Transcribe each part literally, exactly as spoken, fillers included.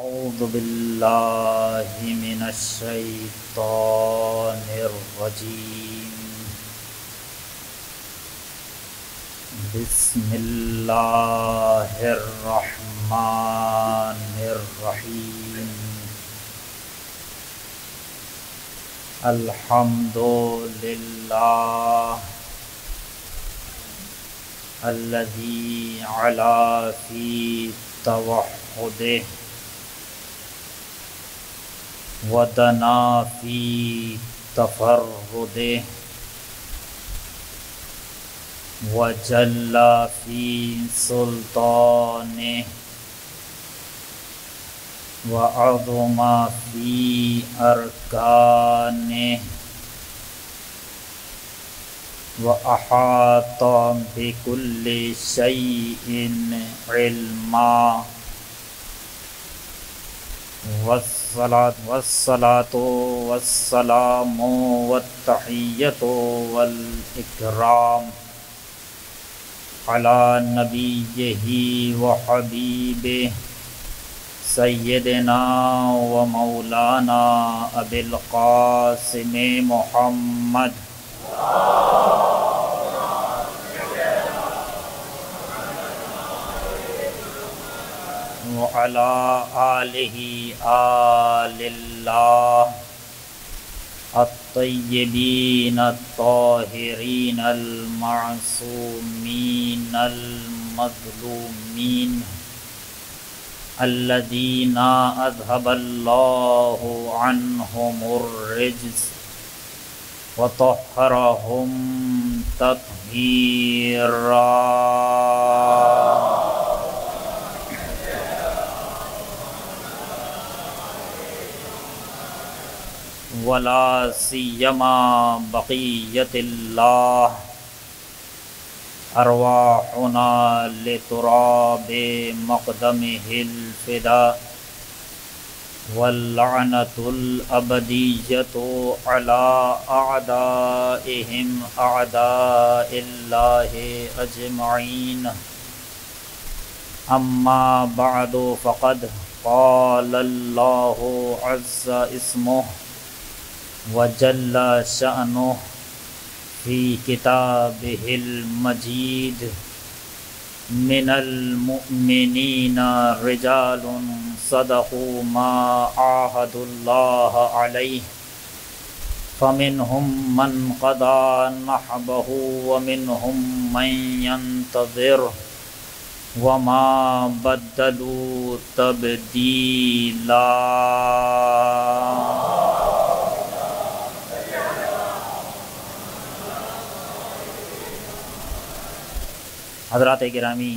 اعوذ باللہ من الشیطان الرجیم بسم اللہ الرحمن الرحیم الحمد للہ الذی علا فی توحدہ ودنا فی تفردہ وجل فی سلطانہ وعظم فی ارکانہ وَأَحَاطَ بِكُلِّ شَيْءٍ عِلْمًا وَالصَّلَاةُ وَالصَّلَاةُ وَالسَّلَامُ وَالتَّحِيَّةُ وَالْإِكْرَامُ عَلَى نَبِيِّهِ وَحَبِيبِهِ سَيِّدِنَا وَمَوْلَانَا أَبِي الْقَاسِمِ مُحَمَّدٍ وعلى آلہ آل اللہ الطیبین الطاہرین المعصومین المظلومین الذین اذهب اللہ عنہم الرجس وطہرہم تطہیرا ولا سیما بقیت اللہ ارواحنا لتراب مقدمہ الفدا واللعنۃ الابدیۃ علی اعدائہم اعداء اللہ اجمعین اما بعد فقد قال اللہ عز اسمہ وجل شأنہ فی کتابہ المجید من المؤمنین رجال صدقوا ما عاہدوا اللہ علیہ فمنہم من قضى نحبہ ومنہم من ينتظر وما بدلوا تبدیلا۔ حضرات گرامی،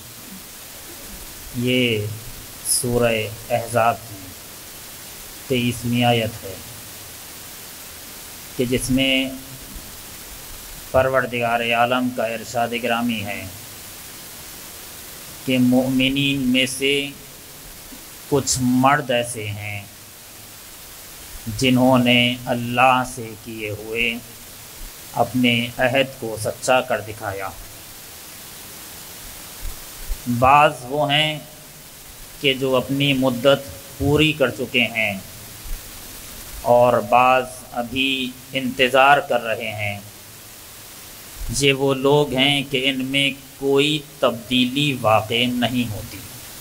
یہ سورہ احزاب کی تیئیسویں آیت ہے کہ جس میں پروردگار عالم کا ارشاد گرامی ہے کہ مومنین میں سے کچھ مرد ایسے ہیں جنہوں نے اللہ سے کیے ہوئے اپنے عہد کو سچا کر دکھایا، بعض وہ ہیں کہ جو اپنی مدت پوری کر چکے ہیں اور بعض ابھی انتظار کر رہے ہیں۔ یہ وہ لوگ ہیں کہ ان میں کوئی تبدیلی واقع نہیں ہوتی۔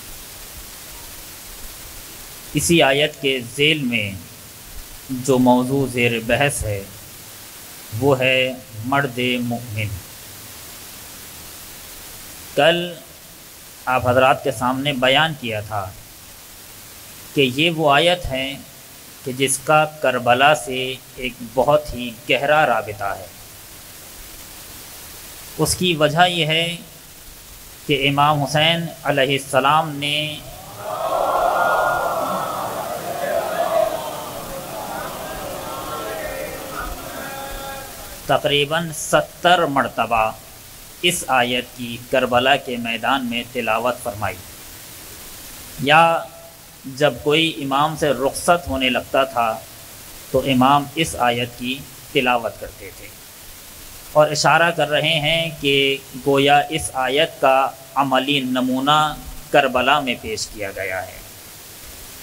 اسی آیت کے ذیل میں جو موضوع زیر بحث ہے وہ ہے مرد مومن۔ کل آپ حضرات کے سامنے بیان کیا تھا کہ یہ وہ آیت ہے کہ جس کا کربلا سے ایک بہت ہی گہرا رابطہ ہے۔ اس کی وجہ یہ ہے کہ امام حسین علیہ السلام نے تقریباً ستر مرتبہ اس آیت کی کربلا کے میدان میں تلاوت فرمائی، یا جب کوئی امام سے رخصت ہونے لگتا تھا تو امام اس آیت کی تلاوت کرتے تھے، اور اشارہ کر رہے ہیں کہ گویا اس آیت کا عملی نمونہ کربلا میں پیش کیا گیا ہے۔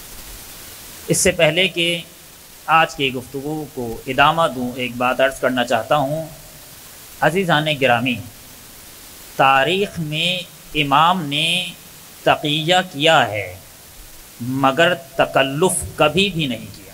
اس سے پہلے کہ آج کی گفتگو کو ادامہ دوں، ایک بات عرض کرنا چاہتا ہوں۔ عزیزان گرامی، تاریخ میں امام نے تقیہ کیا ہے مگر تکلف کبھی بھی نہیں کیا۔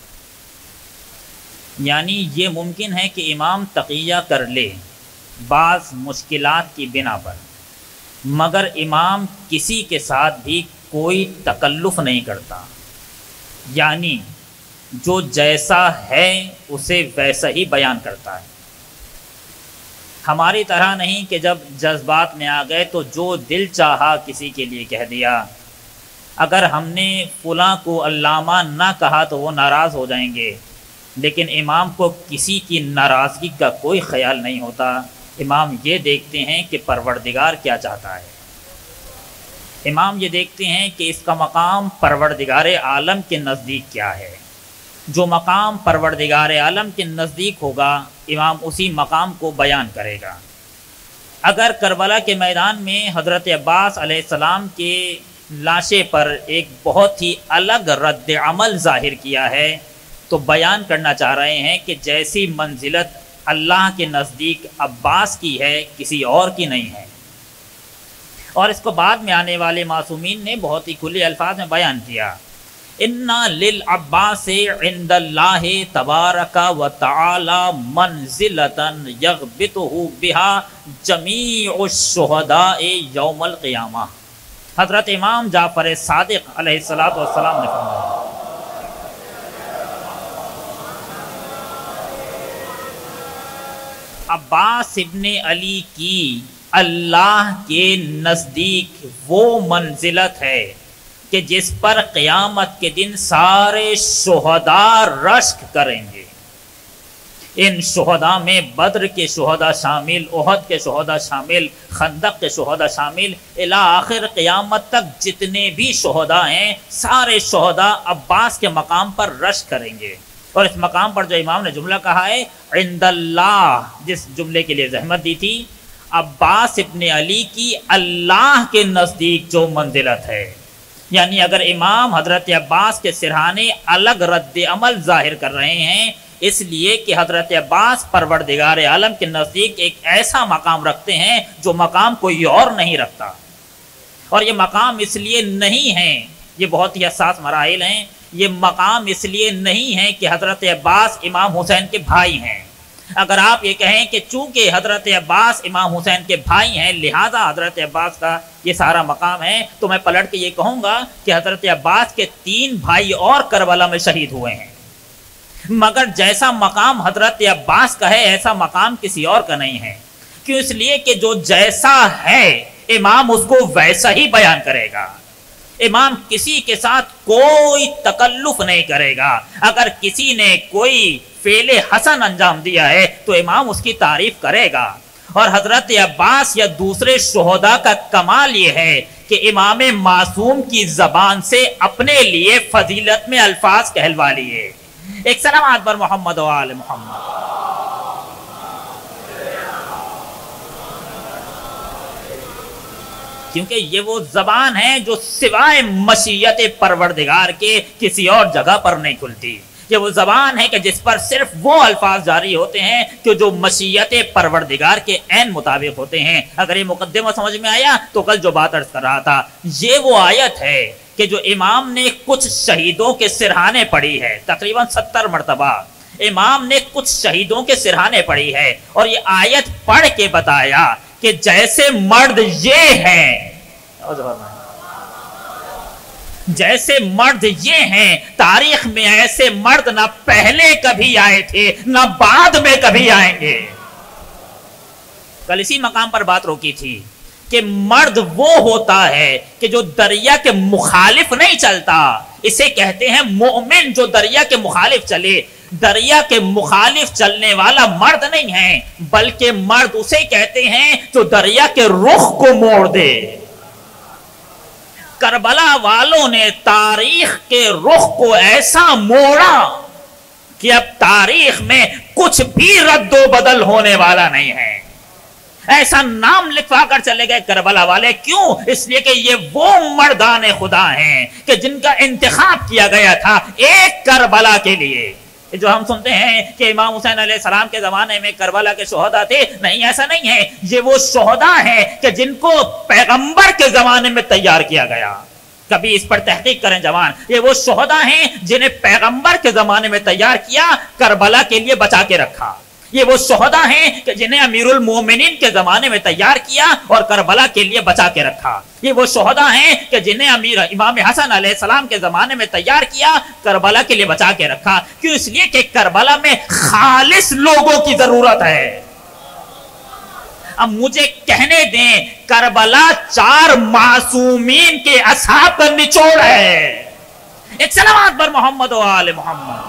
یعنی یہ ممکن ہے کہ امام تقیہ کر لے بعض مشکلات کی بنا پر، مگر امام کسی کے ساتھ بھی کوئی تکلف نہیں کرتا، یعنی جو جیسا ہے اسے ویسا ہی بیان کرتا ہے۔ ہماری طرح نہیں کہ جب جذبات میں آ گئے تو جو دل چاہا کسی کے لیے کہہ دیا۔ اگر ہم نے فلاں کو علامہ نہ کہا تو وہ ناراض ہو جائیں گے، لیکن امام کو کسی کی ناراضگی کا کوئی خیال نہیں ہوتا۔ امام یہ دیکھتے ہیں کہ پروردگار کیا چاہتا ہے، امام یہ دیکھتے ہیں کہ اس کا مقام پروردگار عالم کے نزدیک کیا ہے۔ جو مقام پروردگار عالم کے نزدیک ہوگا امام اسی مقام کو بیان کرے گا۔ اگر کربلا کے میدان میں حضرت عباس علیہ السلام کے لاشے پر ایک بہت ہی الگ رد عمل ظاہر کیا ہے تو بیان کرنا چاہ رہے ہیں کہ جیسی منزلت اللہ کے نزدیک عباس کی ہے کسی اور کی نہیں ہے۔ اور اس کو بعد میں آنے والے معصومین نے بہت ہی کھلے الفاظ میں بیان کیا، اِنَّا لِلْعَبَّاسِ عِنْدَ اللَّهِ تَبَارَكَ وَتَعَالَى مَنْزِلَةً يَغْبِطُهُ بِهَا جَمِيعُ الشُّهَدَاءِ يَوْمَ الْقِيَامَةِ۔ حضرت امام جعفر صادق علیہ الصلوۃ والسلام نے فرمایا، عباس ابن علی کی اللہ کے نزدیک وہ منزلت ہے کہ جس پر قیامت کے دن سارے شہداء رشک کریں گے۔ ان شہداء میں بدر کے شہداء شامل، احد کے شہداء شامل، خندق کے شہداء شامل، الی آخر قیامت تک جتنے بھی شہداء ہیں سارے شہداء عباس کے مقام پر رشک کریں گے۔ اور اس مقام پر جو امام نے جملہ کہا ہے عند اللہ، جس جملے کے لیے زحمت دی تھی، عباس ابن علی کی اللہ کے نزدیک جو منزلت ہے، یعنی اگر امام حضرت عباس کے سرہانے الگ رد عمل ظاہر کر رہے ہیں اس لیے کہ حضرت عباس پروردگار عالم کے نزدیک ایک ایسا مقام رکھتے ہیں جو مقام کوئی اور نہیں رکھتا۔ اور یہ مقام اس لیے نہیں ہے، یہ بہت ہی حساس مراحل ہیں، یہ مقام اس لیے نہیں ہے کہ حضرت عباس امام حسین کے بھائی ہیں۔ اگر آپ یہ کہیں کہ چونکہ حضرت عباس امام حسین کے بھائی ہیں لہذا حضرت عباس کا یہ سارا مقام ہے، تو میں پلٹ کے یہ کہوں گا کہ حضرت عباس کے تین بھائی اور کربلا میں شہید ہوئے ہیں، مگر جیسا مقام حضرت عباس کا ہے ایسا مقام کسی اور کا نہیں ہے۔ کیوں؟ اس لیے کہ جو جیسا ہے امام اس کو ویسا ہی بیان کرے گا۔ امام کسی کے ساتھ کوئی تکلف نہیں کرے گا۔ اگر کسی نے کوئی فعل حسن انجام دیا ہے تو امام اس کی تعریف کرے گا۔ اور حضرت عباس یا دوسرے شہداء کا کمال یہ ہے کہ امام معصوم کی زبان سے اپنے لیے فضیلت میں الفاظ کہلوا لیے۔ ایک سلامات بر محمد و آل محمد۔ کیونکہ یہ وہ زبان ہے جو سوائے مشیت پروردگار کے کسی اور جگہ پر نہیں کھلتی۔ یہ وہ زبان ہے کہ جس پر صرف وہ الفاظ جاری ہوتے ہیں کہ جو مشیت پروردگار کے عین مطابق ہوتے ہیں۔ اگر یہ مقدمہ سمجھ میں آیا تو کل جو بات عرض کر رہا تھا، یہ وہ آیت ہے کہ جو امام نے کچھ شہیدوں کے سرہانے پڑھی ہے، تقریباً ستر مرتبہ امام نے کچھ شہیدوں کے سرہانے پڑھی ہے، اور یہ آیت پڑھ کے بتایا کہ جیسے مرد یہ ہیں، جیسے مرد یہ ہیں، تاریخ میں ایسے مرد نہ پہلے کبھی آئے تھے نہ بعد میں کبھی آئیں گے۔ کل اسی مقام پر بات روکی تھی کہ مرد وہ ہوتا ہے کہ جو دریا کے مخالف نہیں چلتا، اسے کہتے ہیں مومن جو دریا کے مخالف چلے۔ دریا کے مخالف چلنے والا مرد نہیں ہے، بلکہ مرد اسے کہتے ہیں جو دریا کے رخ کو موڑ دے۔ کربلا والوں نے تاریخ کے رخ کو ایسا موڑا کہ اب تاریخ میں کچھ بھی رد و بدل ہونے والا نہیں ہے۔ ایسا نام لکھوا کر چلے گئے کربلا والے. کیوں؟ اس لیے کہ یہ وہ مردان خدا ہیں کہ جن کا انتخاب کیا گیا تھا ایک کربلا کے لیے. جو ہم سنتے ہیں کہ امام حسین علیہ السلام کے زمانے میں کربلا کے شہداء تھے، نہیں، ایسا نہیں ہے. یہ وہ شہداء ہیں کہ جن کو پیغمبر کے زمانے میں تیار کیا گیا. کبھی اس پر تحقیق کریں جوان. یہ وہ شہداء ہیں جنہیں پیغمبر کے زمانے میں تیار کیا، کربلا کے لیے بچا کے رکھا. یہ وہ شہداء ہیں کہ جنہیں امیر المومنین کے زمانے میں تیار کیا اور کربلا کے لیے بچا کے رکھا. یہ وہ شہداء ہیں کہ جنہیں امیر امام حسن علیہ السلام کے زمانے میں تیار کیا، کربلا کے لیے بچا کے رکھا. کیوں؟ اس لیے کہ کربلا میں خالص لوگوں کی ضرورت ہے. اب مجھے کہنے دیں، کربلا چار معصومین کے اصحاب کا نچوڑ ہے. ایک سلامات پر محمد و آل محمد.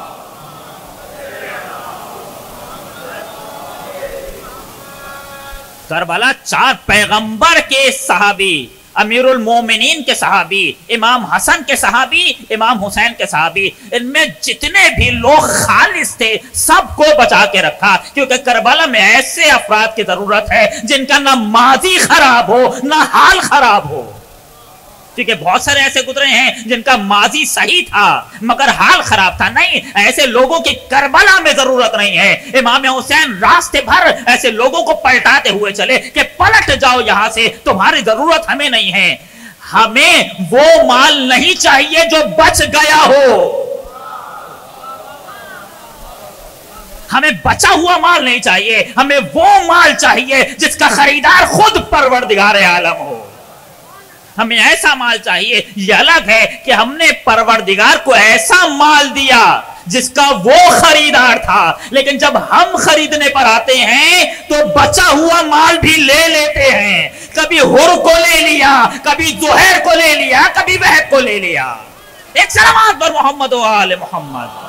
کربلا چار پیغمبر کے صحابی، امیر المومنین کے صحابی، امام حسن کے صحابی، امام حسین کے صحابی، ان میں جتنے بھی لوگ خالص تھے سب کو بچا کے رکھا. کیونکہ کربلا میں ایسے افراد کی ضرورت ہے جن کا نہ ماضی خراب ہو نہ حال خراب ہو. کیونکہ بہت سارے ایسے گزرے ہیں جن کا ماضی صحیح تھا مگر حال خراب تھا. نہیں، ایسے لوگوں کی کربلا میں ضرورت نہیں ہے. امام حسین راستے بھر ایسے لوگوں کو پلٹاتے ہوئے چلے کہ پلٹ جاؤ یہاں سے، تمہاری ضرورت ہمیں نہیں ہے. ہمیں وہ مال نہیں چاہیے جو بچ گیا ہو. ہمیں بچا ہوا مال نہیں چاہیے، ہمیں وہ مال چاہیے جس کا خریدار خود پروردگار عالم ہو. ہمیں ایسا مال چاہیے. یہ الگ ہے کہ ہم نے پروردگار کو ایسا مال دیا جس کا وہ خریدار تھا، لیکن جب ہم خریدنے پر آتے ہیں تو بچا ہوا مال بھی لے لیتے ہیں. کبھی حر کو لے لیا، کبھی زہیر کو لے لیا، کبھی وہب کو لے لیا. ایک سلامات پر محمد و آل محمد.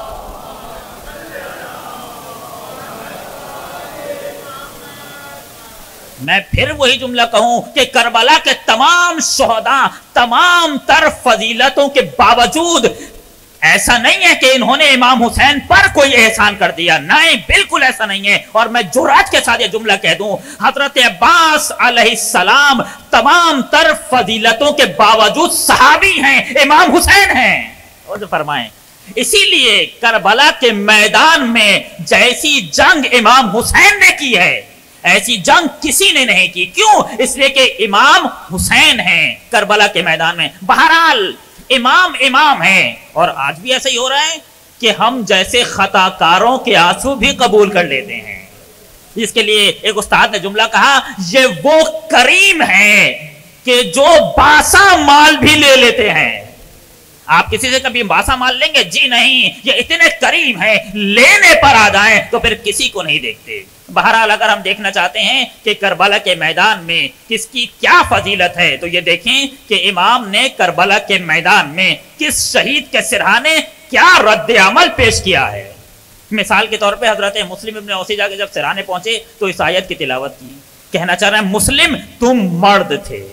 میں پھر وہی جملہ کہوں کہ کربلا کے تمام شہداء تمام تر فضیلتوں کے باوجود ایسا نہیں ہے کہ انہوں نے امام حسین پر کوئی احسان کر دیا. نہیں، بالکل ایسا نہیں ہے. اور میں جرات کے ساتھ یہ جملہ کہہ دوں، حضرت عباس علیہ السلام تمام تر فضیلتوں کے باوجود صحابی ہیں، امام حسین ہیں. اور جو فرمائیں، اسی لیے کربلا کے میدان میں جیسی جنگ امام حسین نے کی ہے ایسی جنگ کسی نے نہیں کی. کیوں؟ اس لیے کہ امام حسین ہیں کربلا کے میدان میں. بہرحال امام امام ہیں. اور آج بھی ایسا ہی ہو رہا ہے کہ ہم جیسے خطا کاروں کے آنسو بھی قبول کر لیتے ہیں. اس کے لیے ایک استاد نے جملہ کہا، یہ وہ کریم ہیں کہ جو باسا مال بھی لے لیتے ہیں. آپ کسی سے کبھی باسا مال لیں گے؟ جی نہیں. یہ اتنے کریم ہیں، لینے پر آ جائیں تو پھر کسی کو نہیں دیکھتے. بہرحال اگر ہم دیکھنا چاہتے ہیں کہ کربلا کے میدان میں کس کی کیا فضیلت ہے تو یہ دیکھیں کہ امام نے کربلا کے میدان میں کس شہید کے سرہانے کیا رد عمل پیش کیا ہے. مثال کے طور پہ حضرت مسلم ابن اوسیجہ کے جب سرہانے پہنچے تو اس آیت کی تلاوت کی. کہنا چاہ رہے ہیں مسلم تم مرد تھے.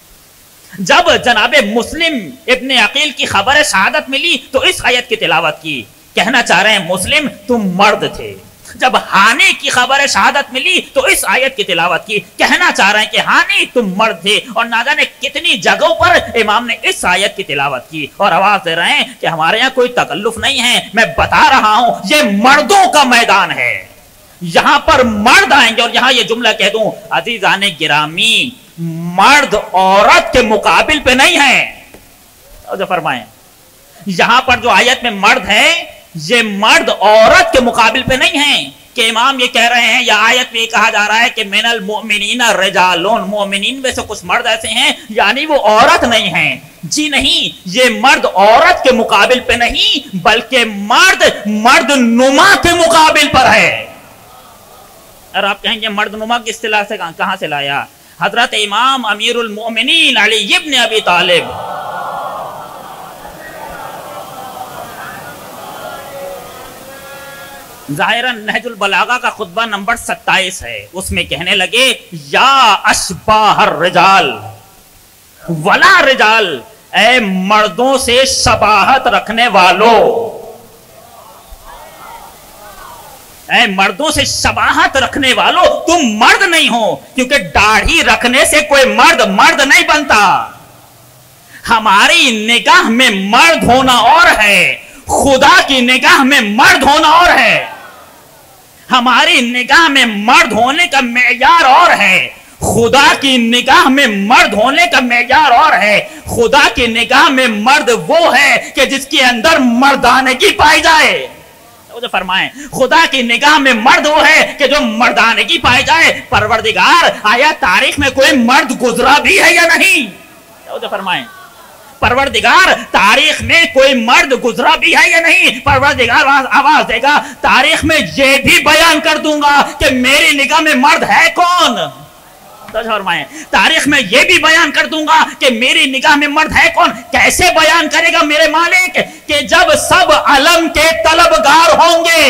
جب جناب مسلم ابن عقیل کی خبر شہادت ملی تو اس آیت کی تلاوت کی. کہنا چاہ رہے ہیں مسلم تم مرد تھے. جب ہانی کی خبر شہادت ملی تو اس آیت کی تلاوت کی. کہنا چاہ رہے ہیں کہ ہانی تم مرد تھے. اور نہ جانے کتنی جگہوں پر امام نے اس آیت کی تلاوت کی اور آواز دے رہے ہیں کہ ہمارے یہاں کوئی تکلف نہیں ہے. میں بتا رہا ہوں یہ مردوں کا میدان ہے، یہاں پر مرد آئیں گے. اور یہاں یہ جملہ کہہ دوں عزیزان گرامی، مرد عورت کے مقابل پہ نہیں ہے. جو فرمائیں یہاں پر جو آیت میں مرد ہے یہ مرد عورت کے مقابل پہ نہیں ہیں. کہ امام یہ کہہ رہے ہیں یا آیت میں یہ کہا جا رہا ہے کہ من المؤمنین رجالون، مومنین میں سے کچھ مرد ایسے ہیں یعنی وہ عورت نہیں ہیں. جی نہیں، یہ مرد عورت کے مقابل پہ نہیں بلکہ مرد مرد نما کے مقابل پر ہے. اور آپ کہیں گے مرد نما کی اصطلاح سے کہاں سے لایا؟ حضرت امام امیر المؤمنین علی ابن ابی طالب ظاہراً نہج البلاغہ کا خطبہ نمبر ستائیس ہے، اس میں کہنے لگے یا اشباہ الرجال ولا رجال، اے مردوں سے شباہت رکھنے والوں. اے مردوں سے شباہت رکھنے والوں، تم مرد نہیں ہو، کیونکہ داڑھی رکھنے سے کوئی مرد مرد نہیں بنتا۔ ہماری نگاہ میں مرد ہونا اور ہے، خدا کی نگاہ میں مرد ہونا اور ہے۔ ہماری نگاہ میں مرد ہونے کا معیار اور ہے، خدا کی نگاہ میں مرد ہونے کا معیار اور ہے۔ خدا کی نگاہ میں مرد وہ ہے کہ جس کے اندر مردانگی پائی جائے۔ جو فرمائیں خدا کی نگاہ میں مرد وہ ہے کہ جو مردانگی پائی جائے۔ پروردگار آیا تاریخ میں کوئی مرد گزرا بھی ہے یا نہیں؟ جو فرمائیں پروردگار تاریخ میں کوئی مرد گزرا بھی ہے یا نہیں؟ پروردگار آواز دے گا تاریخ میں یہ بھی بیان کر دوں گا کہ میری نگاہ میں مرد ہے کون۔ تاریخ میں یہ بھی بیان کر دوں گا کہ میری نگاہ میں مرد ہے کون۔ کیسے بیان کرے گا میرے مالک؟ کہ جب سب علم کے طلبگار ہوں گے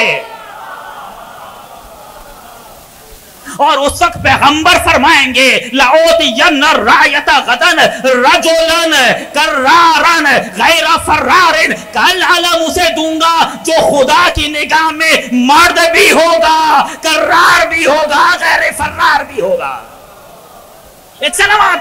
اور اس وقت پیغمبر فرمائیں گے لَأُوتِيَنَّ الرَّايَةَ غَدًا رَجُلًا كَرَّارًا غَيْرَ فَرَّارٍ، کل علم اسے دوں گا جو خدا کی نگاہ میں مرد بھی ہوگا، کرار بھی ہوگا، غیر فرار بھی ہوگا۔ ایک سلامات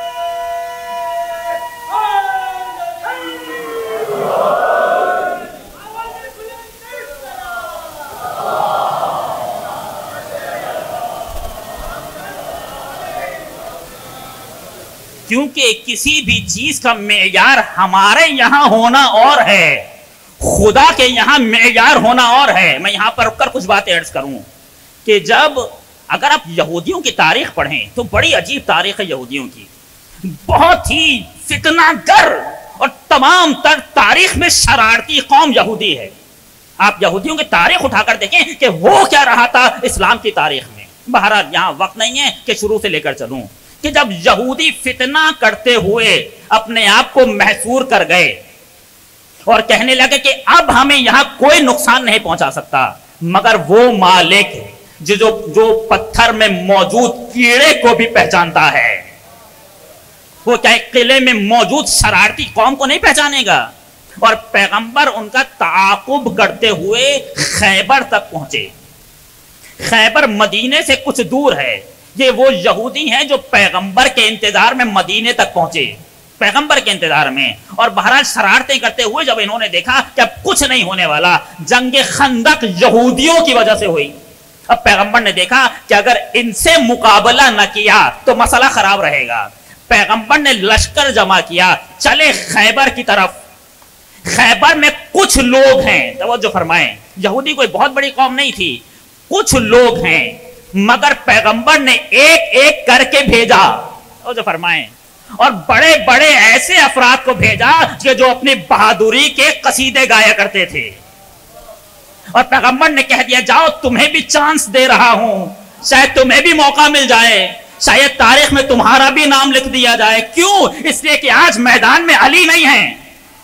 کیونکہ کسی بھی چیز کا معیار ہمارے یہاں ہونا اور ہے، خدا کے یہاں معیار ہونا اور ہے۔ میں یہاں پر رک کر کچھ باتیں عرض کروں کہ جب اگر آپ یہودیوں کی تاریخ پڑھیں تو بڑی عجیب تاریخ ہے یہودیوں کی، بہت ہی فتنہ گر اور تمام تر تاریخ میں شرارتی قوم یہودی ہے۔ آپ یہودیوں کی تاریخ اٹھا کر دیکھیں کہ وہ کیا رہا تھا اسلام کی تاریخ میں۔ بہرحال یہاں وقت نہیں ہے کہ شروع سے لے کر چلوں کہ جب یہودی فتنہ کرتے ہوئے اپنے آپ کو محصور کر گئے اور کہنے لگے کہ اب ہمیں یہاں کوئی نقصان نہیں پہنچا سکتا مگر وہ مالک جو جو پتھر میں موجود کیڑے کو بھی پہچانتا ہے، وہ کیا قلعے میں موجود شرارتی قوم کو نہیں پہچانے گا؟ اور پیغمبر ان کا تعاقب کرتے ہوئے خیبر تک پہنچے۔ خیبر مدینے سے کچھ دور ہے۔ یہ وہ یہودی ہیں جو پیغمبر کے انتظار میں مدینے تک پہنچے، پیغمبر کے انتظار میں، اور بہرحال شرارتیں کرتے ہوئے جب انہوں نے دیکھا کہ اب کچھ نہیں ہونے والا، جنگ خندق یہودیوں کی وجہ سے ہوئی، اب پیغمبر نے دیکھا کہ اگر ان سے مقابلہ نہ کیا تو مسئلہ خراب رہے گا۔ پیغمبر نے لشکر جمع کیا، چلے خیبر کی طرف۔ خیبر میں کچھ لوگ ہیں، توجہ فرمائیں، یہودی کوئی بہت بڑی قوم نہیں تھی، کچھ لوگ ہیں، مگر پیغمبر نے ایک ایک کر کے بھیجا، توجہ فرمائیں، اور بڑے بڑے ایسے افراد کو بھیجا کہ جو اپنی بہادری کے قصیدے گایا کرتے تھے، اور پیغمبر نے کہہ دیا جاؤ تمہیں بھی چانس دے رہا ہوں، شاید تمہیں بھی موقع مل جائے، شاید تاریخ میں تمہارا بھی نام لکھ دیا جائے۔ کیوں؟ اس لیے کہ آج میدان میں علی نہیں ہیں،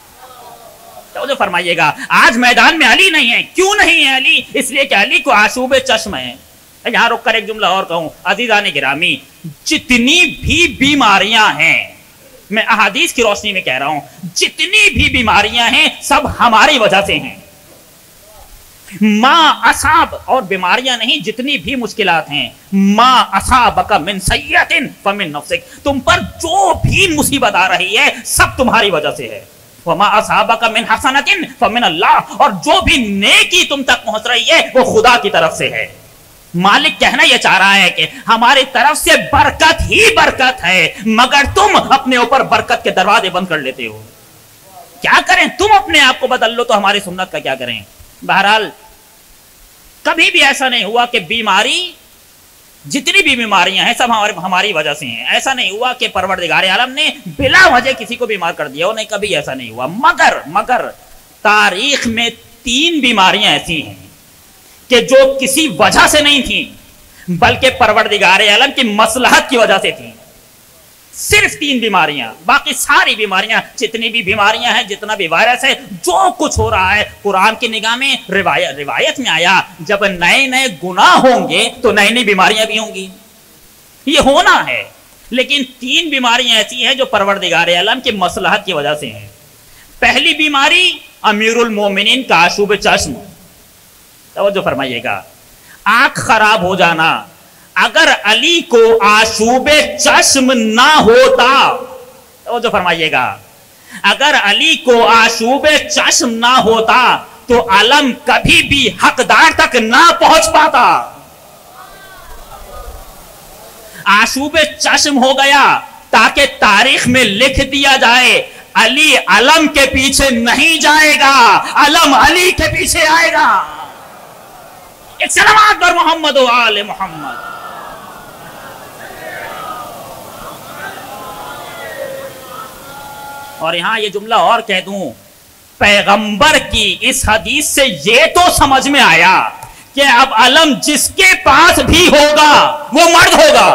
توجہ فرمائیے گا، آج میدان میں علی نہیں ہے۔ کیوں نہیں ہے علی؟ اس لیے کہ علی کو آشوب چشم ہے۔ یہاں رک کر ایک جملہ اور کہوں، عزیزان گرامی، جتنی بھی بیماریاں ہیں، میں احادیث کی روشنی میں کہہ رہا ہوں، جتنی بھی بیماریاں ہیں سب ہماری وجہ سے ہیں۔ ما اصاب، اور بیماریاں نہیں، جتنی بھی مشکلات ہیں، ما اصابک من سیئۃ فمن نفسک، تم پر جو بھی مصیبت آ رہی ہے سب تمہاری وجہ سے ہے۔ وما اصابک من حسنۃ فمن اللہ، اور جو بھی نیکی تم تک پہنچ رہی ہے وہ خدا کی طرف سے ہے۔ مالک کہنا یہ چاہ رہا ہے کہ ہماری طرف سے برکت ہی برکت ہے، مگر تم اپنے اوپر برکت کے دروازے بند کر لیتے ہو۔ کیا کریں؟ تم اپنے آپ کو بدل لو تو ہماری سنت کا کیا کریں؟ بہرحال کبھی بھی ایسا نہیں ہوا کہ بیماری، جتنی بھی بیماریاں ہیں سب ہماری وجہ سے ہیں۔ ایسا نہیں ہوا کہ پروردگار عالم نے بلا وجہ کسی کو بیمار کر دیا، نہیں، کبھی ایسا نہیں ہوا۔ مگر مگر تاریخ میں تین بیماریاں ایسی ہیں کہ جو کسی وجہ سے نہیں تھیں بلکہ پروردگار عالم کی مصلحت کی وجہ سے تھیں۔ صرف تین بیماریاں، باقی ساری بیماریاں، جتنی بھی بیماریاں ہیں، جتنا بھی وائرس ہے، جو کچھ ہو رہا ہے، قرآن کی نگاہ میں روایت روایت میں آیا جب نئے نئے گناہ ہوں گے تو نئی نئی بیماریاں بھی ہوں گی، یہ ہونا ہے۔ لیکن تین بیماریاں ایسی ہیں جو پروردگار عالم کی مصلحت کی وجہ سے ہیں۔ پہلی بیماری امیر المومنین کا آشوب چشم، توجہ فرمائیے گا، آنکھ خراب ہو جانا. اگر علی کو آشوب چشم نہ ہوتا، تو جو فرمائیے گا، اگر علی کو آشوب چشم نہ ہوتا تو علم کبھی بھی حقدار تک نہ پہنچ پاتا. آشوب چشم ہو گیا تاکہ تاریخ میں لکھ دیا جائے علی علم کے پیچھے نہیں جائے گا، علم علی کے پیچھے آئے گا. ایک سلامات پر محمد و آل محمد. اور یہاں یہ جملہ اور کہہ دوں، پیغمبر کی اس حدیث سے یہ تو سمجھ میں آیا کہ اب علم جس کے پاس بھی ہوگا وہ مرد ہوگا.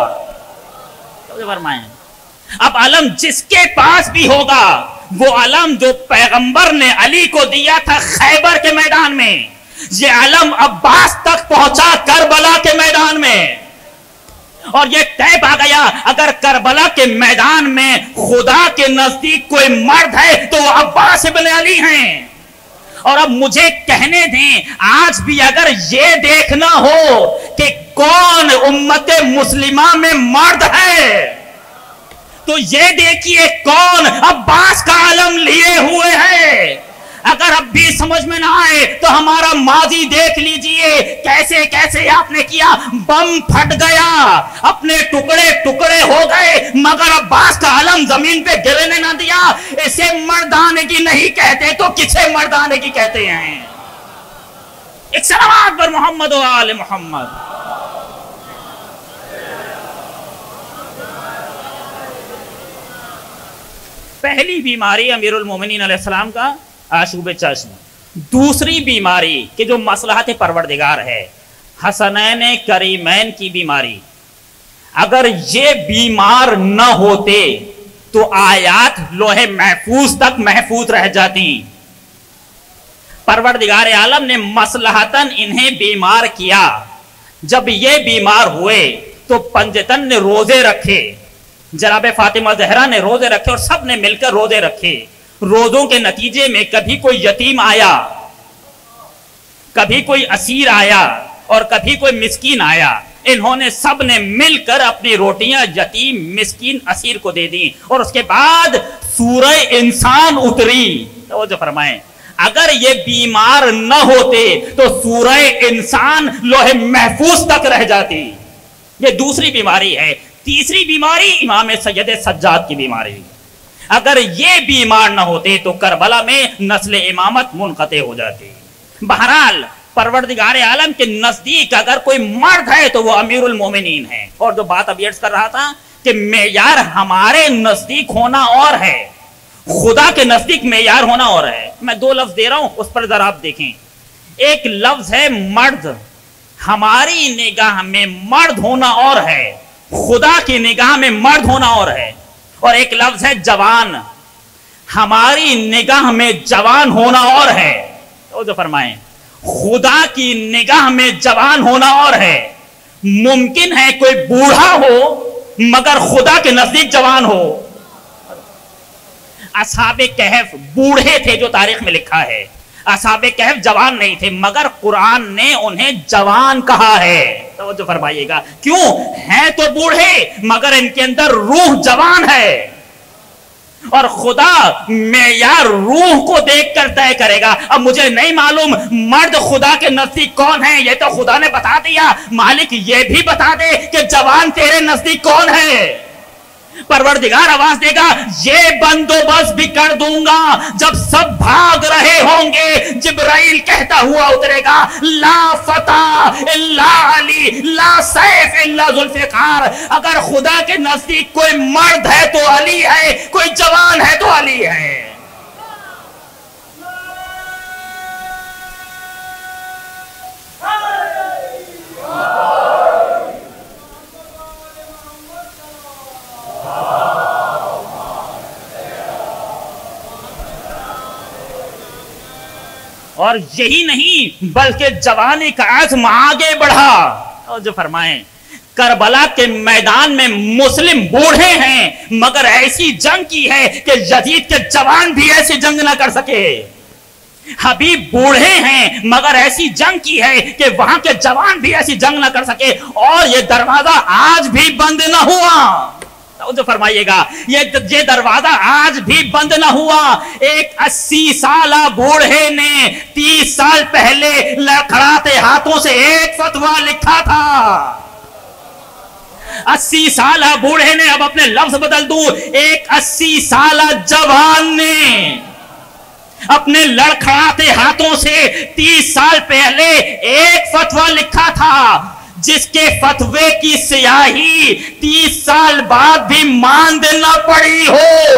اب علم جس کے پاس بھی ہوگا وہ علم جو پیغمبر نے علی کو دیا تھا خیبر کے میدان میں، یہ علم عباس تک پہنچا کربلا کے میدان میں. اور یہ طے پا گیا اگر کربلا کے میدان میں خدا کے نزدیک کوئی مرد ہے تو وہ عباس ابن علی ہیں. اور اب مجھے کہنے دیں، آج بھی اگر یہ دیکھنا ہو کہ کون امت مسلمہ میں مرد ہے تو یہ دیکھیے کون عباس کا علم لیے ہوئے ہے. اگر اب بھی سمجھ میں نہ آئے تو ہمارا ماضی دیکھ لیجئے، کیسے کیسے آپ نے کیا. بم پھٹ گیا، اپنے ٹکڑے ٹکڑے ہو گئے، مگر عباس کا علم زمین پہ گرنے نہ دیا. اسے مردانے کی نہیں کہتے تو کسے مردانے کی کہتے ہیں؟ ایک سلامات پر محمد و آل محمد. پہلی بیماری امیر المومنین علیہ السلام کا آشوب چشم. دوسری بیماری کہ جو مصلحت پروردگار ہے، حسنین کریمین کی بیماری. اگر یہ بیمار نہ ہوتے تو آیات لوح محفوظ تک محفوظ رہ جاتی. پروردگار عالم نے مصلحتاً انہیں بیمار کیا. جب یہ بیمار ہوئے تو پنجتن نے روزے رکھے، جناب فاطمہ زہرا نے روزے رکھے اور سب نے مل کر روزے رکھے. روزوں کے نتیجے میں کبھی کوئی یتیم آیا، کبھی کوئی اسیر آیا اور کبھی کوئی مسکین آیا. انہوں نے سب نے مل کر اپنی روٹیاں یتیم مسکین اسیر کو دے دیں. اور اس کے بعد سورہ انسان اتری. توجہ فرمائیں، اگر یہ بیمار نہ ہوتے تو سورہ انسان لوح محفوظ تک رہ جاتی. یہ دوسری بیماری ہے. تیسری بیماری امام سید سجاد کی بیماری. اگر یہ بیمار نہ ہوتے تو کربلا میں نسل امامت منقطع ہو جاتی. بہرحال پروردگار عالم کے نزدیک اگر کوئی مرد ہے تو وہ امیر المومنین ہے. اور جو بات ابھی عرض کر رہا تھا کہ معیار ہمارے نزدیک ہونا اور ہے، خدا کے نزدیک معیار ہونا اور ہے. میں دو لفظ دے رہا ہوں، اس پر ذرا آپ دیکھیں. ایک لفظ ہے مرد، ہماری نگاہ میں مرد ہونا اور ہے، خدا کی نگاہ میں مرد ہونا اور ہے. اور ایک لفظ ہے جوان، ہماری نگاہ میں جوان ہونا اور ہے. تو جو فرمائیں، خدا کی نگاہ میں جوان ہونا اور ہے. ممکن ہے کوئی بوڑھا ہو مگر خدا کے نزدیک جوان ہو. اصحاب کہف بوڑھے تھے جو تاریخ میں لکھا ہے، اصحاب کہف جوان نہیں تھے مگر قرآن نے انہیں جوان کہا ہے. توجہ فرمائیے گا، کیوں؟ ہیں تو بوڑھے مگر ان کے اندر روح جوان ہے. اور خدا معیار روح کو دیکھ کر طے کرے گا. اب مجھے نہیں معلوم مرد خدا کے نزدیک کون ہے، یہ تو خدا نے بتا دیا. مالک یہ بھی بتا دے کہ جوان تیرے نزدیک کون ہے. پروردگار آواز دے گا، یہ بندوبست بھی کر دوں گا. جب سب بھاگ رہے ہوں گے جبرائیل کہتا ہوا اترے گا، لا فتح الا علی، لا سیف الا ذوالفقار. اگر خدا کے نزدیک کوئی مرد ہے تو علی ہے، کوئی جوان ہے تو علی ہے. اور یہی نہیں بلکہ جوانی کا عزم آگے بڑھا. اور جو فرمائیں، کربلا کے میدان میں مسلم بوڑھے ہیں مگر ایسی جنگ کی ہے کہ یزید کے جوان بھی ایسی جنگ نہ کر سکے. حبیب بوڑھے ہیں مگر ایسی جنگ کی ہے کہ وہاں کے جوان بھی ایسی جنگ نہ کر سکے، اور یہ دروازہ آج بھی بند نہ ہوا۔ جو فرمائیے گا یہ یہ دروازہ آج بھی بند نہ ہوا۔ ایک اسی سالہ بوڑھے نے تیس سال پہلے لڑکھڑاتے ہاتھوں سے ایک فتویٰ لکھا تھا۔ اسی سالہ بوڑھے نے، اب اپنے لفظ بدل دوں، ایک اسی سالہ جوان نے اپنے لڑکھڑاتے ہاتھوں سے تیس سال پہلے ایک فتویٰ لکھا تھا، جس کے فتوے کی سیاہی تیس سال بعد بھی ماند نہ پڑی ہو۔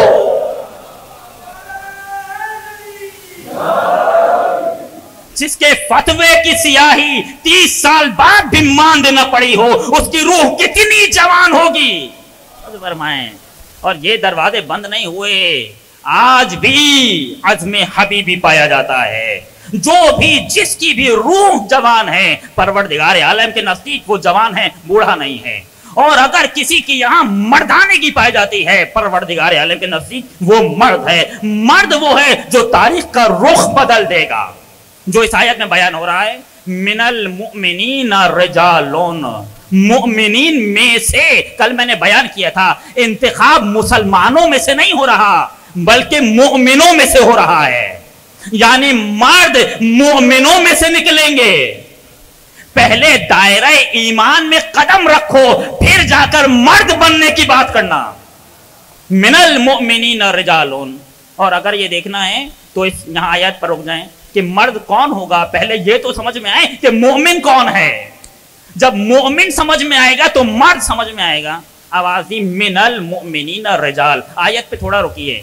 جس کے فتوے کی سیاہی تیس سال بعد بھی ماند نہ پڑی ہو، اس کی روح کتنی جوان ہوگی۔ فرمائیں، اور یہ دروازے بند نہیں ہوئے، آج بھی عزم حبیبی پایا جاتا ہے۔ جو بھی جس کی بھی روح جوان ہے، پروردگار عالم کے نزدیک وہ جوان ہے، بوڑھا نہیں ہے۔ اور اگر کسی کی یہاں مردانگی کی پائی جاتی ہے، پروردگار عالم کے نزدیک وہ مرد ہے۔ مرد وہ ہے جو تاریخ کا رخ بدل دے گا، جو اس آیت میں بیان ہو رہا ہے۔ من المؤمنین رجالون، مؤمنین میں سے، کل میں نے بیان کیا تھا، انتخاب مسلمانوں میں سے نہیں ہو رہا بلکہ مؤمنوں میں سے ہو رہا ہے، یعنی مرد مومنوں میں سے نکلیں گے۔ پہلے دائرہ ایمان میں قدم رکھو، پھر جا کر مرد بننے کی بات کرنا۔ من المؤمنین رجالون، اور اگر یہ دیکھنا ہے تو اس یہاں آیات پر رک جائیں کہ مرد کون ہوگا، پہلے یہ تو سمجھ میں آئے کہ مومن کون ہے۔ جب مومن سمجھ میں آئے گا تو مرد سمجھ میں آئے گا۔ آواز دی من المؤمنین رجال، آیت پہ تھوڑا رکیے۔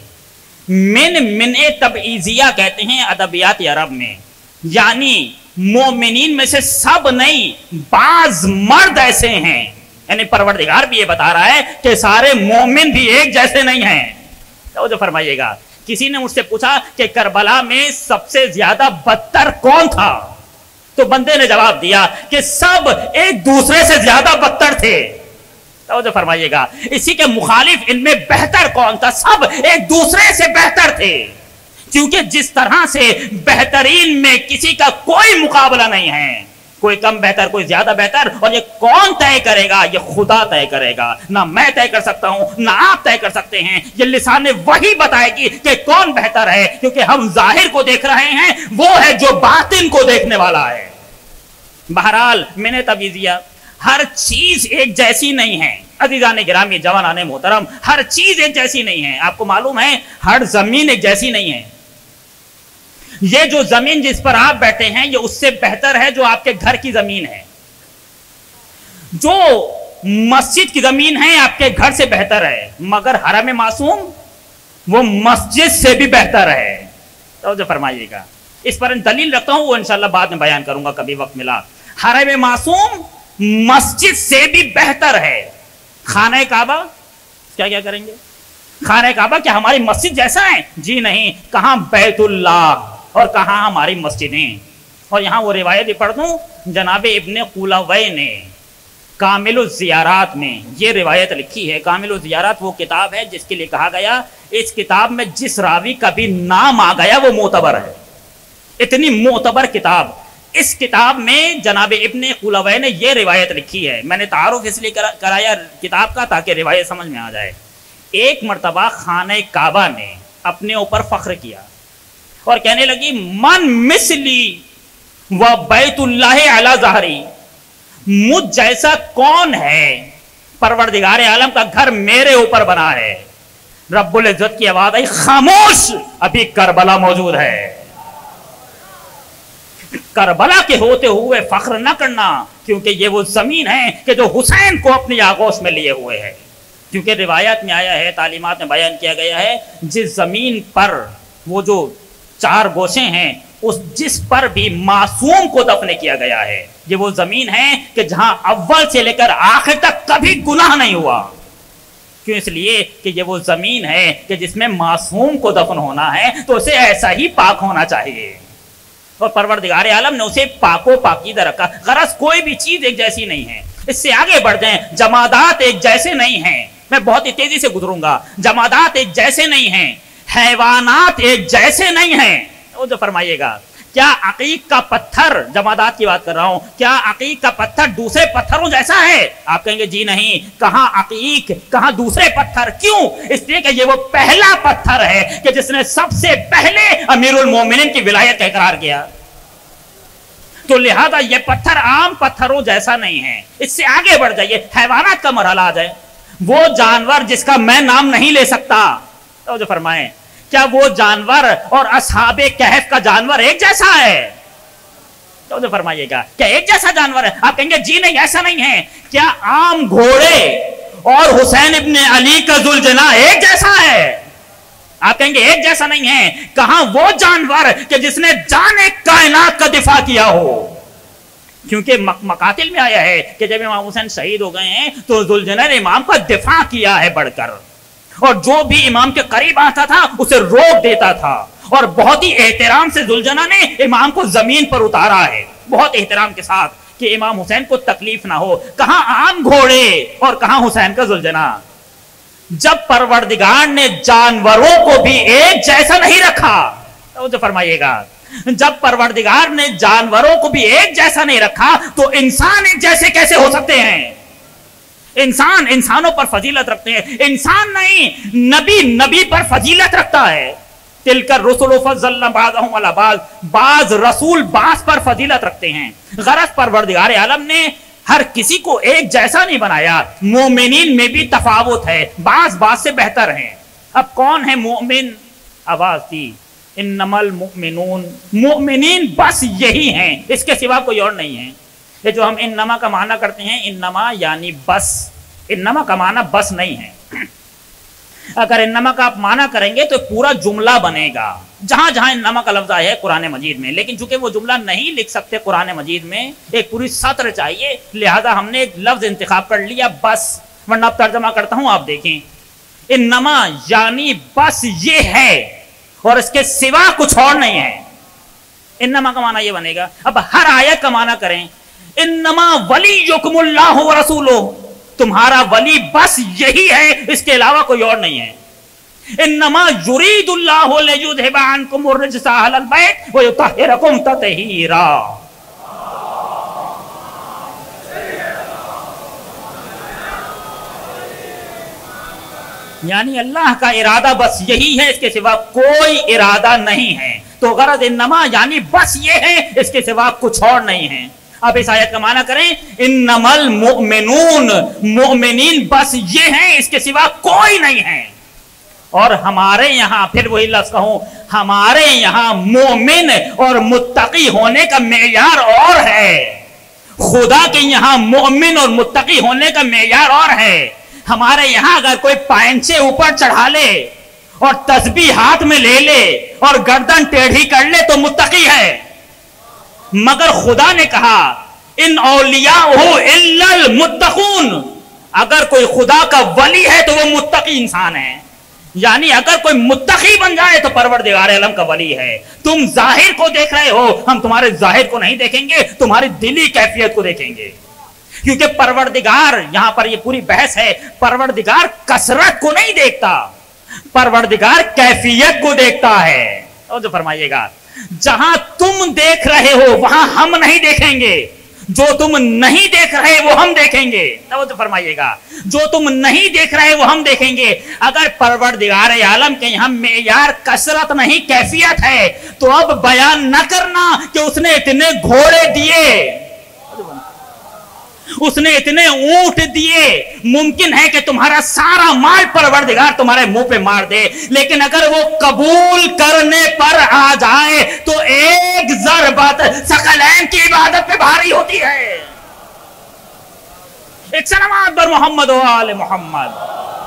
من من تبعیضیہ کہتے ہیں ادبیات عرب میں، یعنی مومنین میں سے سب نہیں، بعض مرد ایسے ہیں، یعنی پروردگار بھی یہ بتا رہا ہے کہ سارے مومن بھی ایک جیسے نہیں ہیں۔ تو جو فرمائیے گا، کسی نے مجھ سے پوچھا کہ کربلا میں سب سے زیادہ بدتر کون تھا، تو بندے نے جواب دیا کہ سب ایک دوسرے سے زیادہ بدتر تھے۔ توجہ فرمائیے گا، اسی کے مخالف ان میں بہتر کون تھا، سب ایک دوسرے سے بہتر تھے، کیونکہ جس طرح سے بہترین میں کسی کا کوئی مقابلہ نہیں ہے، کوئی کم بہتر کوئی زیادہ بہتر، اور یہ کون طے کرے گا، یہ خدا طے کرے گا، نہ میں طے کر سکتا ہوں نہ آپ طے کر سکتے ہیں، یہ لسان وحی بتائے گی کہ کون بہتر ہے، کیونکہ ہم ظاہر کو دیکھ رہے ہیں، وہ ہے جو باطن کو دیکھنے والا ہے۔ بہرحال میں نے تبعیضیہ، ہر چیز ایک جیسی نہیں ہے عزیزان گرامی، جوانان محترم، ہر چیز ایک جیسی نہیں ہے۔ آپ کو معلوم ہے ہر زمین ایک جیسی نہیں ہے، یہ جو زمین جس پر آپ بیٹھے ہیں یہ اس سے بہتر ہے جو آپ کے گھر کی زمین ہے، جو مسجد کی زمین ہے آپ کے گھر سے بہتر ہے، مگر حرم معصوم وہ مسجد سے بھی بہتر ہے۔ توجہ فرمائیے گا، اس پر دلیل رکھتا ہوں، وہ انشاءاللہ بعد میں بیان کروں گا کبھی وقت ملا۔ حرم معصوم مسجد سے بھی بہتر ہے۔ خانہ کعبہ کیا کیا کریں گے؟ خانہ کعبہ کیا ہماری مسجد جیسا ہے؟ جی نہیں، کہاں بیت اللہ اور کہاں ہماری مسجدیں۔ اور یہاں وہ روایت بھی پڑھ دوں، جناب ابن قولوی نے کامل الزیارات میں یہ روایت لکھی ہے۔ کامل الزیارات وہ کتاب ہے جس کے لیے کہا گیا اس کتاب میں جس راوی کا بھی نام آ گیا وہ معتبر ہے، اتنی معتبر کتاب۔ اس کتاب میں جناب ابن قولوی نے یہ روایت لکھی ہے، میں نے تعارف اس لیے کرایا کتاب کا تاکہ روایت سمجھ میں آ جائے۔ ایک مرتبہ خانہ کعبہ نے اپنے اوپر فخر کیا اور کہنے لگی من مثلی و بیت اللہ علی ظہری، مجھ جیسا کون ہے، پروردگار عالم کا گھر میرے اوپر بنا ہے۔ رب العزت کی آواز آئی خاموش، ابھی کربلا موجود ہے۔ کربلا کے ہوتے ہوئے فخر نہ کرنا، کیونکہ یہ وہ زمین ہے کہ جو حسین کو اپنی آغوش میں لیے ہوئے ہے۔ کیونکہ روایات میں آیا ہے، تعلیمات میں بیان کیا گیا ہے، جس زمین پر وہ جو چار گوشیں ہیں، اس جس پر بھی معصوم کو دفن کیا گیا ہے، یہ وہ زمین ہے کہ جہاں اول سے لے کر آخر تک کبھی گناہ نہیں ہوا۔ کیوں؟ اس لیے کہ یہ وہ زمین ہے کہ جس میں معصوم کو دفن ہونا ہے تو اسے ایسا ہی پاک ہونا چاہیے، اور پروردگار عالم نے اسے پاک و پاکیزہ رکھا۔ غرض کوئی بھی چیز ایک جیسی نہیں ہے۔ اس سے آگے بڑھ جائیں، جمادات ایک جیسے نہیں ہیں، میں بہت ہی تیزی سے گزروں گا۔ جمادات ایک جیسے نہیں ہیں، حیوانات ایک جیسے نہیں ہیں۔ تو جو فرمائیے گا کیا عقیق کا پتھر، جمادات کی بات کر رہا ہوں، کیا عقیق کا پتھر دوسرے پتھروں جیسا ہے؟ آپ کہیں گے جی نہیں، کہاں عقیق کہاں دوسرے پتھر، کیوں؟ اس لیے کہ یہ وہ پہلا پتھر ہے کہ جس نے سب سے پہلے امیر المومنین کی ولایت کا اقرار کیا، تو لہذا یہ پتھر عام پتھروں جیسا نہیں ہے۔ اس سے آگے بڑھ جائیے، حیوانات کا مرحلہ آ جائے، وہ جانور جس کا میں نام نہیں لے سکتا، تو جو فرمائیں کیا وہ جانور اور اصحاب کہف کا جانور ایک جیسا ہے؟ تو جو فرمائیے گا کیا ایک جیسا جانور ہے؟ آپ کہیں گے جی نہیں، ایسا نہیں ہے۔ کیا عام گھوڑے اور حسین ابن علی کا ذوالجناح ایک جیسا ہے؟ آپ کہیں گے ایک جیسا نہیں ہے۔ کہاں وہ جانور کہ جس نے جان کائنات کا دفاع کیا ہو؟ کیونکہ مقاتل میں آیا ہے کہ جب امام حسین شہید ہو گئے ہیں تو ذوالجناح نے امام کا دفاع کیا ہے بڑھ کر، اور جو بھی امام کے قریب آتا تھا اسے روک دیتا تھا، اور بہت ہی احترام سے ذوالجناح نے امام کو زمین پر اتارا ہے، بہت احترام کے ساتھ، کہ امام حسین کو تکلیف نہ ہو۔ کہاں عام گھوڑے اور کہاں حسین کا ذوالجناح؟ جب پروردگار نے جانوروں کو بھی ایک جیسا نہیں رکھا، تو جو فرمائیے گا جب پروردگار نے جانوروں کو بھی ایک جیسا نہیں رکھا تو انسان ایک جیسے کیسے ہو سکتے ہیں؟ انسان انسانوں پر فضیلت رکھتے ہیں، انسان نہیں، نبی نبی پر فضیلت رکھتا ہے۔ تلک الرسل فضلنا بعضهم علی بعض، بعض رسول بعض پر فضیلت رکھتے ہیں۔ غرض پروردگار عالم نے ہر کسی کو ایک جیسا نہیں بنایا، مومنین میں بھی تفاوت ہے، بعض بعض سے بہتر ہیں۔ اب کون ہے مومن؟ آواز دی انما المؤمنون، مؤمنین بس یہی ہیں، اس کے سوا کوئی اور نہیں ہے۔ یہ جو ہم انما کا معنی کرتے ہیں، انما یعنی بس، انما کا معنی بس نہیں ہے۔ اگر انما کا آپ معنی کریں گے تو پورا جملہ بنے گا، جہاں جہاں انما کا لفظ آیا ہے قرآن مجید میں، لیکن چونکہ وہ جملہ نہیں لکھ سکتے قرآن مجید میں، ایک پوری سطر چاہیے، لہذا ہم نے ایک لفظ انتخاب کر لیا بس، ورنہ اب ترجمہ کرتا ہوں، آپ دیکھیں انما یعنی بس یہ ہے اور اس کے سوا کچھ اور نہیں ہے۔ انما کا معنی یہ بنے گا۔ اب ہر آیت کا معنی کریں، انما ولیکم اللہ ورسولہ، تمہارا ولی بس یہی ہے، اس کے علاوہ کوئی اور نہیں ہے۔ انما یرید اللہ لیذھب عنکم الرجس اہل البیت ویطہرکم تطہیرا۔ یعنی اللہ کا ارادہ بس یہی ہے، اس کے سوا کوئی ارادہ نہیں ہے۔ تو غرض انما یعنی بس یہ ہے، اس کے سوا کچھ اور نہیں ہے۔ اب اس آیت کا معنی کریں، انما المؤمنون، مؤمنین بس یہ ہیں، اس کے سوا کوئی نہیں ہے۔ اور ہمارے یہاں پھر وہی لفظ کہوں، ہمارے یہاں مومن اور متقی ہونے کا معیار اور ہے، خدا کے یہاں مومن اور متقی ہونے کا معیار اور ہے۔ ہمارے یہاں اگر کوئی پائنچے اوپر چڑھا لے اور تسبیح ہاتھ میں لے لے اور گردن ٹیڑھی کر لے تو متقی ہے، مگر خدا نے کہا ان اولیاءہ الا المتقون، اگر کوئی خدا کا ولی ہے تو وہ متقی انسان ہے۔ یعنی اگر کوئی متقی بن جائے تو پروردگار عالم کا ولی ہے۔ تم ظاہر کو دیکھ رہے ہو، ہم تمہارے ظاہر کو نہیں دیکھیں گے، تمہاری دلی کیفیت کو دیکھیں گے، کیونکہ پروردگار، یہاں پر یہ پوری بحث ہے، پروردگار کثرت کو نہیں دیکھتا، پروردگار کیفیت کو دیکھتا ہے۔ اور جو فرمائیے گا جہاں تم دیکھ رہے ہو وہاں ہم نہیں دیکھیں گے، جو تم نہیں دیکھ رہے وہ ہم دیکھیں گے۔ توجہ فرمائیے گا، جو تم نہیں دیکھ رہے وہ ہم دیکھیں گے۔ اگر پروردگار عالم کے یہاں معیار کثرت نہیں کیفیت ہے تو اب بیان نہ کرنا کہ اس نے اتنے گھوڑے دیے، اس نے اتنے اونٹ دیے، ممکن ہے کہ تمہارا سارا مال پروردگار تمہارے منہ پہ مار دے، لیکن اگر وہ قبول کرنے پر آ جائے تو ایک ضربت ثقلین کی عبادت پہ بھاری ہوتی ہے۔ ایک سلامات بر محمد و آل محمد۔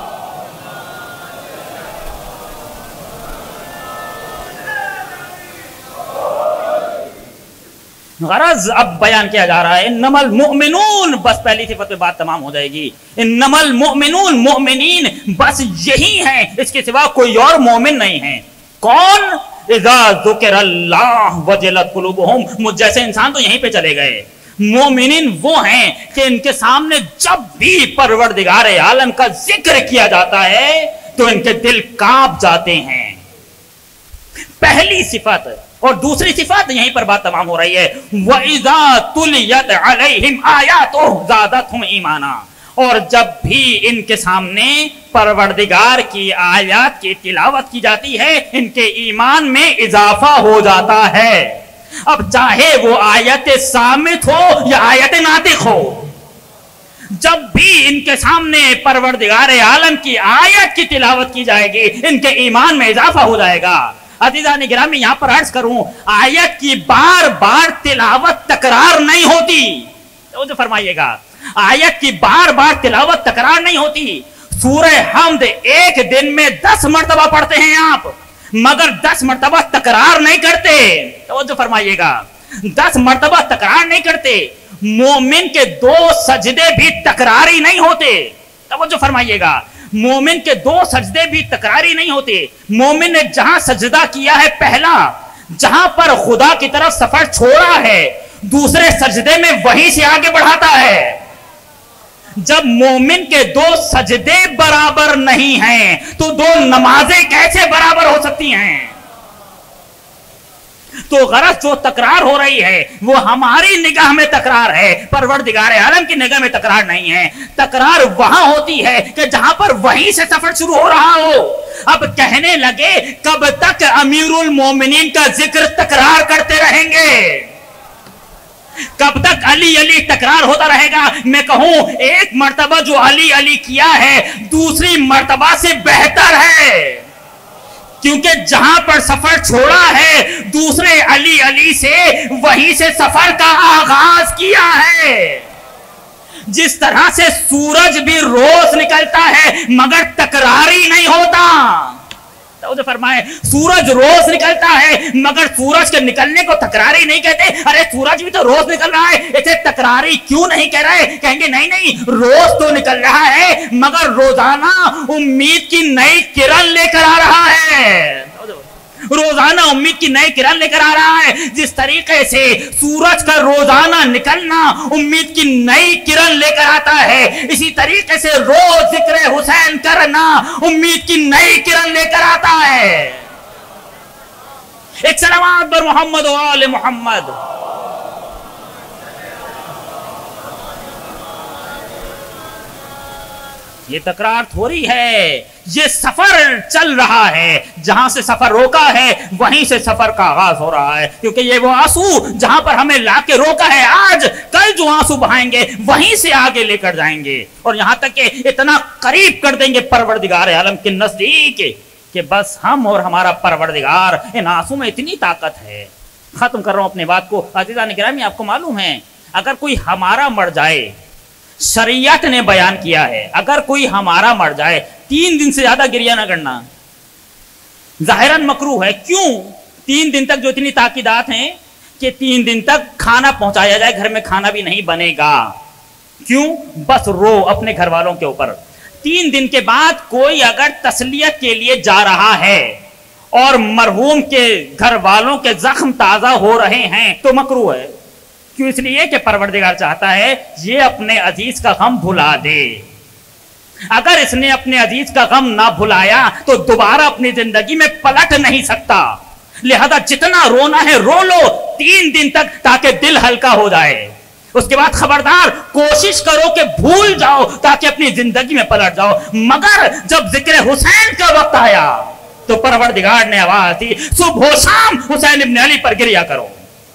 غرض اب بیان کیا جا رہا ہے انما المؤمنون، بس پہلی صفت پہ بات تمام ہو جائے گی۔ انما المؤمنون، مؤمنین بس یہی ہیں، اس کے سوا کوئی اور مومن نہیں ہے۔ کون؟ اذا ذکر اللہ وجلت قلوبہم، مجھ جیسے انسان تو یہیں پہ چلے گئے۔ مومنین وہ ہیں کہ ان کے سامنے جب بھی پروردگار عالم کا ذکر کیا جاتا ہے تو ان کے دل کانپ جاتے ہیں۔ پہلی صفت اور دوسری صفات یہیں پر بات تمام ہو رہی ہے، وَإِذَا تُلِيَتْ عَلَيْهِمْ آيَاتُهُ زَادَتْهُمْ ایمانا، اور جب بھی ان کے سامنے پروردگار کی آیات کی تلاوت کی جاتی ہے ان کے ایمان میں اضافہ ہو جاتا ہے۔ اب چاہے وہ آیت صامت ہو یا آیت ناطق ہو، جب بھی ان کے سامنے پروردگار عالم کی آیت کی تلاوت کی جائے گی ان کے ایمان میں اضافہ ہو جائے گا۔ عزیزان گرامی، یہاں پر عرض کروں، آیت کی بار بار تلاوت تکرار نہیں ہوتی، توجہ فرمائیے گا، آیت کی بار بار تلاوت تکرار نہیں ہوتی۔ سورہ حمد ایک دن میں دس مرتبہ پڑھتے ہیں آپ، مگر دس مرتبہ تکرار نہیں کرتے، توجہ فرمائیے گا، دس مرتبہ تکرار نہیں کرتے۔ مومن کے دو سجدے بھی تکراری نہیں ہوتے، توجہ فرمائیے گا، مومن کے دو سجدے بھی تکراری نہیں ہوتے۔ مومن نے جہاں سجدہ کیا ہے پہلا، جہاں پر خدا کی طرف سفر چھوڑا ہے، دوسرے سجدے میں وہیں سے آگے بڑھاتا ہے۔ جب مومن کے دو سجدے برابر نہیں ہیں تو دو نمازیں کیسے برابر ہو سکتی ہیں؟ تو غرض جو تکرار ہو رہی ہے وہ ہماری نگاہ میں تکرار ہے، پروردگار عالم کی نگاہ میں تکرار نہیں ہے۔ تکرار وہاں ہوتی ہے کہ جہاں پر وہیں سے سفر شروع ہو رہا ہو۔ اب کہنے لگے کب تک امیر المومنین کا ذکر تکرار کرتے رہیں گے، کب تک علی علی تکرار ہوتا رہے گا؟ میں کہوں ایک مرتبہ جو علی علی کیا ہے دوسری مرتبہ سے بہتر ہے، کیونکہ جہاں پر سفر چھوڑا ہے دوسرے علی علی سے وہیں سے سفر کا آغاز کیا ہے۔ جس طرح سے سورج بھی روز نکلتا ہے مگر تکراری نہیں ہوتا، توجہ فرمائے، سورج روز نکلتا ہے مگر سورج کے نکلنے کو تکراری نہیں کہتے۔ ارے سورج بھی تو روز نکل رہا ہے، اسے تکراری کیوں نہیں کہہ رہے؟ کہیں گے نہیں نہیں، روز تو نکل رہا ہے مگر روزانہ امید کی نئی کرن لے کر آ رہا ہے، روزانہ امید کی نئی کرن لے کر آ رہا ہے۔ جس طریقے سے سورج کا روزانہ نکلنا امید کی نئی کرن لے کر آتا ہے، اسی طریقے سے روز ذکر حسین کرنا امید کی نئی کرن لے کر آتا ہے۔ ایک سلامات بر محمد و آل محمد۔ یہ تکرار تھوڑی ہے، یہ سفر چل رہا ہے، جہاں سے سفر روکا ہے وہیں سے سفر کا آغاز ہو رہا ہے، کیونکہ یہ وہ آنسو جہاں پر ہمیں لا کے روکا ہے آج کل جو آنسو بہائیں گے وہیں سے آگے لے کر جائیں گے، اور یہاں تک کہ اتنا قریب کر دیں گے پروردگار عالم کے نزدیک کہ بس ہم اور ہمارا پروردگار، ان آنسو میں اتنی طاقت ہے۔ ختم کر رہا ہوں اپنی بات کو۔ عزیزان گرامی، آپ کو معلوم ہے اگر کوئی ہمارا مر جائے، شریعت نے بیان کیا ہے اگر کوئی ہمارا مر جائے تین دن سے زیادہ گریہ نہ کرنا، ظاہراً مکروہ ہے۔ کیوں؟ تین دن تک جو اتنی تاکیدات ہیں کہ تین دن تک کھانا پہنچایا جائے، گھر میں کھانا بھی نہیں بنے گا، کیوں؟ بس رو اپنے گھر والوں کے اوپر۔ تین دن کے بعد کوئی اگر تسلیت کے لیے جا رہا ہے اور مرحوم کے گھر والوں کے زخم تازہ ہو رہے ہیں تو مکروہ ہے۔ کیوں؟ اس لیے کہ پروردگار چاہتا ہے یہ اپنے عزیز کا غم بھلا دے۔ اگر اس نے اپنے عزیز کا غم نہ بھلایا تو دوبارہ اپنی زندگی میں پلٹ نہیں سکتا، لہذا جتنا رونا ہے رو لو تین دن تک تاکہ دل ہلکا ہو جائے۔ اس کے بعد خبردار کوشش کرو کہ بھول جاؤ تاکہ اپنی زندگی میں پلٹ جاؤ، مگر جب ذکر حسین کا وقت آیا تو پروردگار نے آواز دی صبح و شام حسین ابن علی پر گریہ کرو۔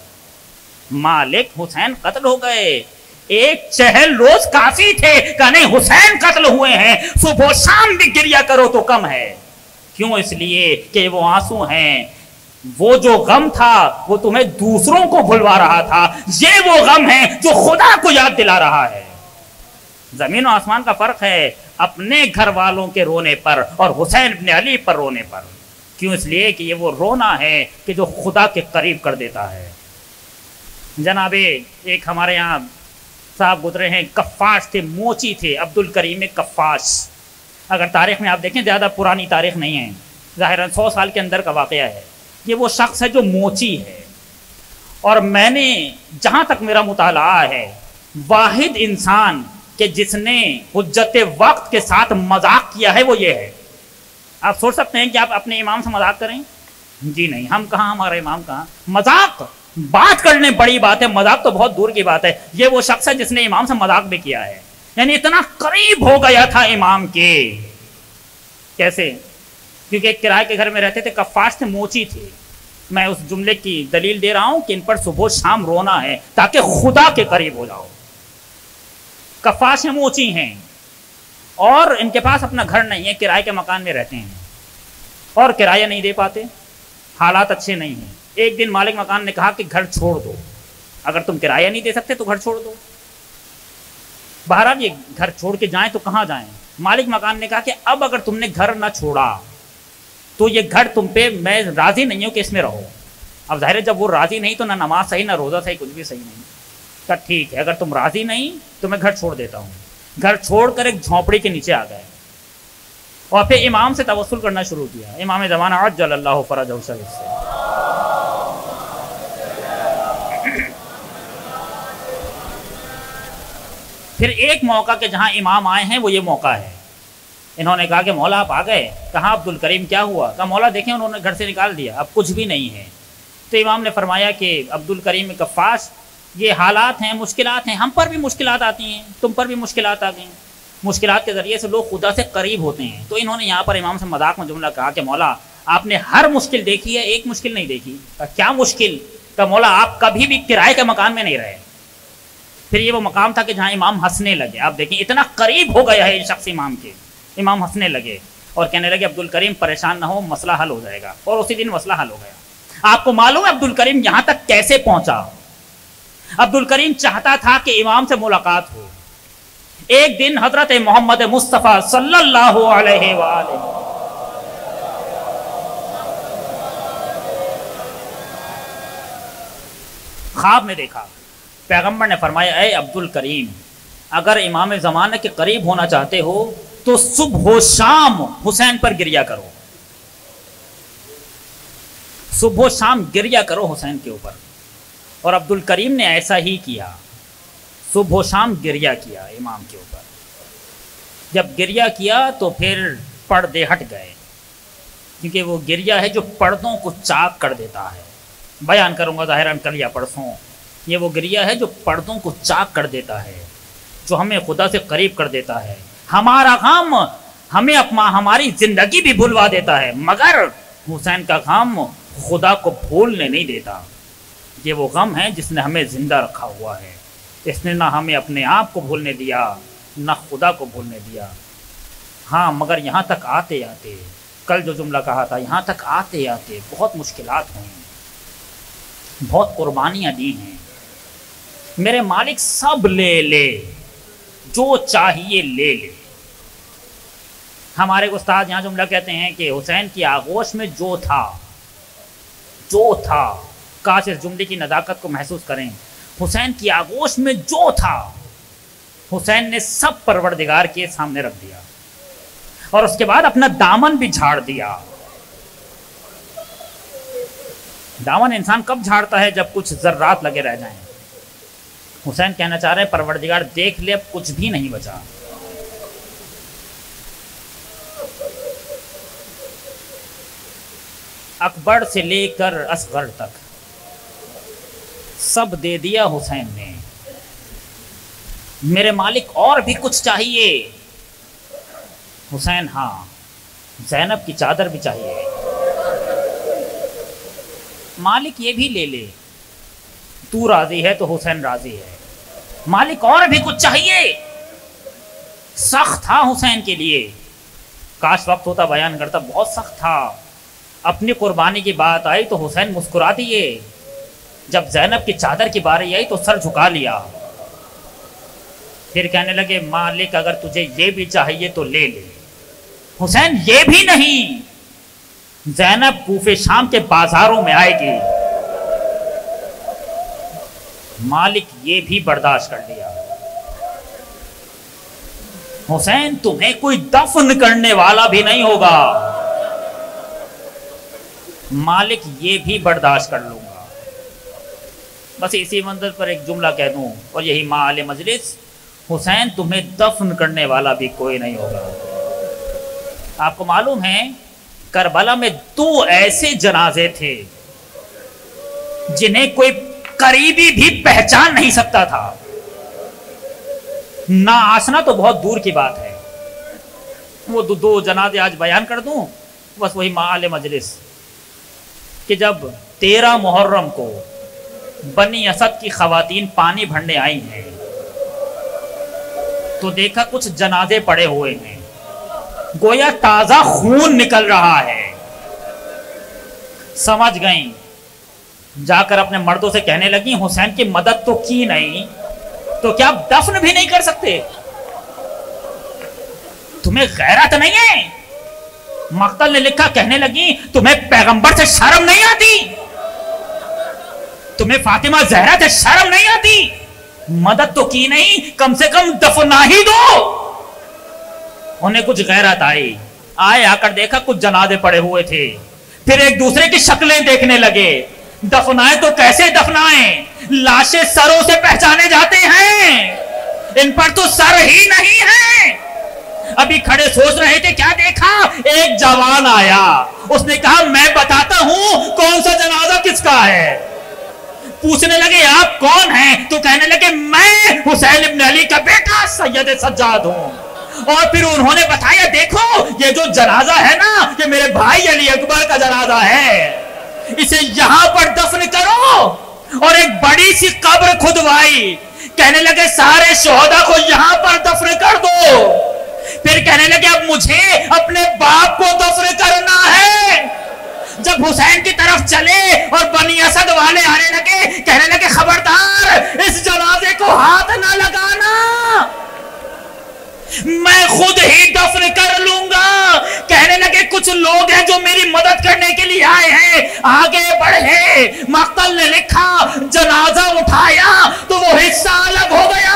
مالک حسین قتل ہو گئے، ایک چہل روز کافی تھے کہ نہیں حسین قتل ہوئے ہیں، صبح و شام بھی گریہ کرو تو کم ہے۔ کیوں؟ اس لیے کہ وہ آنسو ہیں، وہ جو غم تھا وہ تمہیں دوسروں کو بھلوا رہا تھا، یہ وہ غم ہے جو خدا کو یاد دلا رہا ہے۔ زمین و آسمان کا فرق ہے اپنے گھر والوں کے رونے پر اور حسین ابن علی پر رونے پر۔ کیوں؟ اس لیے کہ یہ وہ رونا ہے کہ جو خدا کے قریب کر دیتا ہے۔ جناب ایک ہمارے یہاں صاحب گزرے ہیں، کفاش تھے، موچی تھے، عبد الکریم کفاش۔ اگر تاریخ میں آپ دیکھیں زیادہ پرانی تاریخ نہیں ہے، ظاہراً سو سال کے اندر کا واقعہ ہے۔ یہ وہ شخص ہے جو موچی ہے، اور میں نے جہاں تک میرا مطالعہ ہے واحد انسان کہ جس نے حجت وقت کے ساتھ مذاق کیا ہے وہ یہ ہے۔ آپ سوچ سکتے ہیں کہ آپ اپنے امام سے مذاق کریں؟ جی نہیں، ہم کہاں، ہمارا امام کہاں. مذاق بات کرنے بڑی بات ہے، مذاق تو بہت دور کی بات ہے. یہ وہ شخص ہے جس نے امام سے مذاق بھی کیا ہے، یعنی اتنا قریب ہو گیا تھا امام کے. کیسے؟ کیونکہ ایک کرائے کے گھر میں رہتے تھے، کفاش تھے، موچی تھے. میں اس جملے کی دلیل دے رہا ہوں کہ ان پر صبح شام رونا ہے تاکہ خدا کے قریب ہو جاؤ. کفاش ہیں، موچی ہیں، اور ان کے پاس اپنا گھر نہیں ہے، کرائے کے مکان میں رہتے ہیں اور کرایہ نہیں دے پاتے، حالات اچھے نہیں ہیں. ایک دن مالک مکان نے کہا کہ گھر چھوڑ دو، اگر تم کرایہ نہیں دے سکتے تو گھر چھوڑ دو. بہرحال یہ گھر چھوڑ کے جائیں تو کہاں جائیں؟ مالک مکان نے کہا کہ اب اگر تم نے گھر نہ چھوڑا تو یہ گھر تم پہ میں راضی نہیں ہوں کہ اس میں رہو. اب ظاہر ہے جب وہ راضی نہیں تو نہ نماز صحیح، نہ روزہ صحیح، کچھ بھی صحیح نہیں. کہا ٹھیک ہے، اگر تم راضی نہیں تو میں گھر چھوڑ دیتا ہوں. گھر چھوڑ کر ایک جھونپڑی کے نیچے آ گئے اور پھر امام سے توسل کرنا شروع کیا. امام زمانہ عجل اللہ فرجہ الشریف سے. پھر ایک موقع کے جہاں امام آئے ہیں وہ یہ موقع ہے. انہوں نے کہا کہ مولا آپ آ گئے. کہا عبد الکریم کیا ہوا؟ کہا مولا دیکھیں انہوں نے گھر سے نکال دیا، اب کچھ بھی نہیں ہے. تو امام نے فرمایا کہ عبد الکریم کفاش، یہ حالات ہیں، مشکلات ہیں، ہم پر بھی مشکلات آتی ہیں، تم پر بھی مشکلات آ گئی. مشکلات کے ذریعے سے لوگ خدا سے قریب ہوتے ہیں. تو انہوں نے یہاں پر امام سے مذاق میں جملہ کہا کہ مولا آپ نے ہر مشکل دیکھی ہے، ایک مشکل نہیں دیکھی. کہا کیا مشکل؟ کہا مولا آپ کبھی بھی کرائے کے مکان میں نہیں رہے. پھر یہ وہ مقام تھا کہ جہاں امام ہنسنے لگے. آپ دیکھیں اتنا قریب ہو گیا ہے یہ شخص امام کے. امام ہنسنے لگے اور کہنے لگے عبد الکریم پریشان نہ ہو، مسئلہ حل ہو جائے گا. اور اسی دن مسئلہ حل ہو گیا. آپ کو معلوم ہے عبد الکریم یہاں تک کیسے پہنچا؟ عبد الکریم چاہتا تھا کہ امام سے ملاقات ہو. ایک دن حضرت محمد مصطفیٰ صلی اللہ علیہ وآلہ خواب میں دیکھا. پیغمبر نے فرمایا اے عبد الکریم، اگر امام زمانہ کے قریب ہونا چاہتے ہو تو صبح و شام حسین پر گریا کرو، صبح و شام گریا کرو حسین کے اوپر. اور عبد الکریم نے ایسا ہی کیا، صبح و شام گریا کیا امام کے اوپر. جب گریا کیا تو پھر پردے ہٹ گئے، کیونکہ وہ گریا ہے جو پردوں کو چاک کر دیتا ہے. بیان کروں گا ظاہراً کل یا پرسوں. یہ وہ گریا ہے جو پردوں کو چاک کر دیتا ہے، جو ہمیں خدا سے قریب کر دیتا ہے. ہمارا غم ہمیں اپنا ہماری زندگی بھی بھلوا دیتا ہے، مگر حسین کا غم خدا کو بھولنے نہیں دیتا. یہ وہ غم ہے جس نے ہمیں زندہ رکھا ہوا ہے. اس نے نہ ہمیں اپنے آپ کو بھولنے دیا نہ خدا کو بھولنے دیا. ہاں مگر یہاں تک آتے آتے، کل جو جملہ کہا تھا، یہاں تک آتے آتے بہت مشکلات ہوئیں، بہت قربانیاں دی ہیں. میرے مالک سب لے لے، جو چاہیے لے لے. ہمارے استاد یہاں جملہ کہتے ہیں کہ حسین کی آغوش میں جو تھا، جو تھا، کاش اس جملے کی نزاکت کو محسوس کریں. حسین کی آغوش میں جو تھا حسین نے سب پروردگار کے سامنے رکھ دیا اور اس کے بعد اپنا دامن بھی جھاڑ دیا. دامن انسان کب جھاڑتا ہے؟ جب کچھ ذرات لگے رہ جائیں. حسین کہنا چاہ رہے ہیں پروردگار دیکھ لے، اب کچھ بھی نہیں بچا. اکبر سے لے کر اصغر تک سب دے دیا حسین نے. میرے مالک اور بھی کچھ چاہیے؟ حسین ہاں، زینب کی چادر بھی چاہیے. مالک یہ بھی لے لے، تو راضی ہے تو حسین راضی ہے. مالک اور بھی کچھ چاہیے؟ سخت تھا حسین کے لیے. کاش وقت ہوتا بیان کرتا، بہت سخت تھا. اپنی قربانی کی بات آئی تو حسین مسکرا دیے. جب زینب کی چادر کی باری آئی تو سر جھکا لیا. پھر کہنے لگے مالک اگر تجھے یہ بھی چاہیے تو لے لے. حسین یہ بھی نہیں، زینب کوفے شام کے بازاروں میں آئے گی. مالک یہ بھی برداشت کر لیا. حسین تمہیں کوئی دفن کرنے والا بھی نہیں ہوگا. مالک یہ بھی برداشت کر لوں گا. بس اسی منظر پر ایک جملہ کہہ دوں اور یہی مآل مجلس، حسین تمہیں دفن کرنے والا بھی کوئی نہیں ہوگا. آپ کو معلوم ہے کربلا میں دو ایسے جنازے تھے جنہیں کوئی قریبی بھی پہچان نہیں سکتا تھا. نا آشنا تو بہت دور کی بات ہے. وہ دو, دو جنازے آج بیان کر دوں, بس وہی معال مجلس کہ جب تیرہ محرم کو بنی اسد کی خواتین پانی بھرنے آئی ہیں تو دیکھا کچھ جنازے پڑے ہوئے ہیں, گویا تازہ خون نکل رہا ہے. سمجھ گئیں, جا کر اپنے مردوں سے کہنے لگی حسین کی مدد تو کی نہیں تو کیا دفن بھی نہیں کر سکتے؟ تمہیں غیرت نہیں ہے؟ مقتل نے لکھا, کہنے لگی تمہیں پیغمبر سے شرم نہیں آتی؟ تمہیں فاطمہ زہرا سے شرم نہیں آتی؟ مدد تو کی نہیں, کم سے کم دفنا ہی دو. انہیں کچھ غیرت آئی, آئے آ کر دیکھا کچھ جنازے پڑے ہوئے تھے, پھر ایک دوسرے کی شکلیں دیکھنے لگے. دفنائیں تو کیسے دفنائیں, لاشیں سروں سے پہچانے جاتے ہیں, ان پر تو سر ہی نہیں ہے. ابھی کھڑے سوچ رہے تھے, کیا دیکھا, ایک جوان آیا, اس نے کہا میں بتاتا ہوں کون سا جنازہ کس کا ہے. پوچھنے لگے آپ کون ہیں, تو کہنے لگے میں حسین ابن علی کا بیٹا سید سجاد ہوں. اور پھر انہوں نے بتایا دیکھو یہ جو جنازہ ہے نا یہ میرے بھائی علی اکبر کا جنازہ ہے, اسے یہاں پر دفن کرو. اور ایک بڑی سی قبر کھدوائی, کہنے لگے سارے شہداء کو یہاں پر دفن کر دو. پھر کہنے لگے اب مجھے اپنے باپ کو دفن کرنا ہے. جب حسین کی طرف چلے اور بنی اسد والے آنے لگے, کہنے لگے خبردار اس جنازے کو ہاتھ نہ لگانا, میں خود ہی دفن کر لوں گا. کہنے لگے کچھ لوگ ہیں جو میری مدد کرنے کے لیے آئے ہیں, آگے بڑھے. مقتل نے لکھا جنازہ اٹھایا تو وہ حصہ الگ ہو گیا.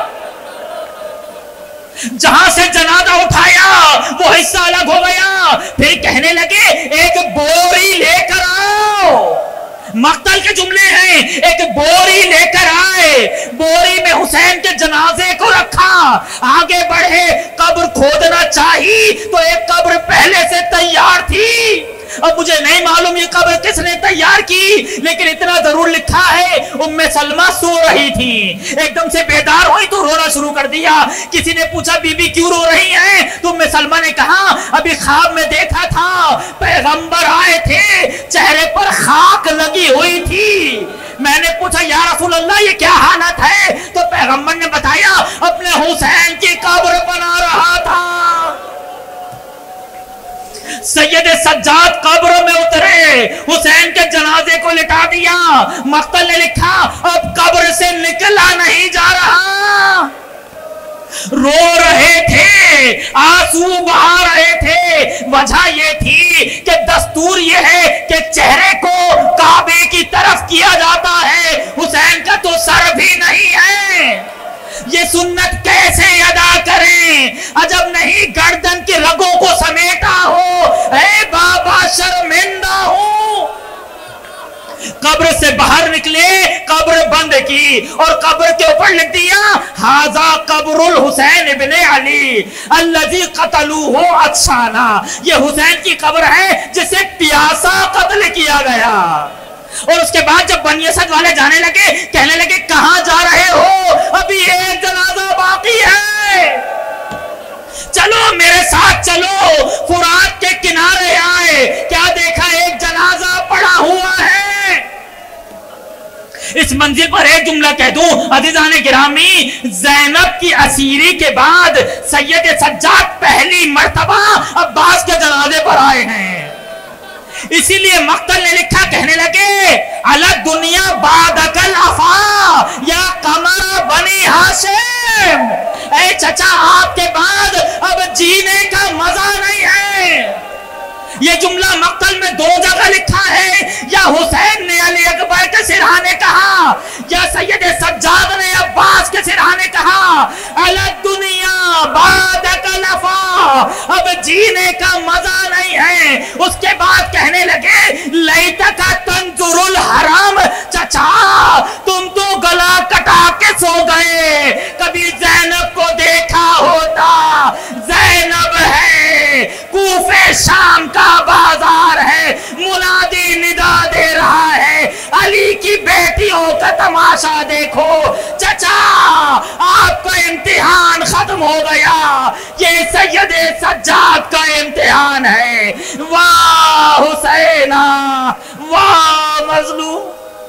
جہاں سے جنازہ اٹھایا وہ حصہ الگ ہو گیا. پھر کہنے لگے ایک بوری لے کر آؤ. مقتل کے جملے ہیں, ایک بوری لے کر آئے, بوری میں حسین کے جنازے کو رکھا. آگے بڑھے, قبر کھودنا چاہیے تو ایک قبر پہلے سے تیار تھی. اب مجھے نہیں معلوم یہ قبر کس نے تیار کی, لیکن اتنا ضرور لکھا ہے ام سلمہ سو رہی تھی, ایک دم سے بیدار ہوئی تو رونا شروع کر دیا. کسی نے پوچھا بی بی کیوں رو رہی ہیں, تو ام سلمہ نے کہا ابھی خواب میں دیکھا تھا پیغمبر آئے تھے, چہرے پر خاک لگی ہوئی تھی. میں نے پوچھا یا رسول اللہ یہ کیا حالت ہے, تو پیغمبر نے بتایا اپنے حسین کی قبر بنا رہا تھا. سید سجاد قبروں میں اترے, حسین کے جنازے کو لٹا دیا. مقتل نے لکھا اب قبر سے نکلا نہیں جا رہا. رو رہے تھے, آنسو بہا رہے تھے. وجہ یہ تھی کہ دستور یہ ہے کہ چہرے کو کعبے کی طرف کیا جاتا ہے, حسین کا تو سر بھی نہیں ہے. یہ سنت کیسے ادا کریں, عجب نہیں گردن کی رگوں کو سمیٹا ہو, اے بابا شرمندہ ہوں. قبر سے باہر نکلے, قبر بند کی اور قبر کے اوپر لکھ دیا ھذا قبر الحسین ابن علی الذی قتلوہ عطشانا. یہ حسین کی قبر ہے جسے پیاسا قتل کیا گیا. اور اس کے بعد جب بنی اسد والے جانے لگے, کہنے لگے کہاں جا رہے ہو, ابھی ایک جنازہ باقی ہے, چلو میرے ساتھ چلو. فرات کے کنارے آئے, کیا دیکھا ایک جنازہ پڑا ہوا ہے. اس منزل پر ایک جملہ کہہ دوں عزیزان گرامی, زینب کی اسیری کے بعد سید سجاد پہلی مرتبہ عباس کے جنازے پر آئے ہیں. اسی لیے مقتل نے لکھا, کہنے لگے علی دنیا بعدک الافا یا قمر بنی ہاشم, اے چچا آپ کے بعد اب جینے کا مزہ نہیں ہے. یہ جملہ مقتل میں دو جگہ لکھا ہے, یا حسین نے علی اکبر کے سرحانے کہا یا سید سجاد نے عباس کے سرحانے کہا علی دنیا بعدک الافا, اب جینے کا مزہ نہیں ہے. اس کے بعد کہنے لگے لیتک تنظر الحرام, چچا تم تو گلا کٹا کے سو گئے, کبھی زینب کو دیکھا ہوتا. زینب ہے کوفے شام کا بادشاہ, بیٹیوں کا تماشا دیکھو، چچا آپ کا امتحان ختم ہو گیا، یہ سید سجاد کا امتحان ہے۔ واہ حسینہ، واہ مظلوم۔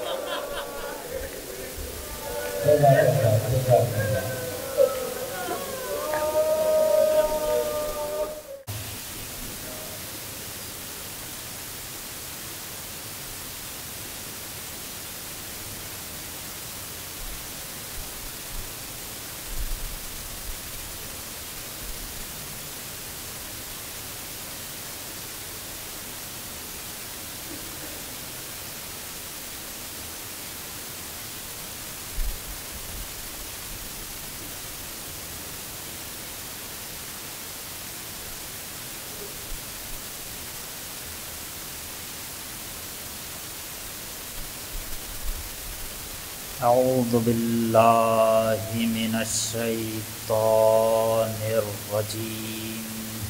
اعوذ باللہ من الشیطان الرجیم،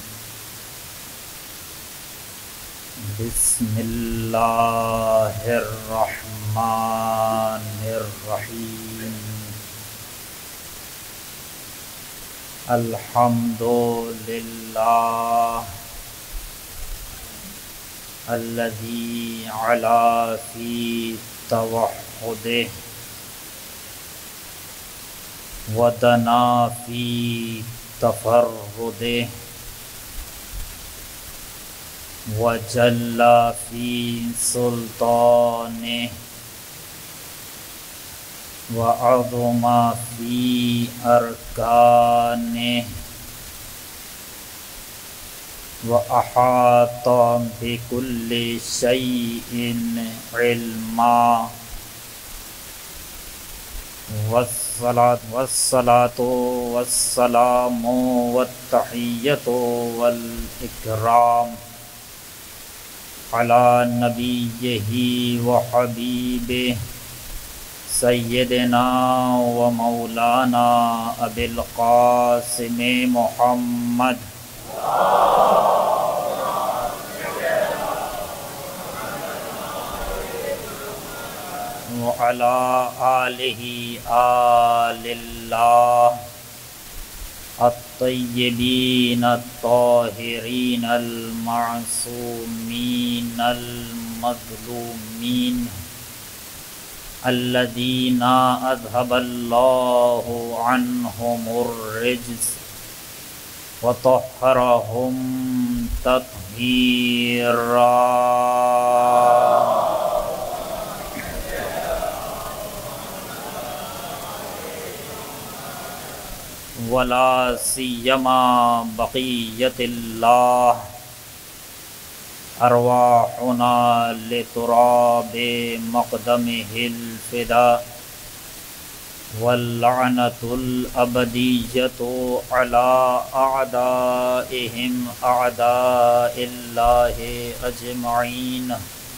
بسم اللہ الرحمن الرحیم، الحمد للہ الذی علا فی توحدہ ودنا فی تفردہ وجل فی سلطانہ وعظم فی ارکانہ وأحاط بكل شيء علما، والصلاة والصلاة والسلام والتحية والإكرام على نبيه وحبيبه سيدنا ومولانا أبي القاسم محمد وعلى آلہ آل اللہ الطیبین الطاہرین المعصومین المظلومین الذین اذهب اللہ عنہم الرجس وطہرہم تطہیرا۔ ولا سیما بقیت اللہ ارواحنا لتراب مقدمہ الفدا، واللعنۃ الابدیۃ علی اعدائہم اعداء اللہ اجمعین۔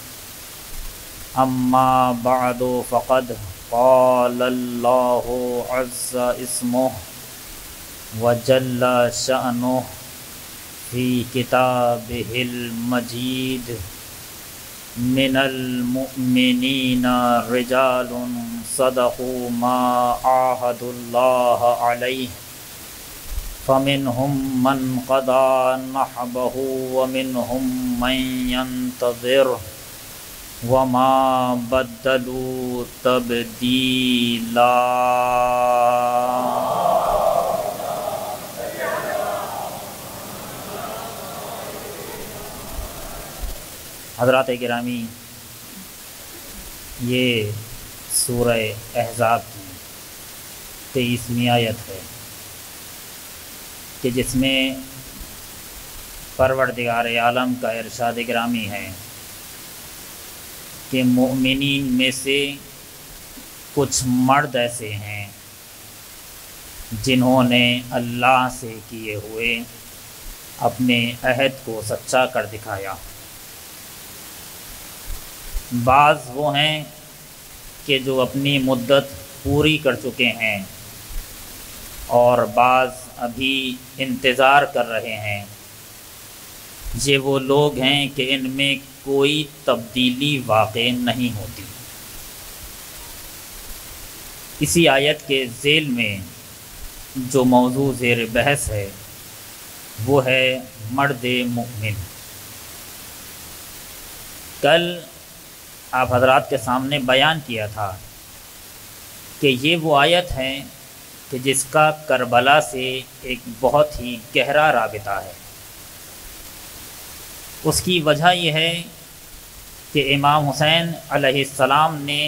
اما بعد فقد قال اللہ عز اسمہ وجل شأنہ فی کتابہ المجید، من المؤمنین رجال صدقوا ما عاہدوا اللہ علیہ، فمنہم من قضى نحبہ ومنہم من ينتظر وما بدلوا تبدیلا۔ حضرات گرامی، یہ سورہ احزاب کی تیئیسویں آیت ہے کہ جس میں پروردگار عالم کا ارشاد گرامی ہے کہ مومنین میں سے کچھ مرد ایسے ہیں جنہوں نے اللہ سے کیے ہوئے اپنے عہد کو سچا کر دکھایا، بعض وہ ہیں کہ جو اپنی مدت پوری کر چکے ہیں اور بعض ابھی انتظار کر رہے ہیں۔ یہ وہ لوگ ہیں کہ ان میں کوئی تبدیلی واقع نہیں ہوتی۔ اسی آیت کے ذیل میں جو موضوع زیر بحث ہے وہ ہے مرد مومن۔ کل آپ حضرات کے سامنے بیان کیا تھا کہ یہ وہ آیت ہے کہ جس کا کربلا سے ایک بہت ہی گہرا رابطہ ہے۔ اس کی وجہ یہ ہے کہ امام حسین علیہ السلام نے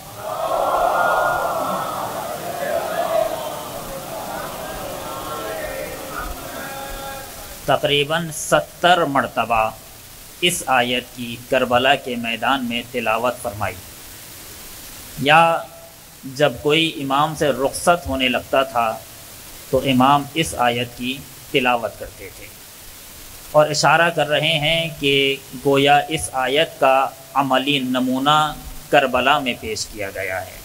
تقریباً ستر مرتبہ اس آیت کی کربلا کے میدان میں تلاوت فرمائی، یا جب کوئی امام سے رخصت ہونے لگتا تھا تو امام اس آیت کی تلاوت کرتے تھے، اور اشارہ کر رہے ہیں کہ گویا اس آیت کا عملی نمونہ کربلا میں پیش کیا گیا ہے۔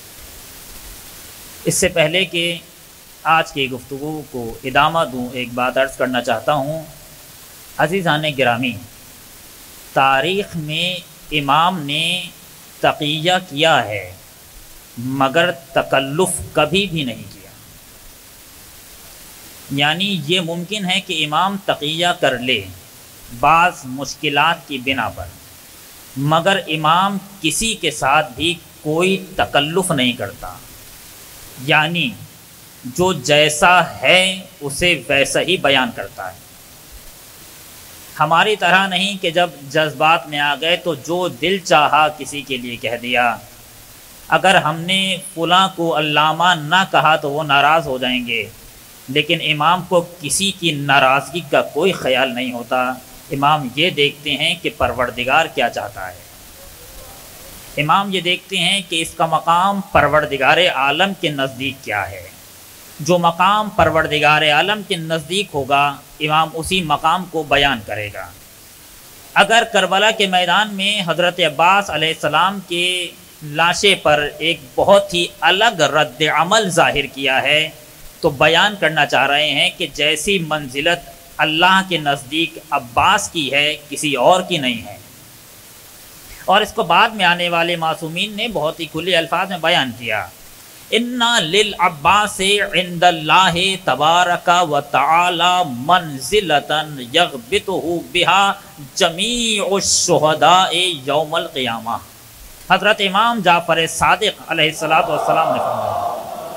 اس سے پہلے کہ آج کی گفتگو کو ادامہ دوں، ایک بات عرض کرنا چاہتا ہوں۔ عزیزان گرامی، تاریخ میں امام نے تقیہ کیا ہے مگر تکلف کبھی بھی نہیں کیا۔ یعنی یہ ممکن ہے کہ امام تقیہ کر لے بعض مشکلات کی بنا پر، مگر امام کسی کے ساتھ بھی کوئی تکلف نہیں کرتا، یعنی جو جیسا ہے اسے ویسا ہی بیان کرتا ہے۔ ہماری طرح نہیں کہ جب جذبات میں آ گئے تو جو دل چاہا کسی کے لیے کہہ دیا۔ اگر ہم نے فلاں کو علامہ نہ کہا تو وہ ناراض ہو جائیں گے، لیکن امام کو کسی کی ناراضگی کا کوئی خیال نہیں ہوتا۔ امام یہ دیکھتے ہیں کہ پروردگار کیا چاہتا ہے، امام یہ دیکھتے ہیں کہ اس کا مقام پروردگار عالم کے نزدیک کیا ہے۔ جو مقام پروردگار عالم کے نزدیک ہوگا امام اسی مقام کو بیان کرے گا۔ اگر کربلا کے میدان میں حضرت عباس علیہ السلام کے لاشے پر ایک بہت ہی الگ رد عمل ظاہر کیا ہے تو بیان کرنا چاہ رہے ہیں کہ جیسی منزلت اللہ کے نزدیک عباس کی ہے کسی اور کی نہیں ہے۔ اور اس کو بعد میں آنے والے معصومین نے بہت ہی کھلے الفاظ میں بیان کیا، اِنَّ لِلْعَبَّاسِ عِنْدَ اللَّهِ تَبَارَكَ وَتَعَالَى مَنْزِلَةً يَغْبِطُهُ بِهَا جَمِيعُ الشُّهَدَاءِ يَوْمَ الْقِيَامَةِ۔ حضرت امام جعفر صادق علیہ الصلوۃ والسلام نے فرمایا،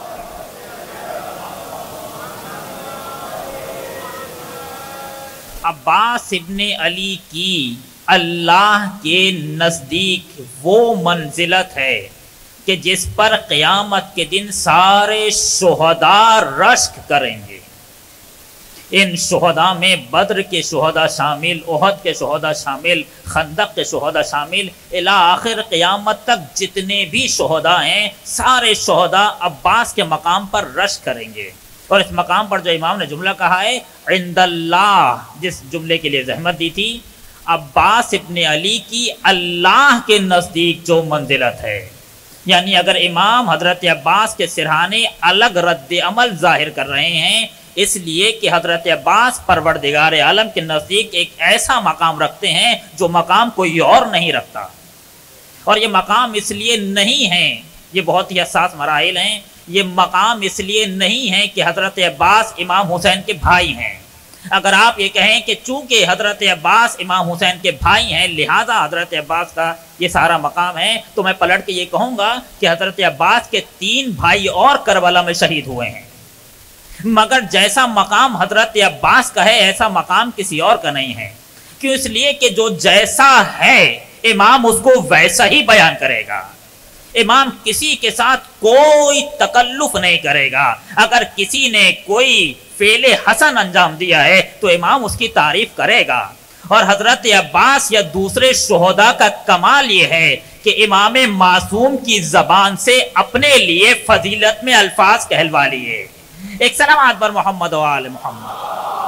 عباس ابن علی کی اللہ کے نزدیک وہ منزلت ہے کہ جس پر قیامت کے دن سارے شہداء رشک کریں گے۔ ان شہداء میں بدر کے شہداء شامل، احد کے شہداء شامل، خندق کے شہداء شامل، الی آخر قیامت تک جتنے بھی شہداء ہیں سارے شہداء عباس کے مقام پر رشک کریں گے۔ اور اس مقام پر جو امام نے جملہ کہا ہے عند اللہ، جس جملے کے لیے زحمت دی تھی، عباس ابن علی کی اللہ کے نزدیک جو منزلت ہے، یعنی اگر امام حضرت عباس کے سرہانے الگ رد عمل ظاہر کر رہے ہیں اس لیے کہ حضرت عباس پروردگار عالم کے نزدیک ایک ایسا مقام رکھتے ہیں جو مقام کوئی اور نہیں رکھتا، اور یہ مقام اس لیے نہیں ہے، یہ بہت ہی حساس مراحل ہیں، یہ مقام اس لیے نہیں ہے کہ حضرت عباس امام حسین کے بھائی ہیں۔ اگر آپ یہ کہیں کہ چونکہ حضرت عباس امام حسین کے بھائی ہیں لہذا حضرت عباس کا یہ سارا مقام ہے، تو میں پلٹ کے یہ کہوں گا کہ حضرت عباس کے تین بھائی اور کربلا میں شہید ہوئے ہیں، مگر جیسا مقام حضرت عباس کا ہے ایسا مقام کسی اور کا نہیں ہے۔ کیوں؟ اس لیے کہ جو جیسا ہے امام اس کو ویسا ہی بیان کرے گا۔ امام کسی کے ساتھ کوئی تکلف نہیں کرے گا۔ اگر کسی نے کوئی فعل حسن انجام دیا ہے تو امام اس کی تعریف کرے گا۔ اور حضرت عباس یا دوسرے شہداء کا کمال یہ ہے کہ امام معصوم کی زبان سے اپنے لیے فضیلت میں الفاظ کہلوا لیے۔ ایک سلامات پر محمد و آل محمد۔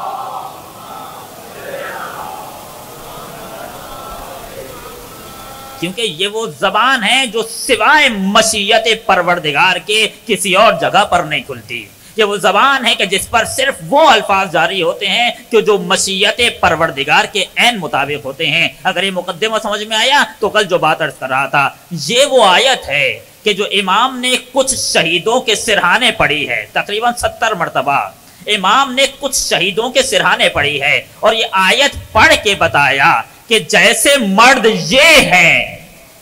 کیونکہ یہ وہ زبان ہے جو سوائے مشیت پروردگار کے کسی اور جگہ پر نہیں کھلتی۔ یہ وہ زبان ہے کہ جس پر صرف وہ الفاظ جاری ہوتے ہیں کہ جو مشیت پروردگار کے عین مطابق ہوتے ہیں۔ اگر یہ مقدمہ سمجھ میں آیا تو کل جو بات عرض کر رہا تھا، یہ وہ آیت ہے کہ جو امام نے کچھ شہیدوں کے سرہانے پڑھی ہے، تقریباً ستر مرتبہ امام نے کچھ شہیدوں کے سرہانے پڑھی ہے، اور یہ آیت پڑھ کے بتایا کہ جیسے مرد یہ ہیں،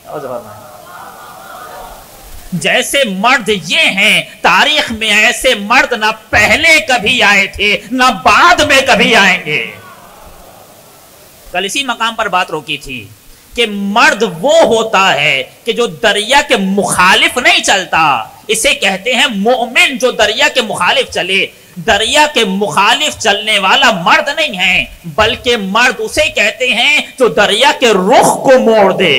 جیسے مرد یہ ہیں، تاریخ میں ایسے مرد نہ پہلے کبھی آئے تھے نہ بعد میں کبھی آئیں گے۔ کل اسی مقام پر بات روکی تھی کہ مرد وہ ہوتا ہے کہ جو دریا کے مخالف نہیں چلتا، اسے کہتے ہیں مومن جو دریا کے مخالف چلے۔ دریا کے مخالف چلنے والا مرد نہیں ہے، بلکہ مرد اسے کہتے ہیں جو دریا کے رخ کو موڑ دے۔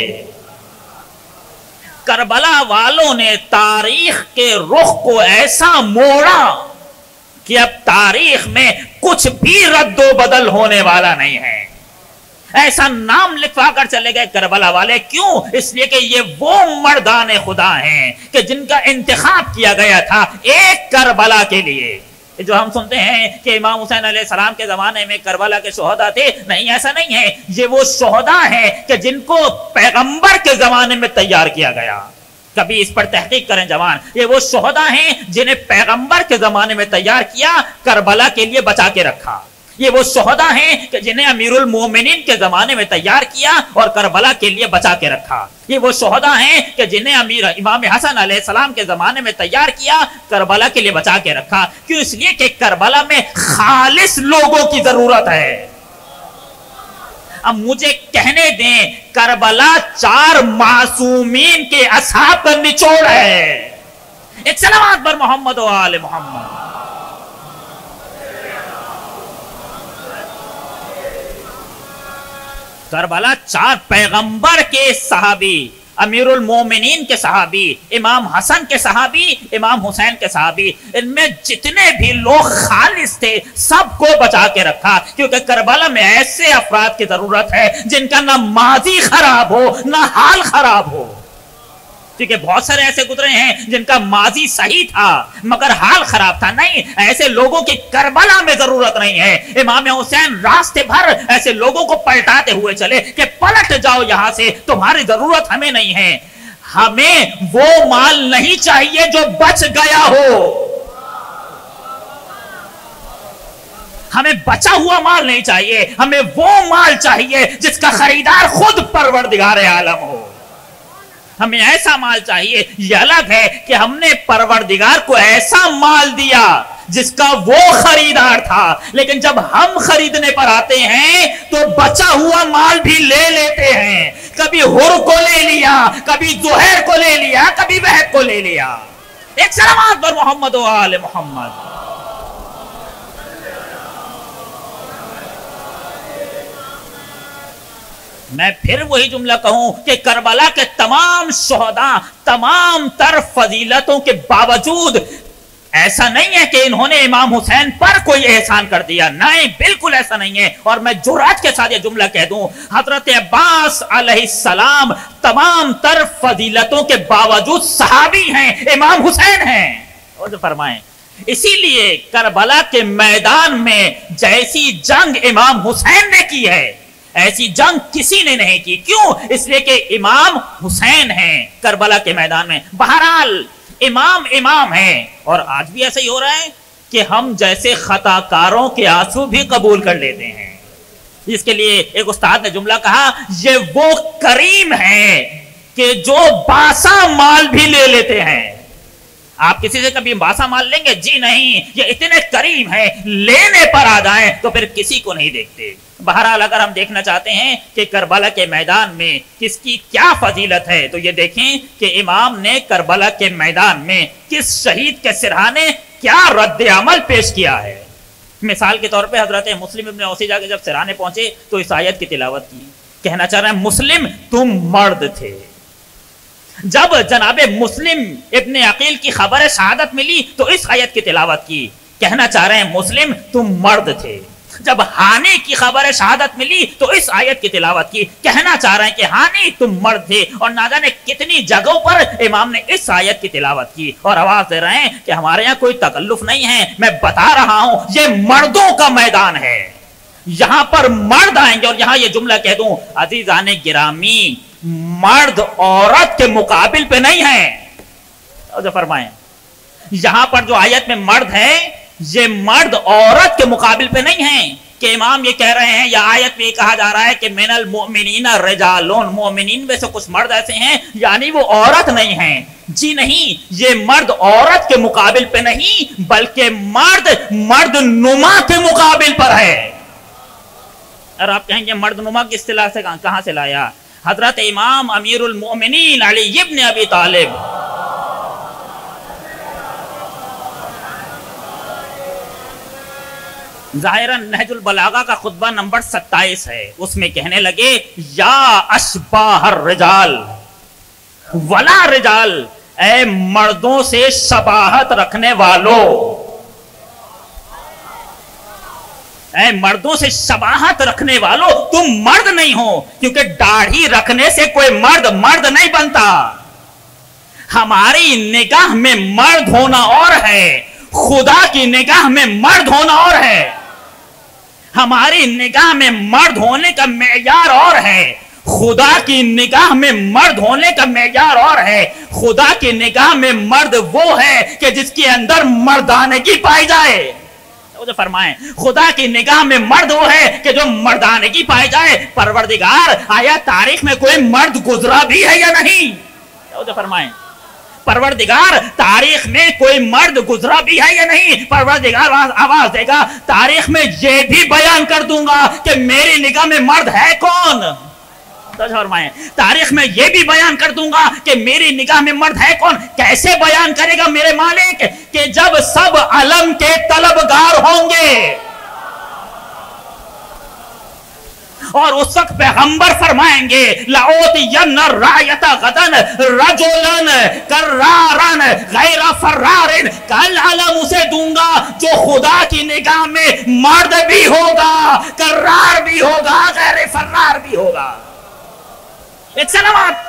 کربلا والوں نے تاریخ کے رخ کو ایسا موڑا کہ اب تاریخ میں کچھ بھی رد و بدل ہونے والا نہیں ہے۔ ایسا نام لکھوا کر چلے گئے کربلا والے، کیوں؟ اس لیے کہ یہ وہ مردان خدا ہیں کہ جن کا انتخاب کیا گیا تھا ایک کربلا کے لیے۔ جو ہم سنتے ہیں کہ امام حسین علیہ السلام کے زمانے میں کربلا کے شہداء تھے، نہیں، ایسا نہیں ہے۔ یہ وہ شہداء ہیں کہ جن کو پیغمبر کے زمانے میں تیار کیا گیا۔ کبھی اس پر تحقیق کریں جوان، یہ وہ شہداء ہیں جنہیں پیغمبر کے زمانے میں تیار کیا، کربلا کے لیے بچا کے رکھا۔ یہ وہ شہداء ہیں کہ جنہیں امیر المومنین کے زمانے میں تیار کیا اور کربلا کے لیے بچا کے رکھا۔ یہ وہ شہداء ہیں کہ جنہیں امیر امام حسن علیہ السلام کے زمانے میں تیار کیا، کربلا کے لیے بچا کے رکھا۔ کیوں؟ اس لیے کہ کربلا میں خالص لوگوں کی ضرورت ہے۔ اب مجھے کہنے دیں، کربلا چار معصومین کے اصحاب کا نچوڑ ہے۔ ایک سلامات بر محمد و آل محمد۔ کربلا چار پیغمبر کے صحابی، امیر المومنین کے صحابی، امام حسن کے صحابی، امام حسین کے صحابی، ان میں جتنے بھی لوگ خالص تھے سب کو بچا کے رکھا، کیونکہ کربلا میں ایسے افراد کی ضرورت ہے جن کا نہ ماضی خراب ہو نہ حال خراب ہو۔ کیونکہ بہت سارے ایسے گزرے ہیں جن کا ماضی صحیح تھا مگر حال خراب تھا۔ نہیں، ایسے لوگوں کی کربلا میں ضرورت نہیں ہے۔ امام حسین راستے بھر ایسے لوگوں کو پلٹاتے ہوئے چلے کہ پلٹ جاؤ یہاں سے، تمہاری ضرورت ہمیں نہیں ہے۔ ہمیں وہ مال نہیں چاہیے جو بچ گیا ہو، ہمیں بچا ہوا مال نہیں چاہیے، ہمیں وہ مال چاہیے جس کا خریدار خود پروردگار عالم ہو۔ ہمیں ایسا مال چاہیے۔ یہ الگ ہے کہ ہم نے پروردگار کو ایسا مال دیا جس کا وہ خریدار تھا، لیکن جب ہم خریدنے پر آتے ہیں تو بچا ہوا مال بھی لے لیتے ہیں۔ کبھی حر کو لے لیا، کبھی زہیر کو لے لیا، کبھی وہب کو لے لیا۔ ایک سلامات پر محمد و آل محمد۔ میں پھر وہی جملہ کہوں کہ کربلا کے تمام شہداء تمام تر فضیلتوں کے باوجود ایسا نہیں ہے کہ انہوں نے امام حسین پر کوئی احسان کر دیا، نہیں، بالکل ایسا نہیں ہے۔ اور میں جرأت کے ساتھ یہ جملہ کہہ دوں، حضرت عباس علیہ السلام تمام تر فضیلتوں کے باوجود صحابی ہیں، امام حسین ہیں۔ اور جو فرمائیں، اسی لیے کربلا کے میدان میں جیسی جنگ امام حسین نے کی ہے ایسی جنگ کسی نے نہیں کی۔ کیوں؟ اس لیے کہ امام حسین ہیں کربلا کے میدان میں۔ بہرحال امام امام ہیں، اور آج بھی ایسا ہی ہو رہا ہے کہ ہم جیسے خطا کاروں کے آنسو بھی قبول کر لیتے ہیں۔ اس کے لیے ایک استاد نے جملہ کہا، یہ وہ کریم ہے کہ جو باسا مال بھی لے لیتے ہیں۔ آپ کسی سے کبھی باسا مال لیں گے؟ جی نہیں، یہ اتنے کریم ہیں، لینے پر آ جائیں تو پھر کسی کو نہیں دیکھتے۔ بہرحال اگر ہم دیکھنا چاہتے ہیں کہ کربلا کے میدان میں کس کی کیا فضیلت ہے تو یہ دیکھیں کہ امام نے کربلا کے میدان میں کس شہید کے سرہانے کیا رد عمل پیش کیا ہے۔ مثال کے طور پہ حضرت مسلم ابن اوسیجہ کے جب سرہانے پہنچے تو اس آیت کی تلاوت کی، کہنا چاہ رہے ہیں مسلم تم مرد تھے۔ جب جناب مسلم ابن عقیل کی خبر شہادت ملی تو اس آیت کی تلاوت کی، کہنا چاہ رہے ہیں مسلم تم مرد تھے۔ جب ہانی کی خبر شہادت ملی تو اس آیت کی تلاوت کی، کہنا چاہ رہے ہیں کہ ہانی تم مرد تھے۔ اور نہ جانے کتنی جگہوں پر امام نے اس آیت کی تلاوت کی اور آواز دے رہے ہیں کہ ہمارے یہاں کوئی تکلف نہیں ہے، میں بتا رہا ہوں یہ مردوں کا میدان ہے، یہاں پر مرد آئیں گے۔ اور یہاں یہ جملہ کہہ دوں عزیزان گرامی، مرد عورت کے مقابل پہ نہیں ہے، اور جو فرمائیں یہاں پر جو آیت میں مرد ہے یہ مرد عورت کے مقابل پہ نہیں ہے کہ امام یہ کہہ رہے ہیں یا آیت میں یہ کہا جا رہا ہے کہ من المؤمنین رجالون، مومنین میں سے کچھ مرد ایسے ہیں یعنی وہ عورت نہیں ہیں. جی نہیں، یہ مرد عورت کے مقابل پہ نہیں بلکہ مرد مرد نما کے مقابل پر ہے. اور آپ کہیں گے مرد نما کی اصطلاح سے کہاں سے لایا؟ حضرت امام امیر المؤمنین علی ابن ابی طالب ظاہراً نہج البلاغہ کا خطبہ نمبر ستائیس ہے، اس میں کہنے لگے یا اشباہ الرجال ولا رجال، اے مردوں سے شباہت رکھنے والوں، اے مردوں سے شباہت رکھنے والوں تم مرد نہیں ہو، کیونکہ داڑھی رکھنے سے کوئی مرد مرد نہیں بنتا. ہماری نگاہ میں مرد ہونا اور ہے، خدا کی نگاہ میں مرد ہونا اور ہے. ہماری نگاہ میں مرد ہونے کا معیار اور ہے، خدا کی نگاہ میں مرد ہونے کا معیار اور ہے. خدا کی نگاہ میں مرد وہ ہے کہ جس کے اندر مردانگی پائی جائے. جو فرمائیں خدا کی نگاہ میں مرد وہ ہے کہ جو مردانگی پائی جائے. پروردگار آیا تاریخ میں کوئی مرد گزرا بھی ہے یا نہیں؟ جو فرمائیں پروردگار تاریخ میں کوئی مرد گزرا بھی ہے یا نہیں؟ پروردگار آواز دے گا تاریخ میں یہ بھی بیان کر دوں گا کہ میری نگاہ میں مرد ہے کون. فرمائیں تاریخ میں یہ بھی بیان کر دوں گا کہ میری نگاہ میں مرد ہے کون. کیسے بیان کرے گا میرے مالک؟ کہ جب سب علم کے طلبگار ہوں گے اور اس وقت پیغمبر فرمائیں گے لَأُوتِيَنَّ الرَّايَةَ غَدًا رَجُلًا كَرَّارًا غَيْرَ فَرَّارٍ، کل علم اسے دوں گا جو خدا کی نگاہ میں مرد بھی ہوگا، کرار بھی ہوگا، غیر فرار بھی ہوگا. ایک سلامات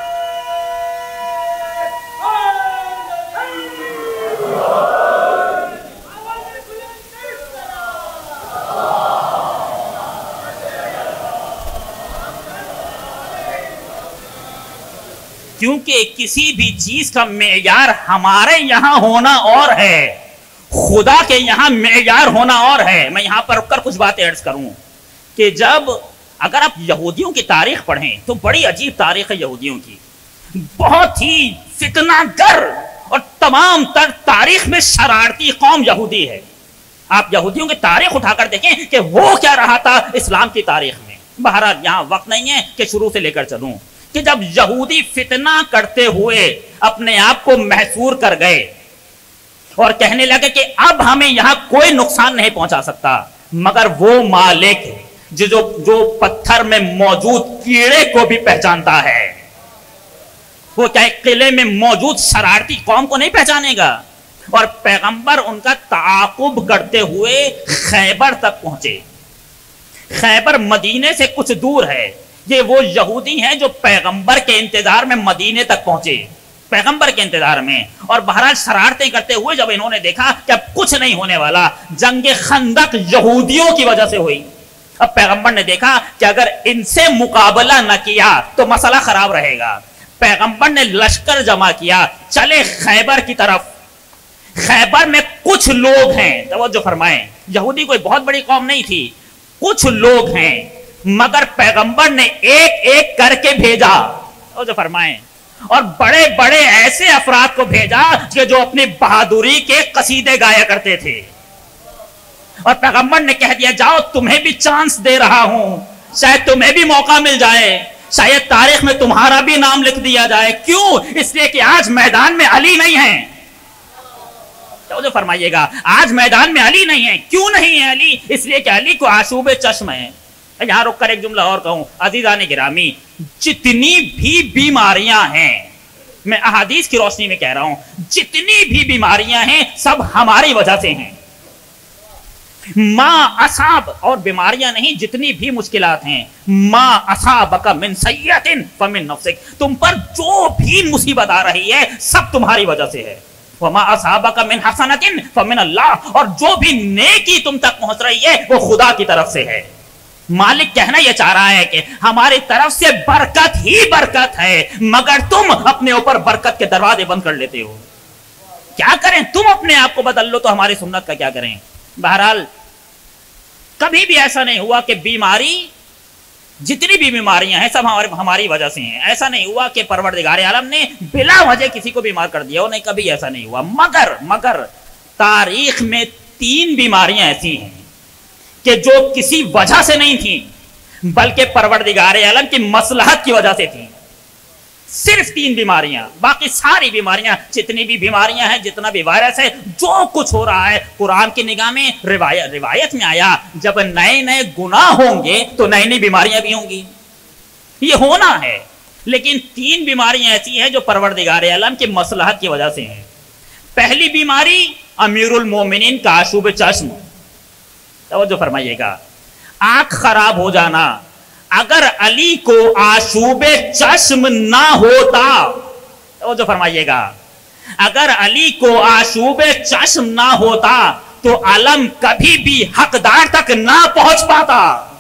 کیونکہ کسی بھی چیز کا معیار ہمارے یہاں ہونا اور ہے، خدا کے یہاں معیار ہونا اور ہے. میں یہاں پر رک کر کچھ باتیں عرض کروں کہ جب اگر آپ یہودیوں کی تاریخ پڑھیں تو بڑی عجیب تاریخ ہے یہودیوں کی، بہت ہی فتنہ گر اور تمام تر تاریخ میں شرارتی قوم یہودی ہے. آپ یہودیوں کی تاریخ اٹھا کر دیکھیں کہ وہ کیا رہا تھا اسلام کی تاریخ میں. بہرحال یہاں وقت نہیں ہے کہ شروع سے لے کر چلوں کہ جب یہودی فتنہ کرتے ہوئے اپنے آپ کو محصور کر گئے اور کہنے لگے کہ اب ہمیں یہاں کوئی نقصان نہیں پہنچا سکتا مگر وہ مالک جو جو پتھر میں موجود کیڑے کو بھی پہچانتا ہے. وہ کیا قلعے میں موجود شرارتی قوم کو نہیں پہچانے گا؟ اور پیغمبر ان کا تعاقب کرتے ہوئے خیبر تک پہنچے. خیبر مدینے سے کچھ دور ہے. یہ وہ یہودی ہیں جو پیغمبر کے انتظار میں مدینے تک پہنچے، پیغمبر کے انتظار میں. اور بہرحال شرارتیں کرتے ہوئے جب انہوں نے دیکھا کہ اب کچھ نہیں ہونے والا، جنگ خندق یہودیوں کی وجہ سے ہوئی. اب پیغمبر نے دیکھا کہ اگر ان سے مقابلہ نہ کیا تو مسئلہ خراب رہے گا. پیغمبر نے لشکر جمع کیا، چلے خیبر کی طرف. خیبر میں کچھ لوگ ہیں، توجہ فرمائیں، یہودی کوئی بہت بڑی قوم نہیں تھی، کچھ لوگ ہیں مگر پیغمبر نے ایک ایک کر کے بھیجا. توجہ فرمائیں، اور بڑے بڑے ایسے افراد کو بھیجا کہ جو اپنی بہادری کے قصیدے گایا کرتے تھے. اور پیغمبر نے کہہ دیا جاؤ تمہیں بھی چانس دے رہا ہوں، شاید تمہیں بھی موقع مل جائے، شاید تاریخ میں تمہارا بھی نام لکھ دیا جائے. کیوں؟ اس لیے کہ آج میدان میں علی نہیں ہیں. توجہ فرمائیے گا، آج میدان میں علی نہیں ہے. کیوں نہیں ہے علی؟ اس لیے کہ علی کو آشوب چشم ہے. یہاں رک کر ایک جملہ اور کہوں، عزیزان گرامی، جتنی بھی بیماریاں ہیں، میں احادیث کی روشنی میں کہہ رہا ہوں، جتنی بھی بیماریاں ہیں سب ہماری وجہ سے ہیں. ما اصاب، اور بیماریاں نہیں، جتنی بھی مشکلات ہیں، ما اصابک من سیئۃ فمن نفسک، تم پر جو بھی مصیبت آ رہی ہے سب تمہاری وجہ سے ہے. وما اصابک من حسنۃ فمن اللہ، اور جو بھی نیکی تم تک پہنچ رہی ہے وہ خدا کی طرف سے ہے. مالک کہنا یہ چاہ رہا ہے کہ ہماری طرف سے برکت ہی برکت ہے مگر تم اپنے اوپر برکت کے دروازے بند کر لیتے ہو. کیا کریں؟ تم اپنے آپ کو بدل لو تو ہماری سنت کا کیا کریں؟ بہرحال کبھی بھی ایسا نہیں ہوا کہ بیماری، جتنی بھی بیماریاں ہیں سب ہمارے ہماری وجہ سے ہیں. ایسا نہیں ہوا کہ پروردگار عالم نے بلا وجہ کسی کو بیمار کر دیا ہو، نہیں، کبھی ایسا نہیں ہوا. مگر مگر تاریخ میں تین بیماریاں ایسی ہیں کہ جو کسی وجہ سے نہیں تھیں بلکہ پروردگار عالم کی مصلحت کی وجہ سے تھیں. صرف تین بیماریاں، باقی ساری بیماریاں، جتنی بھی بیماریاں ہیں، جتنا بھی وائرس ہے، جو کچھ ہو رہا ہے، قرآن کی نگاہ میں روایت روایت میں آیا جب نئے نئے گناہ ہوں گے تو نئی نئی بیماریاں بھی ہوں گی. یہ ہونا ہے. لیکن تین بیماریاں ایسی ہیں جو پروردگار عالم کی مصلحت کی وجہ سے ہیں. پہلی بیماری امیر المومنین کا آشوب چشم. توجہ فرمائیے گا، آنکھ خراب ہو جانا. اگر علی کو آشوب چشم نہ ہوتا، توجہ فرمائیے گا، اگر علی کو آشوب چشم نہ ہوتا تو علم کبھی بھی حقدار تک نہ پہنچ پاتا.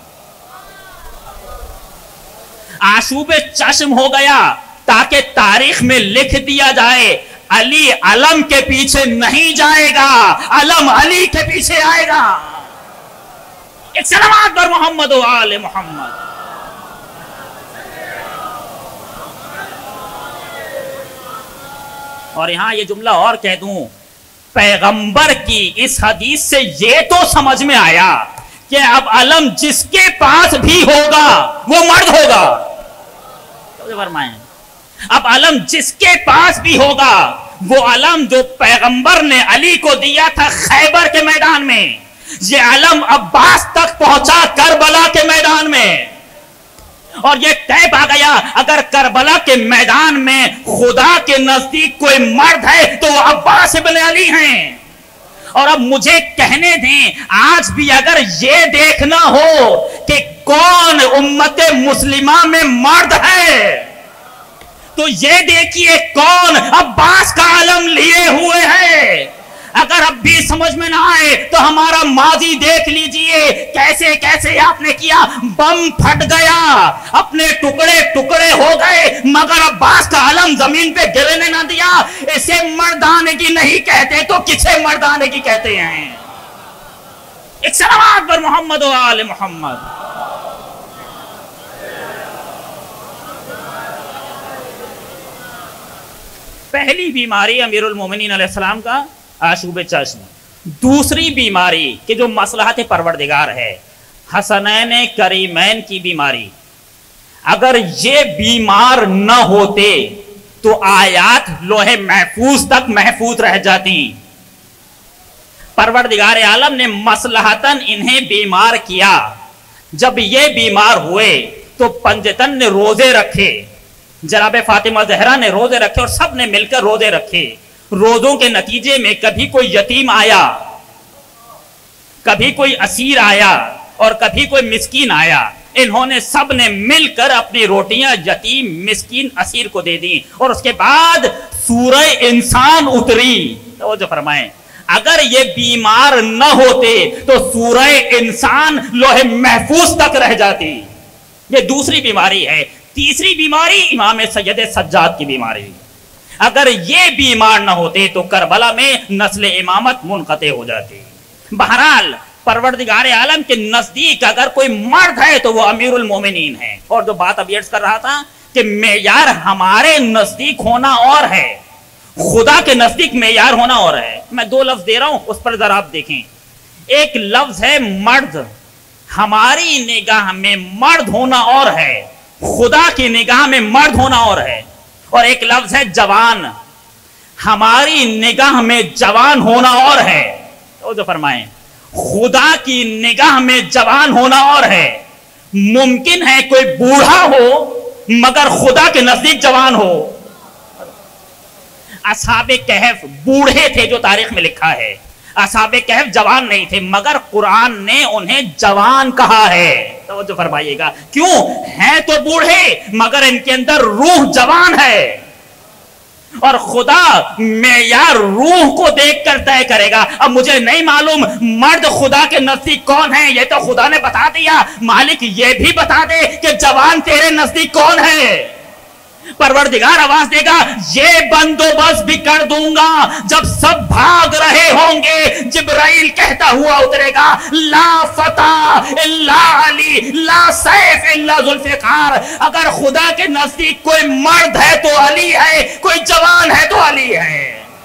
آشوب چشم ہو گیا تاکہ تاریخ میں لکھ دیا جائے علی علم کے پیچھے نہیں جائے گا، علم علی کے پیچھے آئے گا. ایک سلامات بر محمد و آل محمد. اور یہاں یہ جملہ اور کہہ دوں، پیغمبر کی اس حدیث سے یہ تو سمجھ میں آیا کہ اب علم جس کے پاس بھی ہوگا وہ مرد ہوگا. اب علم جس کے پاس بھی ہوگا وہ علم جو پیغمبر نے علی کو دیا تھا خیبر کے میدان میں، یہ علم عباس تک پہنچا کربلا کے میدان میں. اور یہ طے پا گیا اگر کربلا کے میدان میں خدا کے نزدیک کوئی مرد ہے تو وہ عباس ابن علی ہیں. اور اب مجھے کہنے دیں، آج بھی اگر یہ دیکھنا ہو کہ کون امت مسلمہ میں مرد ہے تو یہ دیکھیے کون عباس کا علم لیے ہوئے ہے. اگر اب بھی سمجھ میں نہ آئے تو ہمارا ماضی دیکھ لیجئے، کیسے کیسے آپ نے کیا. بم پھٹ گیا، اپنے ٹکڑے ٹکڑے ہو گئے، مگر عباس کا علم زمین پہ گرنے نہ دیا. اسے مردانگی نہیں کہتے تو کسے مردانگی کہتے ہیں؟ ایک سلامات پر محمد و آل محمد. پہلی بیماری امیر المومنین علیہ السلام کا آشوب چشم. دوسری بیماری کہ جو مصلحت پروردگار ہے، حسنین کریمین کی بیماری. اگر یہ بیمار نہ ہوتے تو آیات لوح محفوظ تک محفوظ رہ جاتی. پروردگار عالم نے مصلحتاً انہیں بیمار کیا. جب یہ بیمار ہوئے تو پنجتن نے روزے رکھے، جناب فاطمہ زہرا نے روزے رکھے اور سب نے مل کر روزے رکھے. روزوں کے نتیجے میں کبھی کوئی یتیم آیا، کبھی کوئی اسیر آیا اور کبھی کوئی مسکین آیا. انہوں نے سب نے مل کر اپنی روٹیاں یتیم، مسکین، اسیر کو دے دیں. اور اس کے بعد سورہ انسان اتری. توجہ فرمائیں، اگر یہ بیمار نہ ہوتے تو سورہ انسان لوح محفوظ تک رہ جاتی. یہ دوسری بیماری ہے. تیسری بیماری امام سید سجاد کی بیماری. اگر یہ بیمار نہ ہوتے تو کربلا میں نسل امامت منقطع ہو جاتی. بہرحال پروردگار عالم کے نزدیک اگر کوئی مرد ہے تو وہ امیر المومنین ہے. اور جو بات اب عرض کر رہا تھا کہ معیار ہمارے نزدیک ہونا اور ہے، خدا کے نزدیک معیار ہونا اور ہے. میں دو لفظ دے رہا ہوں، اس پر ذرا آپ دیکھیں. ایک لفظ ہے مرد. ہماری نگاہ میں مرد ہونا اور ہے، خدا کی نگاہ میں مرد ہونا اور ہے. اور ایک لفظ ہے جوان. ہماری نگاہ میں جوان ہونا اور ہے. توجہ فرمائیں، خدا کی نگاہ میں جوان ہونا اور ہے. ممکن ہے کوئی بوڑھا ہو مگر خدا کے نزدیک جوان ہو. اصحاب کہف بوڑھے تھے جو تاریخ میں لکھا ہے، اصحاب کہف جوان نہیں تھے مگر قرآن نے انہیں جوان کہا ہے. توجہ فرمائیے گا، کیوں؟ ہیں تو بوڑھے مگر ان کے اندر روح جوان ہے. اور خدا معیار روح کو دیکھ کر طے کرے گا. اب مجھے نہیں معلوم مرد خدا کے نزدیک کون ہے، یہ تو خدا نے بتا دیا. مالک یہ بھی بتا دے کہ جوان تیرے نزدیک کون ہے. परवरदिगार आवाज देगा, ये बंदोबस्त भी कर दूंगा। जब सब भाग रहे होंगे, जिब्राइल कहता हुआ उतरेगा, ला फतह इल्ला अली, ला सैफ इल्ला जुल्फिकार। अगर खुदा के नजदीक कोई मर्द है तो अली है, कोई जवान है तो अली है।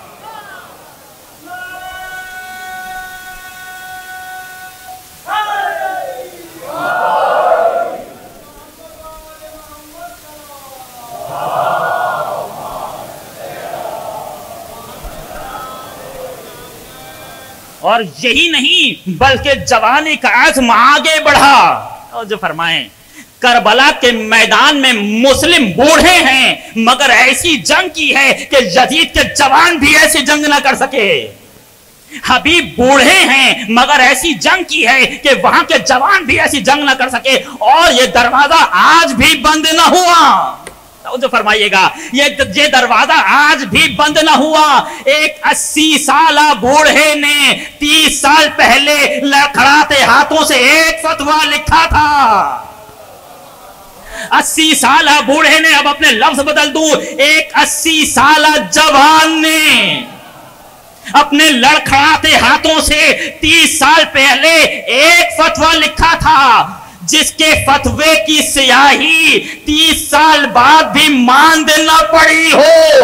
اور یہی نہیں بلکہ جوانی کا عزم آگے بڑھا۔ اور جو فرمائیں کربلا کے میدان میں مسلم بوڑھے ہیں مگر ایسی جنگ کی ہے کہ یزید کے جوان بھی ایسی جنگ نہ کر سکے۔ حبیب بوڑھے ہیں مگر ایسی جنگ کی ہے کہ وہاں کے جوان بھی ایسی جنگ نہ کر سکے، اور یہ دروازہ آج بھی بند نہ ہوا۔ جو فرمائیے گا یہ دروازہ آج بھی بند نہ ہوا۔ ایک اسی سالہ بوڑھے نے تیس سال پہلے لڑکھڑاتے ہاتھوں سے ایک فتویٰ لکھا تھا۔ اسی سالہ بوڑھے نے، اب اپنے لفظ بدل دوں، ایک اسی سالہ جوان نے اپنے لڑکھڑاتے ہاتھوں سے تیس سال پہلے ایک فتویٰ لکھا تھا، جس کے فتوے کی سیاہی تیس سال بعد بھی مان دینا پڑی ہو۔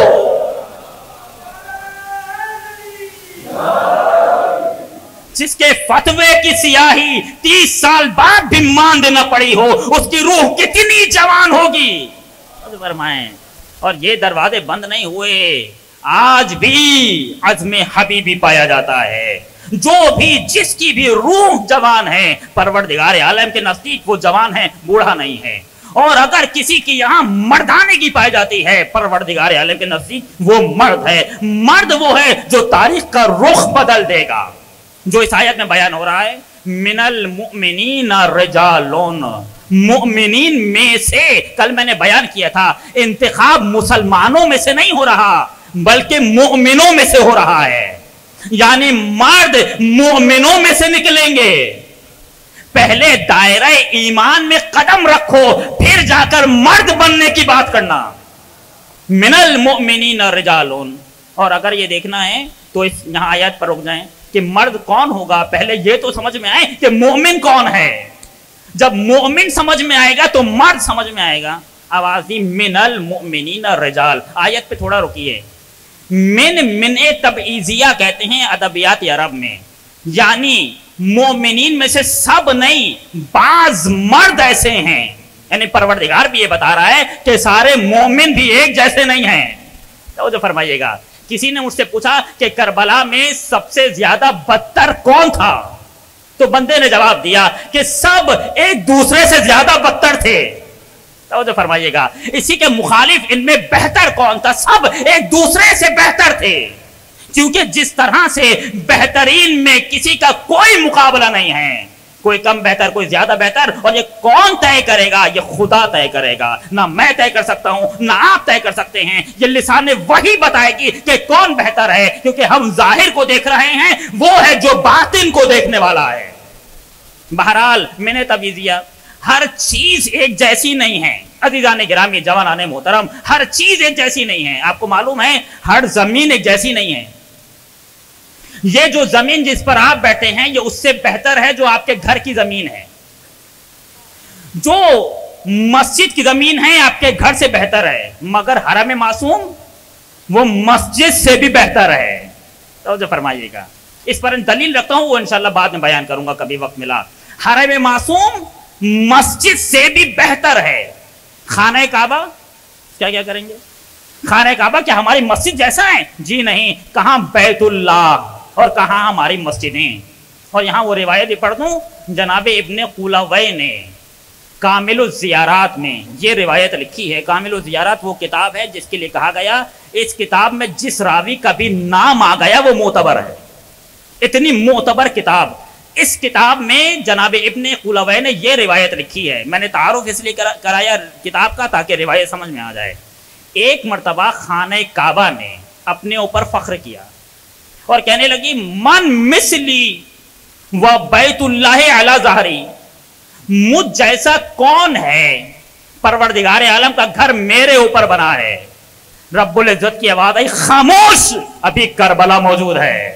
جس کے فتوے کی سیاہی تیس سال بعد بھی مان دینا پڑی ہو، اس کی روح کتنی جوان ہوگی۔ فرمائیں اور یہ دروازے بند نہیں ہوئے، آج بھی عزم حبیبی پایا جاتا ہے۔ جو بھی جس کی بھی روح جوان ہے، پروردگار عالم کے نزدیک وہ جوان ہے، بوڑھا نہیں ہے۔ اور اگر کسی کی یہاں مردانگی کی پائی جاتی ہے، پروردگار عالم کے نزدیک وہ مرد ہے۔ مرد وہ ہے جو تاریخ کا رخ بدل دے گا، جو اس آیت میں بیان ہو رہا ہے، من المؤمنین رجالون، مؤمنین میں سے۔ کل میں نے بیان کیا تھا انتخاب مسلمانوں میں سے نہیں ہو رہا بلکہ مؤمنوں میں سے ہو رہا ہے، یعنی مرد مومنوں میں سے نکلیں گے۔ پہلے دائرہ ایمان میں قدم رکھو، پھر جا کر مرد بننے کی بات کرنا۔ من المؤمنین رجالون۔ اور اگر یہ دیکھنا ہے تو اس یہاں آیات پر رک جائیں کہ مرد کون ہوگا، پہلے یہ تو سمجھ میں آئے کہ مومن کون ہے۔ جب مومن سمجھ میں آئے گا تو مرد سمجھ میں آئے گا۔ آواز دی من المؤمنین رجال۔ آیت پہ تھوڑا رکیے۔ من من تبعیضیہ کہتے ہیں ادبیات عرب میں، یعنی مومنین میں سے سب نہیں، بعض مرد ایسے ہیں۔ یعنی پروردگار بھی یہ بتا رہا ہے کہ سارے مومن بھی ایک جیسے نہیں ہیں۔ تو جو فرمائیے گا، کسی نے مجھ سے پوچھا کہ کربلا میں سب سے زیادہ بدتر کون تھا، تو بندے نے جواب دیا کہ سب ایک دوسرے سے زیادہ بدتر تھے۔ توجہ فرمائیے گا، اسی کے مخالف ان میں بہتر کون تھا، سب ایک دوسرے سے بہتر تھے، کیونکہ جس طرح سے بہترین میں کسی کا کوئی مقابلہ نہیں ہے، کوئی کم بہتر کوئی زیادہ بہتر، اور یہ کون طے کرے گا؟ یہ خدا طے کرے گا۔ نہ میں طے کر سکتا ہوں نہ آپ طے کر سکتے ہیں، یہ لسان وحی بتائے گی کہ کون بہتر ہے، کیونکہ ہم ظاہر کو دیکھ رہے ہیں، وہ ہے جو باطن کو دیکھنے والا ہے۔ بہرحال میں نے تبعیضیہ، ہر چیز ایک جیسی نہیں ہے عزیزان گرامی، جوانان محترم، ہر چیز ایک جیسی نہیں ہے۔ آپ کو معلوم ہے ہر زمین ایک جیسی نہیں ہے۔ یہ جو زمین جس پر آپ بیٹھے ہیں یہ اس سے بہتر ہے جو آپ کے گھر کی زمین ہے، جو مسجد کی زمین ہے آپ کے گھر سے بہتر ہے، مگر حرم معصوم وہ مسجد سے بھی بہتر ہے۔ توجہ فرمائیے گا، اس پر دلیل رکھتا ہوں، وہ انشاءاللہ بعد میں بیان کروں گا کبھی وقت ملا۔ حرم معصوم مسجد سے بھی بہتر ہے۔ خانہ کعبہ کیا کیا کریں گے؟ خانہ کعبہ کیا ہماری مسجد جیسا ہے؟ جی نہیں، کہاں بیت اللہ اور کہاں ہماری مسجدیں۔ اور یہاں وہ روایت بھی پڑھ دوں، جناب ابن قولوی نے کامل الزیارات میں یہ روایت لکھی ہے۔ کامل الزیارات وہ کتاب ہے جس کے لیے کہا گیا اس کتاب میں جس راوی کا بھی نام آ گیا وہ معتبر ہے، اتنی معتبر کتاب۔ اس کتاب میں جناب ابن قولوی نے یہ روایت لکھی ہے، میں نے تعارف اس لیے کرایا کتاب کا تاکہ روایت سمجھ میں آ جائے۔ ایک مرتبہ خانہ کعبہ نے اپنے اوپر فخر کیا اور کہنے لگی من مثلی و بیت اللہ علی ظہری، مجھ جیسا کون ہے परवरदिगार आलम का घर मेरे ऊपर बना है। रब्बुल इज्जत की आवाज आई, खामोश, अभी करबला मौजूद है।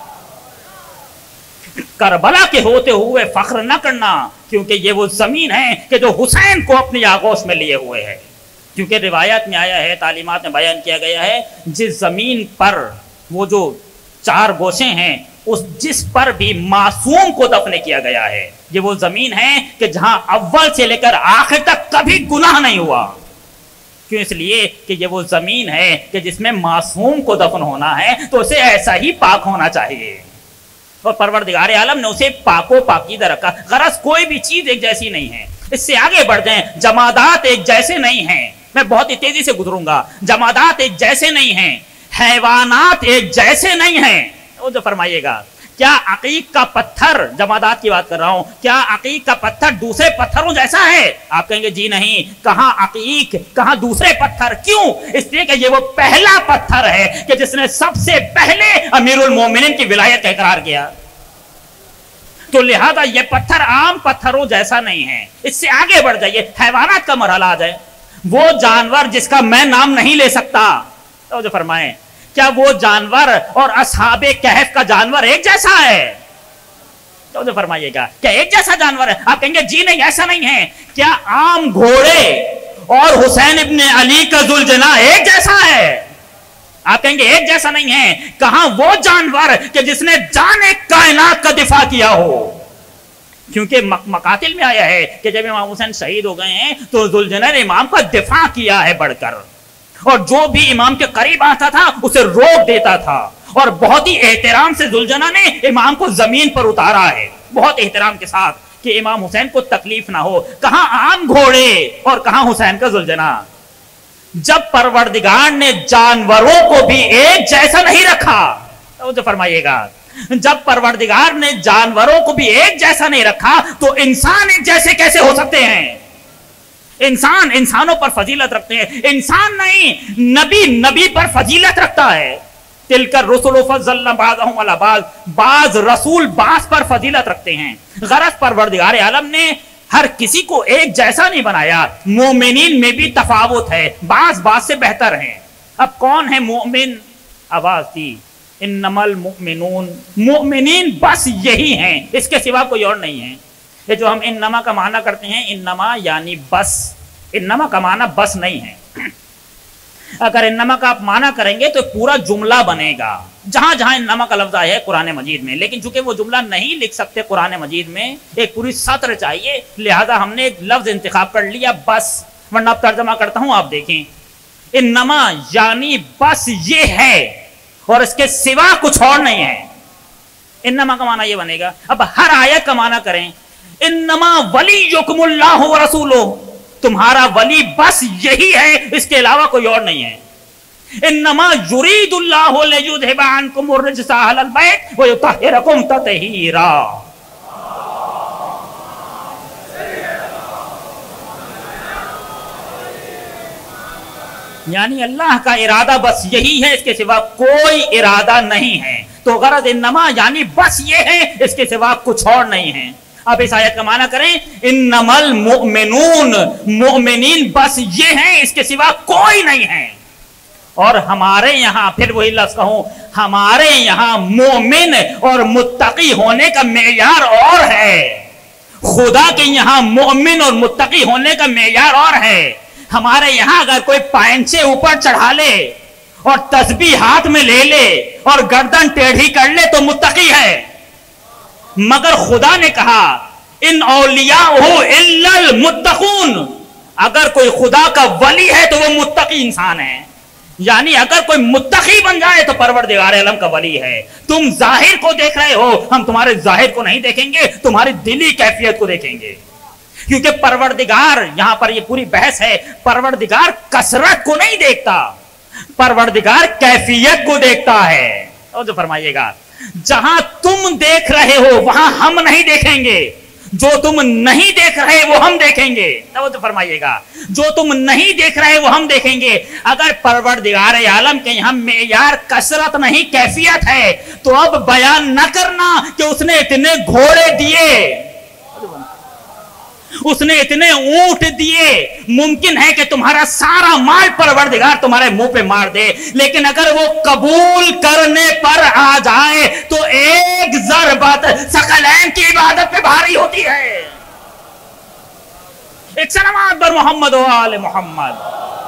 करबला के होते हुए फख्र न करना, क्योंकि ये वो जमीन है कि जो हुसैन को अपनी आगोश में लिए हुए है। क्योंकि रिवायत में आया है, तालीमात में बयान किया गया है, जिस जमीन पर वो जो चार गोशे हैं, उस जिस पर भी मासूम को दफन किया गया है, ये वो जमीन है कि जहां अव्वल से लेकर आखिर तक कभी गुनाह नहीं हुआ। क्यों? इसलिए कि ये वो जमीन है कि जिसमें मासूम को दफन होना है, तो उसे ऐसा ही पाक होना चाहिए। और परवरदिगार आलम ने उसे पाको पाकीदा रखा। गरज कोई भी चीज एक जैसी नहीं है। इससे आगे बढ़ जाएं, जमादात एक जैसे नहीं हैं। मैं बहुत ही तेजी से गुजरूंगा। जमादात एक जैसे नहीं हैं, हैवानात एक जैसे नहीं हैं। वो जो फरमाइएगा, क्या अकीक का पत्थर, जमादात की बात कर रहा हूं, क्या अकीक का पत्थर दूसरे पत्थरों जैसा है? आप कहेंगे जी नहीं। कहां अकीक, कहां दूसरे पत्थर? क्यों? इसलिए कि ये वो पहला पत्थर है कि जिसने सबसे पहले अमीरुल मोमिनीन की विलायत का इकरार किया। तो लिहाजा ये पत्थर आम पत्थरों जैसा नहीं है। इससे आगे बढ़ जाइए, हैवानात का मरहला आ जाए। वो जानवर जिसका मैं नाम नहीं ले सकता, तो जो फरमाए, क्या वो जानवर और असहाबे कहफ का जानवर एक जैसा है? तो जो फरमाइएगा, क्या एक जैसा जानवर है? आप कहेंगे जी नहीं, ऐसा नहीं है। क्या आम घोड़े और हुसैन इब्ने अली का जुलजना एक जैसा है? आप कहेंगे एक जैसा नहीं है। कहां वो जानवर कि जिसने जाने कायनात का दिफा किया हो? क्योंकि मकातिल में आया है कि जब इमाम हुसैन शहीद हो गए हैं तो जुलजना ने इमाम का दिफा किया है बढ़कर, और जो भी इमाम के करीब आता था उसे रोक देता था। और बहुत ही एहतराम से जुलजना ने इमाम को जमीन पर उतारा है, बहुत एहतराम के साथ, कि इमाम हुसैन को तकलीफ ना हो। कहां आम घोड़े और कहां हुसैन का जुलजना। जब परवरदिगार ने जानवरों को भी एक जैसा नहीं रखा, तो जो फरमाइएगा, जब परवरदिगार ने जानवरों को भी एक जैसा नहीं रखा, तो इंसान एक जैसे कैसे हो सकते हैं? इंसान इंसानों पर फजीलत रखते हैं, इंसान नहीं, नबी नबी पर फजीलत रखता है। तिलकर रसूल फज़्ज़लना बाज़हुम अला बाज़, बाज रसूल बाज पर फजीलत रखते हैं। गरज परवरदिगार आलम ने हर किसी को एक जैसा नहीं बनाया। मोमिनीन में भी तफावत है, बाज बाज से बेहतर हैं। अब कौन है मोमिन? आवाज दी, इन्नमल मुमिनून, मोमिनीन बस यही हैं, इसके सिवा कोई और नहीं है। ये जो हम इन्नमा का माना करते हैं, इन्नमा यानी बस, इन्नमा का माना बस नहीं है। अगर इन्नमा का आप माना करेंगे तो पूरा जुमला बनेगा, जहां जहां इन्नमा का लफ्ज आया है कुरान मजीद में। लेकिन चूंकि वो जुमला नहीं लिख सकते कुरान मजीद में, एक पूरी सत्र चाहिए, लिहाजा हमने एक लफ्ज इंतखाब कर लिया, बस। वरना अब तर्जमा करता हूं, आप देखें, इन्नमा यानी बस ये है और इसके सिवा कुछ और नहीं है। इन्नमा का माना ये बनेगा। अब हर आयत का माना करें, इन्नमा वलियुकुमुल्लाहु व रसूलुहु, तुम्हारा वली बस यही है, इसके अलावा कोई और नहीं है। इन्नमा युरीदुल्लाहु लियुज़हिबा अन्कुमुर रिज्सा अहलल बैत व युतहिरकुम तत्हीरा। यानी अल्लाह का इरादा बस यही है, इसके सिवा कोई इरादा नहीं है। तो गरज इन्नमा यानी बस ये है, इसके सिवा कुछ और नहीं है। अब इस आयत का माना करें, इन्नमल मुमिनून, मुमिनीन बस ये हैं, इसके सिवा कोई नहीं है। और हमारे यहां फिर वही लफ्ज कहूं, हमारे यहां मोमिन और मुत्तकी होने का मेयार और है। खुदा के यहां मोमिन और मुत्तकी होने का मेयार और है। हमारे यहां अगर कोई पायंचे ऊपर चढ़ा ले और तस्बीह हाथ में ले ले और गर्दन टेढ़ी कर ले तो मुत्तकी है। मगर खुदा ने कहा, इन औलियाहु इल्लल मुत्तकून, अगर कोई खुदा का वली है तो वो मुत्तकी इंसान है। यानी अगर कोई मुत्तकी बन जाए तो परवरदिगार आलम का वली है। तुम जाहिर को देख रहे हो, हम तुम्हारे जाहिर को नहीं देखेंगे, तुम्हारी दिली कैफियत को देखेंगे। क्योंकि परवरदिगार, यहां पर ये पूरी बहस है, परवरदिगार कसरत को नहीं देखता, परवरदिगार कैफियत को देखता है। और जो फरमाइएगा, जहां तुम देख रहे हो वहां हम नहीं देखेंगे, जो तुम नहीं देख रहे वो हम देखेंगे। तो फरमाइएगा, जो तुम नहीं देख रहे वो हम देखेंगे। अगर परवरदिगार आलम के यहां मेयार कसरत नहीं कैफियत है, तो अब बयान न करना कि उसने इतने घोड़े दिए, उसने इतने ऊंट दिए, मुमकिन है कि तुम्हारा सारा माल परवरदिगार तुम्हारे मुंह पे मार दे, लेकिन अगर वो कबूल करने पर आ जाए तो एक ज़रबत सकलैन की इबादत पे भारी होती है। एक सलावत बर मोहम्मद व आले मोहम्मद।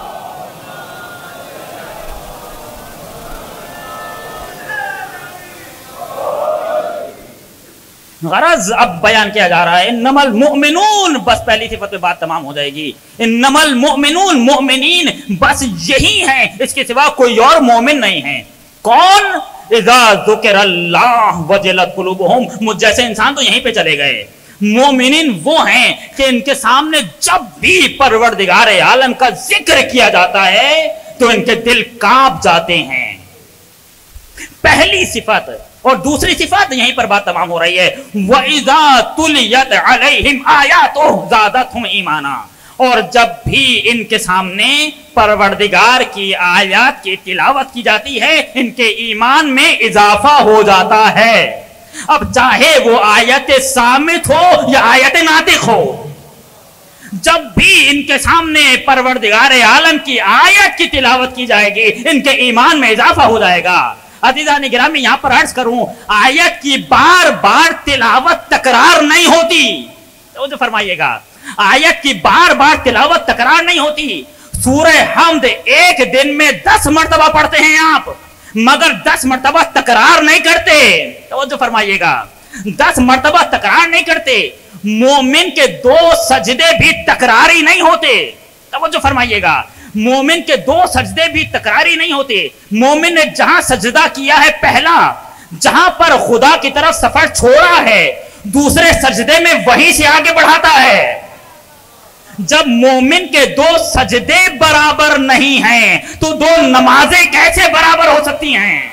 गरज अब बयान किया जा रहा है इन्नमल मुअमिनून, बस पहली सिफत पे बात तमाम हो जाएगी। इन्नमल मुअमिनून, मुअमिनीन बस यही है, इसके सिवा कोई और मोमिन नहीं है। कौन? इज़ा ज़ुकिरल्लाह वजलत कुलूबुहुम, मुझ जैसे इंसान तो यहीं पे चले गए। मोमिनीन वो हैं कि इनके सामने जब भी परवरदिगार आलम का जिक्र किया जाता है तो इनके दिल कांप जाते हैं। पहली सिफत। और दूसरी सिफत, यहीं पर बात तमाम हो रही है, वइज़ा तुलियत अलैहिम आयातुहु ज़ादतहुम ईमाना, और जब भी इनके सामने परवरदिगार की आयत की तिलावत की जाती है इनके ईमान में इजाफा हो जाता है। अब चाहे वो आयत सामित हो या आयत नातिक हो, जब भी इनके सामने परवरदिगार आलम की आयत की तिलावत की जाएगी इनके ईमान में इजाफा हो जाएगा। अज़ीज़ान गिरामी, यहां पर अर्ज करूं, आयत की बार बार तिलावत तकरार नहीं होती, तो जो फरमाइएगा, आयत की बार बार तिलावत तकरार नहीं होती। सूरह हम्द एक दिन में दस मर्तबा पढ़ते हैं आप, मगर दस मर्तबा तकरार नहीं करते, तो जो फरमाइएगा, दस मर्तबा तकरार नहीं करते। मोमिन के दो सजदे भी तकरारी नहीं होते, तो जो फरमाइएगा, मोमिन के दो सजदे भी तकरारी नहीं होते। मोमिन ने जहां सजदा किया है पहला, जहां पर खुदा की तरफ सफर छोड़ा है, दूसरे सजदे में वहीं से आगे बढ़ाता है। जब मोमिन के दो सजदे बराबर नहीं हैं तो दो नमाजें कैसे बराबर हो सकती हैं?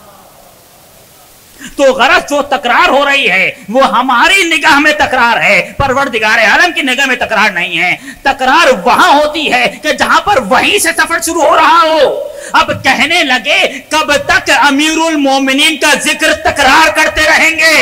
तो गरज जो तकरार हो रही है वो हमारी निगाह में तकरार है, परवरदिगार आलम की निगाह में तकरार नहीं है। तकरार वहां होती है कि जहां पर वहीं से सफर शुरू हो रहा हो। अब कहने लगे कब तक अमीरुल मोमिनीन का जिक्र तकरार करते रहेंगे,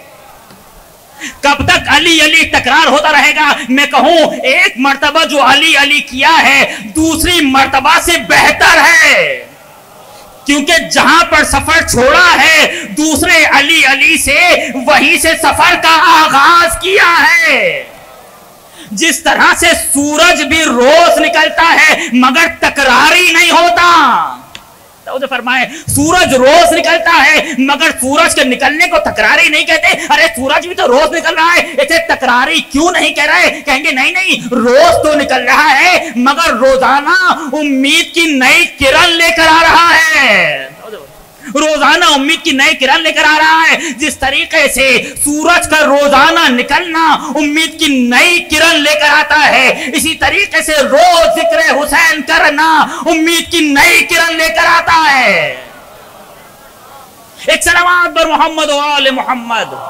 कब तक अली अली तकरार होता रहेगा? मैं कहूं एक मर्तबा जो अली अली किया है दूसरी मर्तबा से बेहतर है, क्योंकि जहां पर सफर छोड़ा है दूसरे अली अली से वहीं से सफर का आगाज किया है। जिस तरह से सूरज भी रोज निकलता है मगर तकरारी नहीं होता, तो फरमाए सूरज रोज निकलता है मगर सूरज के निकलने को तकरारी नहीं कहते। अरे सूरज भी तो रोज निकल रहा है, इसे तकरारी क्यों नहीं कह रहे? कहेंगे नहीं नहीं, रोज तो निकल रहा है मगर रोजाना उम्मीद की नई किरण लेकर आ रहा है, रोजाना उम्मीद की नई किरण लेकर आ रहा है। जिस तरीके से सूरज का रोजाना निकलना उम्मीद की नई किरण लेकर आता है, इसी तरीके से रोज जिक्र हुसैन करना उम्मीद की नई किरण लेकर आता है। एक सलावत बर मोहम्मद व आले मोहम्मद।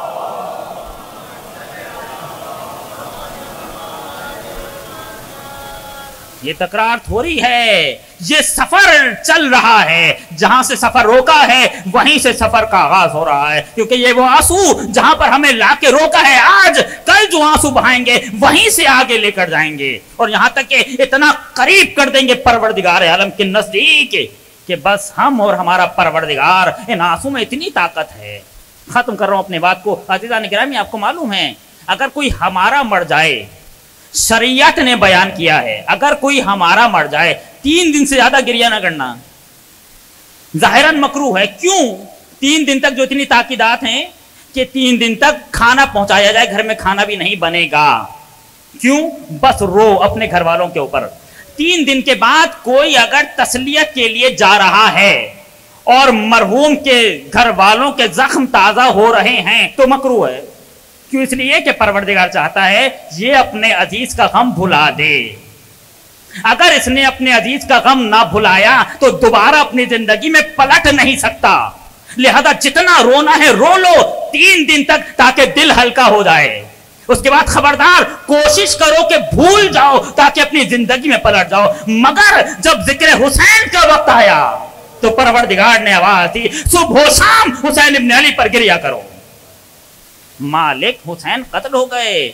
ये तकरार थोड़ी है, ये सफर चल रहा है, जहां से सफर रोका है वहीं से सफर का आगाज हो रहा है। क्योंकि ये वो आंसू जहां पर हमें लाके रोका है, आज कल जो आंसू बहाएंगे वहीं से आगे लेकर जाएंगे और यहां तक कि इतना करीब कर देंगे परवरदिगार आलम के नजदीक कि बस हम और हमारा परवरदिगार, इन आंसू में इतनी ताकत है। खत्म कर रहा हूं अपनी बात को। अज़ीज़ान गिरामी, आपको मालूम है अगर कोई हमारा मर जाए, शरीयत ने बयान किया है अगर कोई हमारा मर जाए तीन दिन से ज्यादा गिरिया ना करना, जाहिरन मकरूह है। क्यों? तीन दिन तक जो इतनी ताकीदात हैं कि तीन दिन तक खाना पहुंचाया जाए, घर में खाना भी नहीं बनेगा। क्यों? बस रो अपने घर वालों के ऊपर। तीन दिन के बाद कोई अगर तसलियत के लिए जा रहा है और मरहूम के घर वालों के जख्म ताजा हो रहे हैं तो मकरूह है। क्यों? इसलिए कि परवरदिगार चाहता है ये अपने अजीज का गम भुला दे। अगर इसने अपने अजीज का गम ना भुलाया तो दोबारा अपनी जिंदगी में पलट नहीं सकता। लिहाजा जितना रोना है रो लो तीन दिन तक, ताकि दिल हल्का हो जाए। उसके बाद खबरदार कोशिश करो कि भूल जाओ ताकि अपनी जिंदगी में पलट जाओ। मगर जब जिक्र हुसैन का वक्त आया तो परवरदिगार ने आवाज दी, सुबह शाम हुसैन इब्न अली पर गिरिया करो। मालिक हुसैन कत्ल हो गए,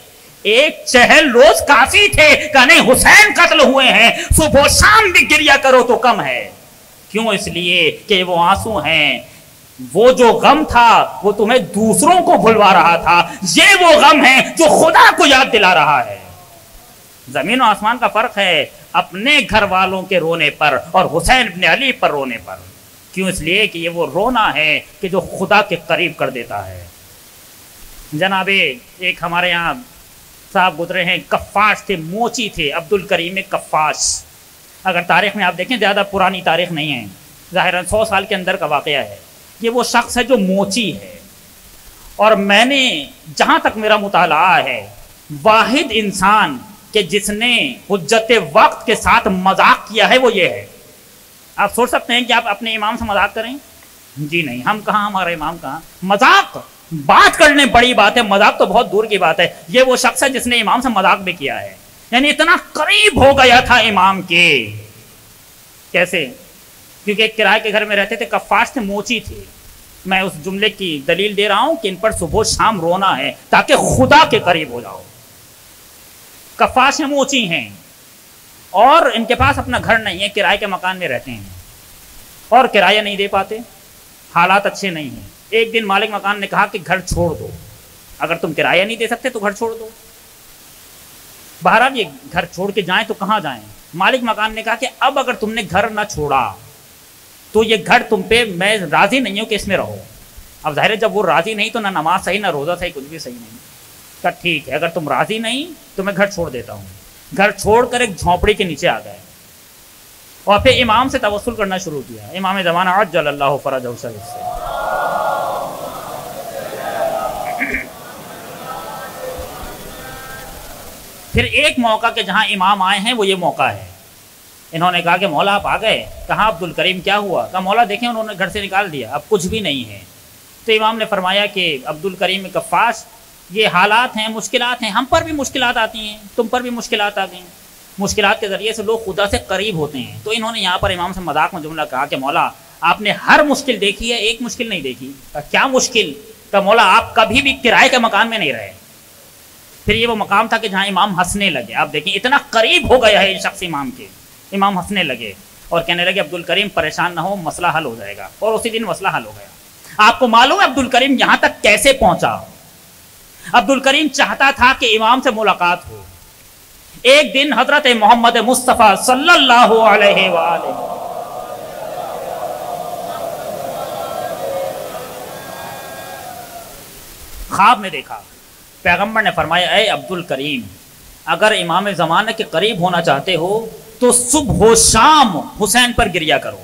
ایک چہل روز کافی تھے کہ نہیں حسین قتل ہوئے ہیں، صبح و شام بھی گریا کرو تو کم ہے. کیوں؟ اس لیے کہ وہ آنسو ہیں، وہ جو غم تھا وہ تمہیں دوسروں کو بھلوا رہا تھا، یہ وہ غم ہے جو خدا کو یاد دلا رہا ہے. زمین و آسمان کا فرق ہے اپنے گھر والوں کے رونے پر اور حسین ابن علی پر رونے پر. کیوں؟ اس لیے کہ یہ وہ رونا ہے کہ جو خدا کے قریب کر دیتا ہے. جناب ایک ہمارے یہاں صاحب گزرے ہیں، کفاش تھے، موچی تھے، عبد الکریم کفاش. اگر تاریخ میں آپ دیکھیں زیادہ پرانی تاریخ نہیں ہے، ظاہراً سو سال کے اندر کا واقعہ ہے. یہ وہ شخص ہے جو موچی ہے، اور میں نے جہاں تک میرا مطالعہ ہے واحد انسان کہ جس نے حجت وقت کے ساتھ مذاق کیا ہے وہ یہ ہے. آپ سوچ سکتے ہیں کہ آپ اپنے امام سے مذاق کریں؟ جی نہیں، ہم کہاں، ہمارا امام کہاں. مذاق بات کرنے بڑی بات ہے، مذاق تو بہت دور کی بات ہے. یہ وہ شخص ہے جس نے امام سے مذاق بھی کیا ہے، یعنی اتنا قریب ہو گیا تھا امام کے. کیسے؟ کیونکہ ایک کرائے کے گھر میں رہتے تھے، کفاش تھے، موچی تھے. میں اس جملے کی دلیل دے رہا ہوں کہ ان پر صبح و شام رونا ہے تاکہ خدا کے قریب ہو جاؤ. کفاش ہیں، موچی ہیں، اور ان کے پاس اپنا گھر نہیں ہے، کرائے کے مکان میں رہتے ہیں اور کرایہ نہیں دے پاتے، حالات اچھے نہیں ہیں. ایک دن مالک مکان نے کہا کہ گھر چھوڑ دو، اگر تم کرایہ نہیں دے سکتے تو گھر چھوڑ دو. بہرحال یہ گھر چھوڑ کے جائیں تو کہاں جائیں؟ مالک مکان نے کہا کہ اب اگر تم نے گھر نہ چھوڑا تو یہ گھر تم پہ میں راضی نہیں ہوں کہ اس میں رہو. اب ظاہر ہے جب وہ راضی نہیں تو نہ نماز صحیح، نہ روزہ صحیح، کچھ بھی صحیح نہیں. کہا ٹھیک ہے، اگر تم راضی نہیں تو میں گھر چھوڑ دیتا ہوں. گھر چھوڑ کر ایک جھونپڑی کے نیچے آ گئے اور پھر امام سے توسل کرنا شروع کیا. امام زمانہ عجل اللہ فرجہ سے پھر ایک موقع کہ جہاں امام آئے ہیں وہ یہ موقع ہے. انہوں نے کہا کہ مولا آپ آ گئے. کہا عبد الکریم کیا ہوا؟ کہا مولا دیکھیں انہوں نے گھر سے نکال دیا، اب کچھ بھی نہیں ہے. تو امام نے فرمایا کہ عبد الکریم کفاش، یہ حالات ہیں، مشکلات ہیں، ہم پر بھی مشکلات آتی ہیں، تم پر بھی مشکلات آ گئی. مشکلات کے ذریعے سے لوگ خدا سے قریب ہوتے ہیں. تو انہوں نے یہاں پر امام سے مذاق میں جملہ کہا کہ مولا آپ نے ہر مشکل دیکھی ہے، ایک مشکل نہیں دیکھی. کہا کیا مشکل؟ کہا مولا آپ کبھی بھی کرائے کے مکان میں نہیں رہے. پھر یہ وہ مقام تھا کہ جہاں امام ہنسنے لگے. آپ دیکھیں اتنا قریب ہو گیا ہے یہ شخص امام کے. امام ہنسنے لگے اور کہنے لگے عبد الکریم پریشان نہ ہو، مسئلہ حل ہو جائے گا. اور اسی دن مسئلہ حل ہو گیا. آپ کو معلوم ہے عبد الکریم یہاں تک کیسے پہنچا؟ عبد الکریم چاہتا تھا کہ امام سے ملاقات ہو. ایک دن حضرت محمد مصطفیٰ صلی اللہ علیہ وآلہ خواب میں دیکھا. پیغمبر نے فرمایا اے عبد الکریم، اگر امام زمانہ کے قریب ہونا چاہتے ہو تو صبح و شام حسین پر گریا کرو،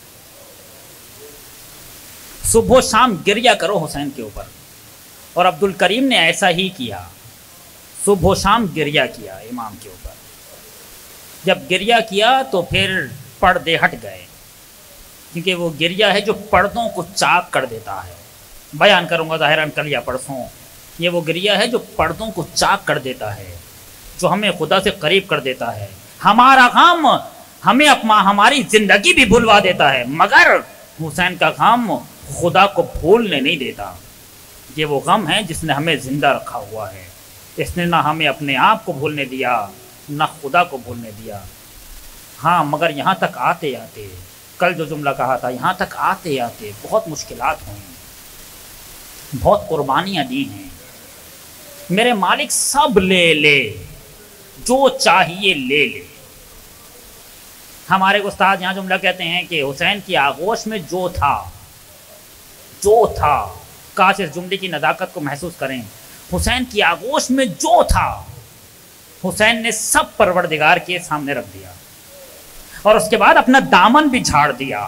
صبح و شام گریا کرو حسین کے اوپر. اور عبد الکریم نے ایسا ہی کیا، صبح و شام گریا کیا امام کے اوپر. جب گریا کیا تو پھر پردے ہٹ گئے، کیونکہ وہ گریا ہے جو پردوں کو چاک کر دیتا ہے. بیان کروں گا ظاہراً کل یا پرسوں. یہ وہ گریا ہے جو پردوں کو چاک کر دیتا ہے، جو ہمیں خدا سے قریب کر دیتا ہے. ہمارا غم ہمیں اپنا ہماری زندگی بھی بھلوا دیتا ہے، مگر حسین کا غم خدا کو بھولنے نہیں دیتا. یہ وہ غم ہے جس نے ہمیں زندہ رکھا ہوا ہے. اس نے نہ ہمیں اپنے آپ کو بھولنے دیا نہ خدا کو بھولنے دیا. ہاں مگر یہاں تک آتے آتے، کل جو جملہ کہا تھا، یہاں تک آتے آتے بہت مشکلات ہوئیں، بہت قربانیاں دی ہیں. میرے مالک سب لے لے، جو چاہیے لے لے. ہمارے استاد یہاں جملہ کہتے ہیں کہ حسین کی آغوش میں جو تھا، جو تھا، کاش اس جملے کی نزاکت کو محسوس کریں. حسین کی آغوش میں جو تھا حسین نے سب پروردگار کے سامنے رکھ دیا اور اس کے بعد اپنا دامن بھی جھاڑ دیا.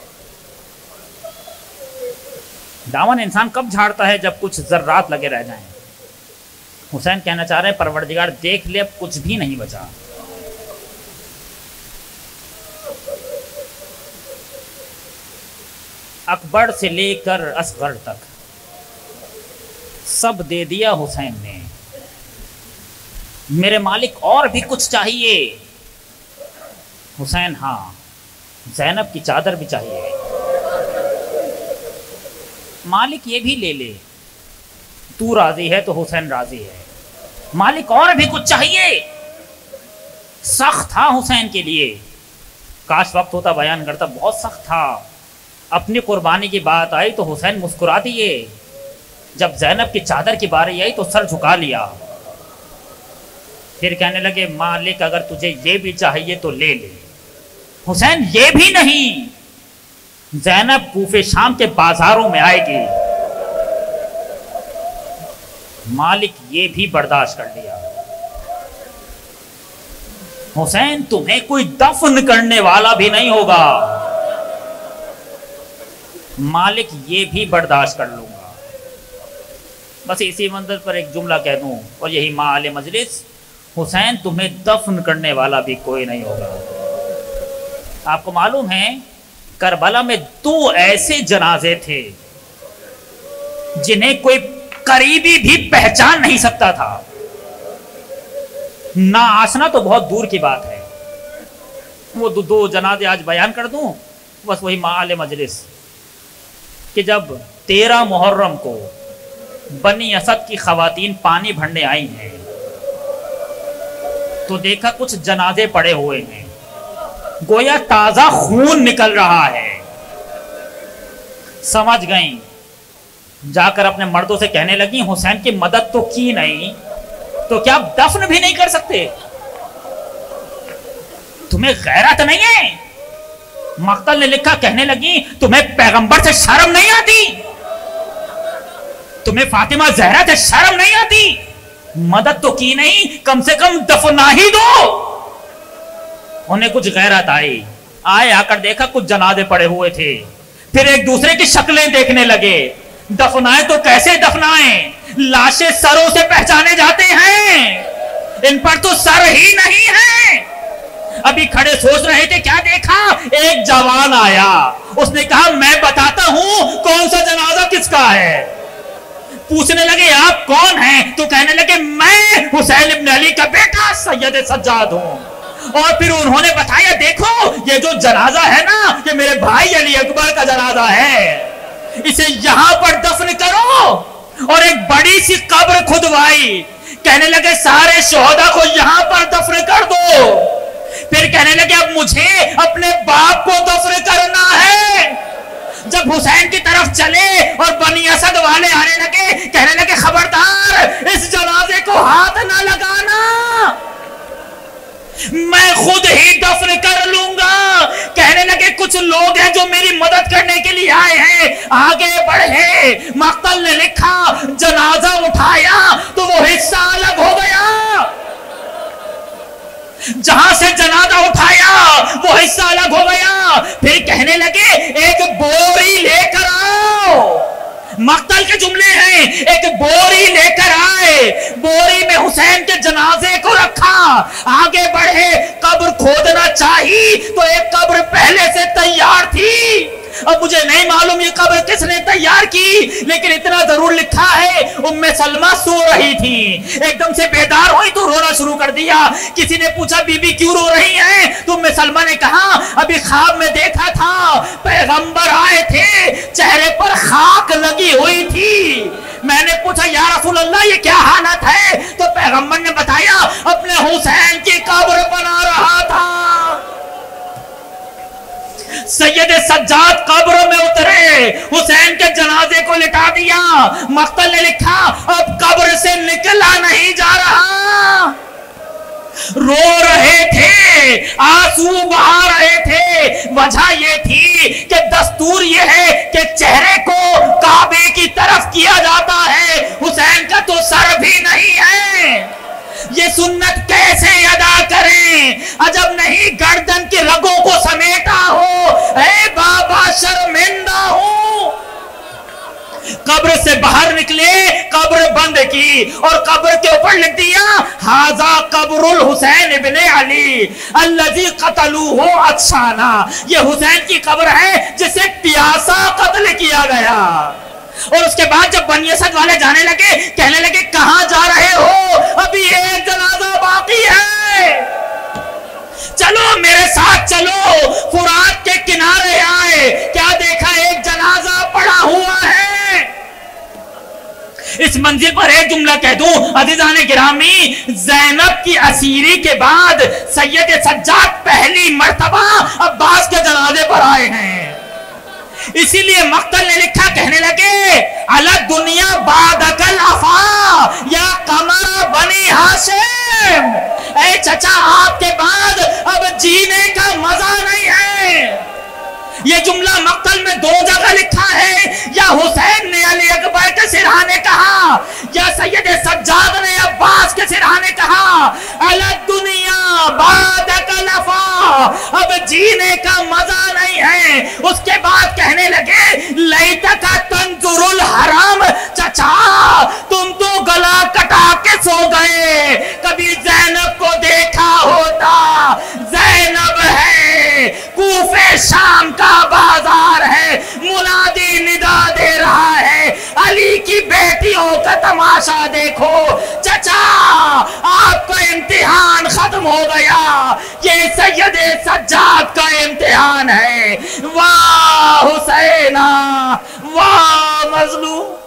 دامن انسان کب جھاڑتا ہے؟ جب کچھ ذرات لگے رہ جائیں. حسین کہنا چاہ رہے ہیں پروردگار دیکھ لے، اب کچھ بھی نہیں بچا. اکبر سے لے کر اصغر تک سب دے دیا حسین نے. میرے مالک اور بھی کچھ چاہیے؟ حسین ہاں، زینب کی چادر بھی چاہیے. مالک یہ بھی لے لے، تو راضی ہے تو حسین راضی ہے. مالک اور بھی کچھ چاہیے. سخت تھا حسین کے لیے. کاش وقت ہوتا بیان کرتا. بہت سخت تھا. اپنی قربانی کی بات آئی تو حسین مسکرا دیے. جب زینب کی چادر کی باری آئی تو سر جھکا لیا. پھر کہنے لگے مالک اگر تجھے یہ بھی چاہیے تو لے لے. حسین یہ بھی نہیں. زینب کوفے شام کے بازاروں میں آئے گی. مالک یہ بھی برداشت کر لیا. حسین تمہیں کوئی دفن کرنے والا بھی نہیں ہوگا. مالک یہ بھی برداشت کر لوں گا. بس اسی منظر پر ایک جملہ کہہ دوں اور یہی ماحول مجلس. حسین تمہیں دفن کرنے والا بھی کوئی نہیں ہوگا. آپ کو معلوم ہے کربلا میں دو ایسے جنازے تھے جنہیں کوئی قریبی بھی پہچان نہیں سکتا تھا. نہ آسنا تو بہت دور کی بات ہے. وہ دو, دو جنازے آج بیان کر دوں. بس وہی ماحول مجلس کہ جب تیرہ محرم کو بنی اسد کی خواتین پانی بھرنے آئی ہیں تو دیکھا کچھ جنازے پڑے ہوئے ہیں. گویا تازہ خون نکل رہا ہے. سمجھ گئیں. جا کر اپنے مردوں سے کہنے لگی حسین کی مدد تو کی نہیں تو کیا دفن بھی نہیں کر سکتے؟ تمہیں غیرت نہیں ہے؟ مقتل نے لکھا. کہنے لگی تمہیں پیغمبر سے شرم نہیں آتی؟ تمہیں فاطمہ زہرا سے شرم نہیں آتی؟ مدد تو کی نہیں, کم سے کم دفنا ہی دو. انہیں کچھ غیرت آئی. آئے آ کر دیکھا کچھ جنازے پڑے ہوئے تھے. پھر ایک دوسرے کی شکلیں دیکھنے لگے. دفنائیں تو کیسے دفنائیں؟ لاشیں سروں سے پہچانے جاتے ہیں, ان پر تو سر ہی نہیں ہے. ابھی کھڑے سوچ رہے تھے کیا دیکھا, ایک جوان آیا. اس نے کہا میں بتاتا ہوں کون سا جنازہ کس کا ہے. پوچھنے لگے آپ کون ہیں تو کہنے لگے میں حسین ابن علی کا بیٹا سید سجاد ہوں. اور پھر انہوں نے بتایا دیکھو یہ جو جنازہ ہے نا یہ میرے بھائی علی اکبر کا جنازہ ہے, اسے یہاں پر دفن کرو. اور ایک بڑی سی قبر کھدوائی. کہنے لگے سارے شہداء کو یہاں پر دفن کر دو. پھر کہنے لگے اب مجھے اپنے باپ کو دفن کرنا ہے. جب حسین کی طرف چلے اور بنی اسد والے آنے لگے کہنے لگے خبردار اس جنازے کو ہاتھ نہ لگانا, میں خود ہی دفن کر لوں گا. کہنے لگے کچھ لوگ ہیں جو میری مدد کرنے کے لیے آئے ہیں, آگے بڑھے. مقتل نے لکھا جنازہ اٹھایا تو وہ حصہ الگ ہو گیا. جہاں سے جنازہ اٹھایا وہ حصہ الگ ہو گیا. پھر کہنے لگے ایک بوری لے کر آؤ. مقتل کے جملے ہیں, ایک بوری لے کر آئے. بوری میں حسین کے جنازے کو رکھا. آگے بڑھے. قبر کھودنا چاہیے تو ایک قبر پہلے سے تیار تھی. اب مجھے نہیں معلوم یہ قبر کس نے تیار کی, لیکن اتنا ضرور لکھا ہے ام سلمہ سو رہی تھی, ایک دم سے بیدار ہوئی تو رونا شروع کر دیا. کسی نے پوچھا بی بی کیوں رو رہی ہیں تو ام سلمہ نے کہا ابھی خواب میں دیکھا تھا پیغمبر آئے تھے, چہرے پر خاک لگی ہوئی تھی. میں نے پوچھا یا رسول اللہ یہ کیا حالت ہے تو پیغمبر نے بتایا اپنے حسین کی قبر بنا رہا تھا. سید سجاد قبروں میں اترے, حسین کے جنازے کو لٹا دیا. مقتل نے لکھا اب قبر سے نکلا نہیں جا رہا. رو رہے تھے, آنسو بہا رہے تھے. وجہ یہ تھی کہ دستور یہ ہے کہ چہرے کو کعبے کی طرف کیا جاتا ہے, حسین کا تو سر بھی نہیں ہے. یہ سنت کیسے ادا کریں؟ عجب نہیں گردن کی رگوں کو سمیٹا ہو, اے بابا شرمندہ ہوں. قبر سے باہر نکلے, قبر بند کی اور قبر کے اوپر لکھ دیا ھذا قبر الحسین ابن علی الذی قتلوہ عطشانا. یہ حسین کی قبر ہے جسے پیاسا قتل کیا گیا. اور اس کے بعد جب بنی اسد والے جانے لگے کہنے لگے کہاں جا رہے ہو, ابھی ایک جنازہ باقی ہے, چلو میرے ساتھ چلو. فرات کے کنارے آئے, کیا دیکھا ایک جنازہ پڑا ہوا ہے. اس منزل پر ایک جملہ کہہ دوں عزیزان گرامی، زینب کی اسیری کے بعد سید سجاد پہلی مرتبہ عباس کے جنازے پر آئے ہیں۔ اسی لیے مقتل نے لکھا، کہنے لگے علی دنیا بعدک الافا یا قمر بنی ہاشم، اے چچا آپ کے بعد اب جینے کا مزہ نہیں ہے۔ یہ جملہ مقتل میں دو جگہ لکھا ہے، یا حسین نے علی اکبر کے سرہانے کہا یا سید سجاد نے عباس کے سرہانے کہا علی دنیا بعدک الافا، اب جینے کا مزہ نہیں ہے۔ اس کے بعد کہنے لگے لیتک تنظر الحرام، چچا تم تو گلا کٹا کے سو گئے، کبھی زینب کو دیکھا ہوتا۔ زینب ہے، کوفے شام کا بازار ہے، منادی ندا دے رہا ہے، علی کی بیٹیوں کا تماشا دیکھو۔ چچا آپ کا امتحان ختم ہو گیا، یہ سید سجاد کا امتحان ہے۔ واہ حسینہ، واہ مظلوم۔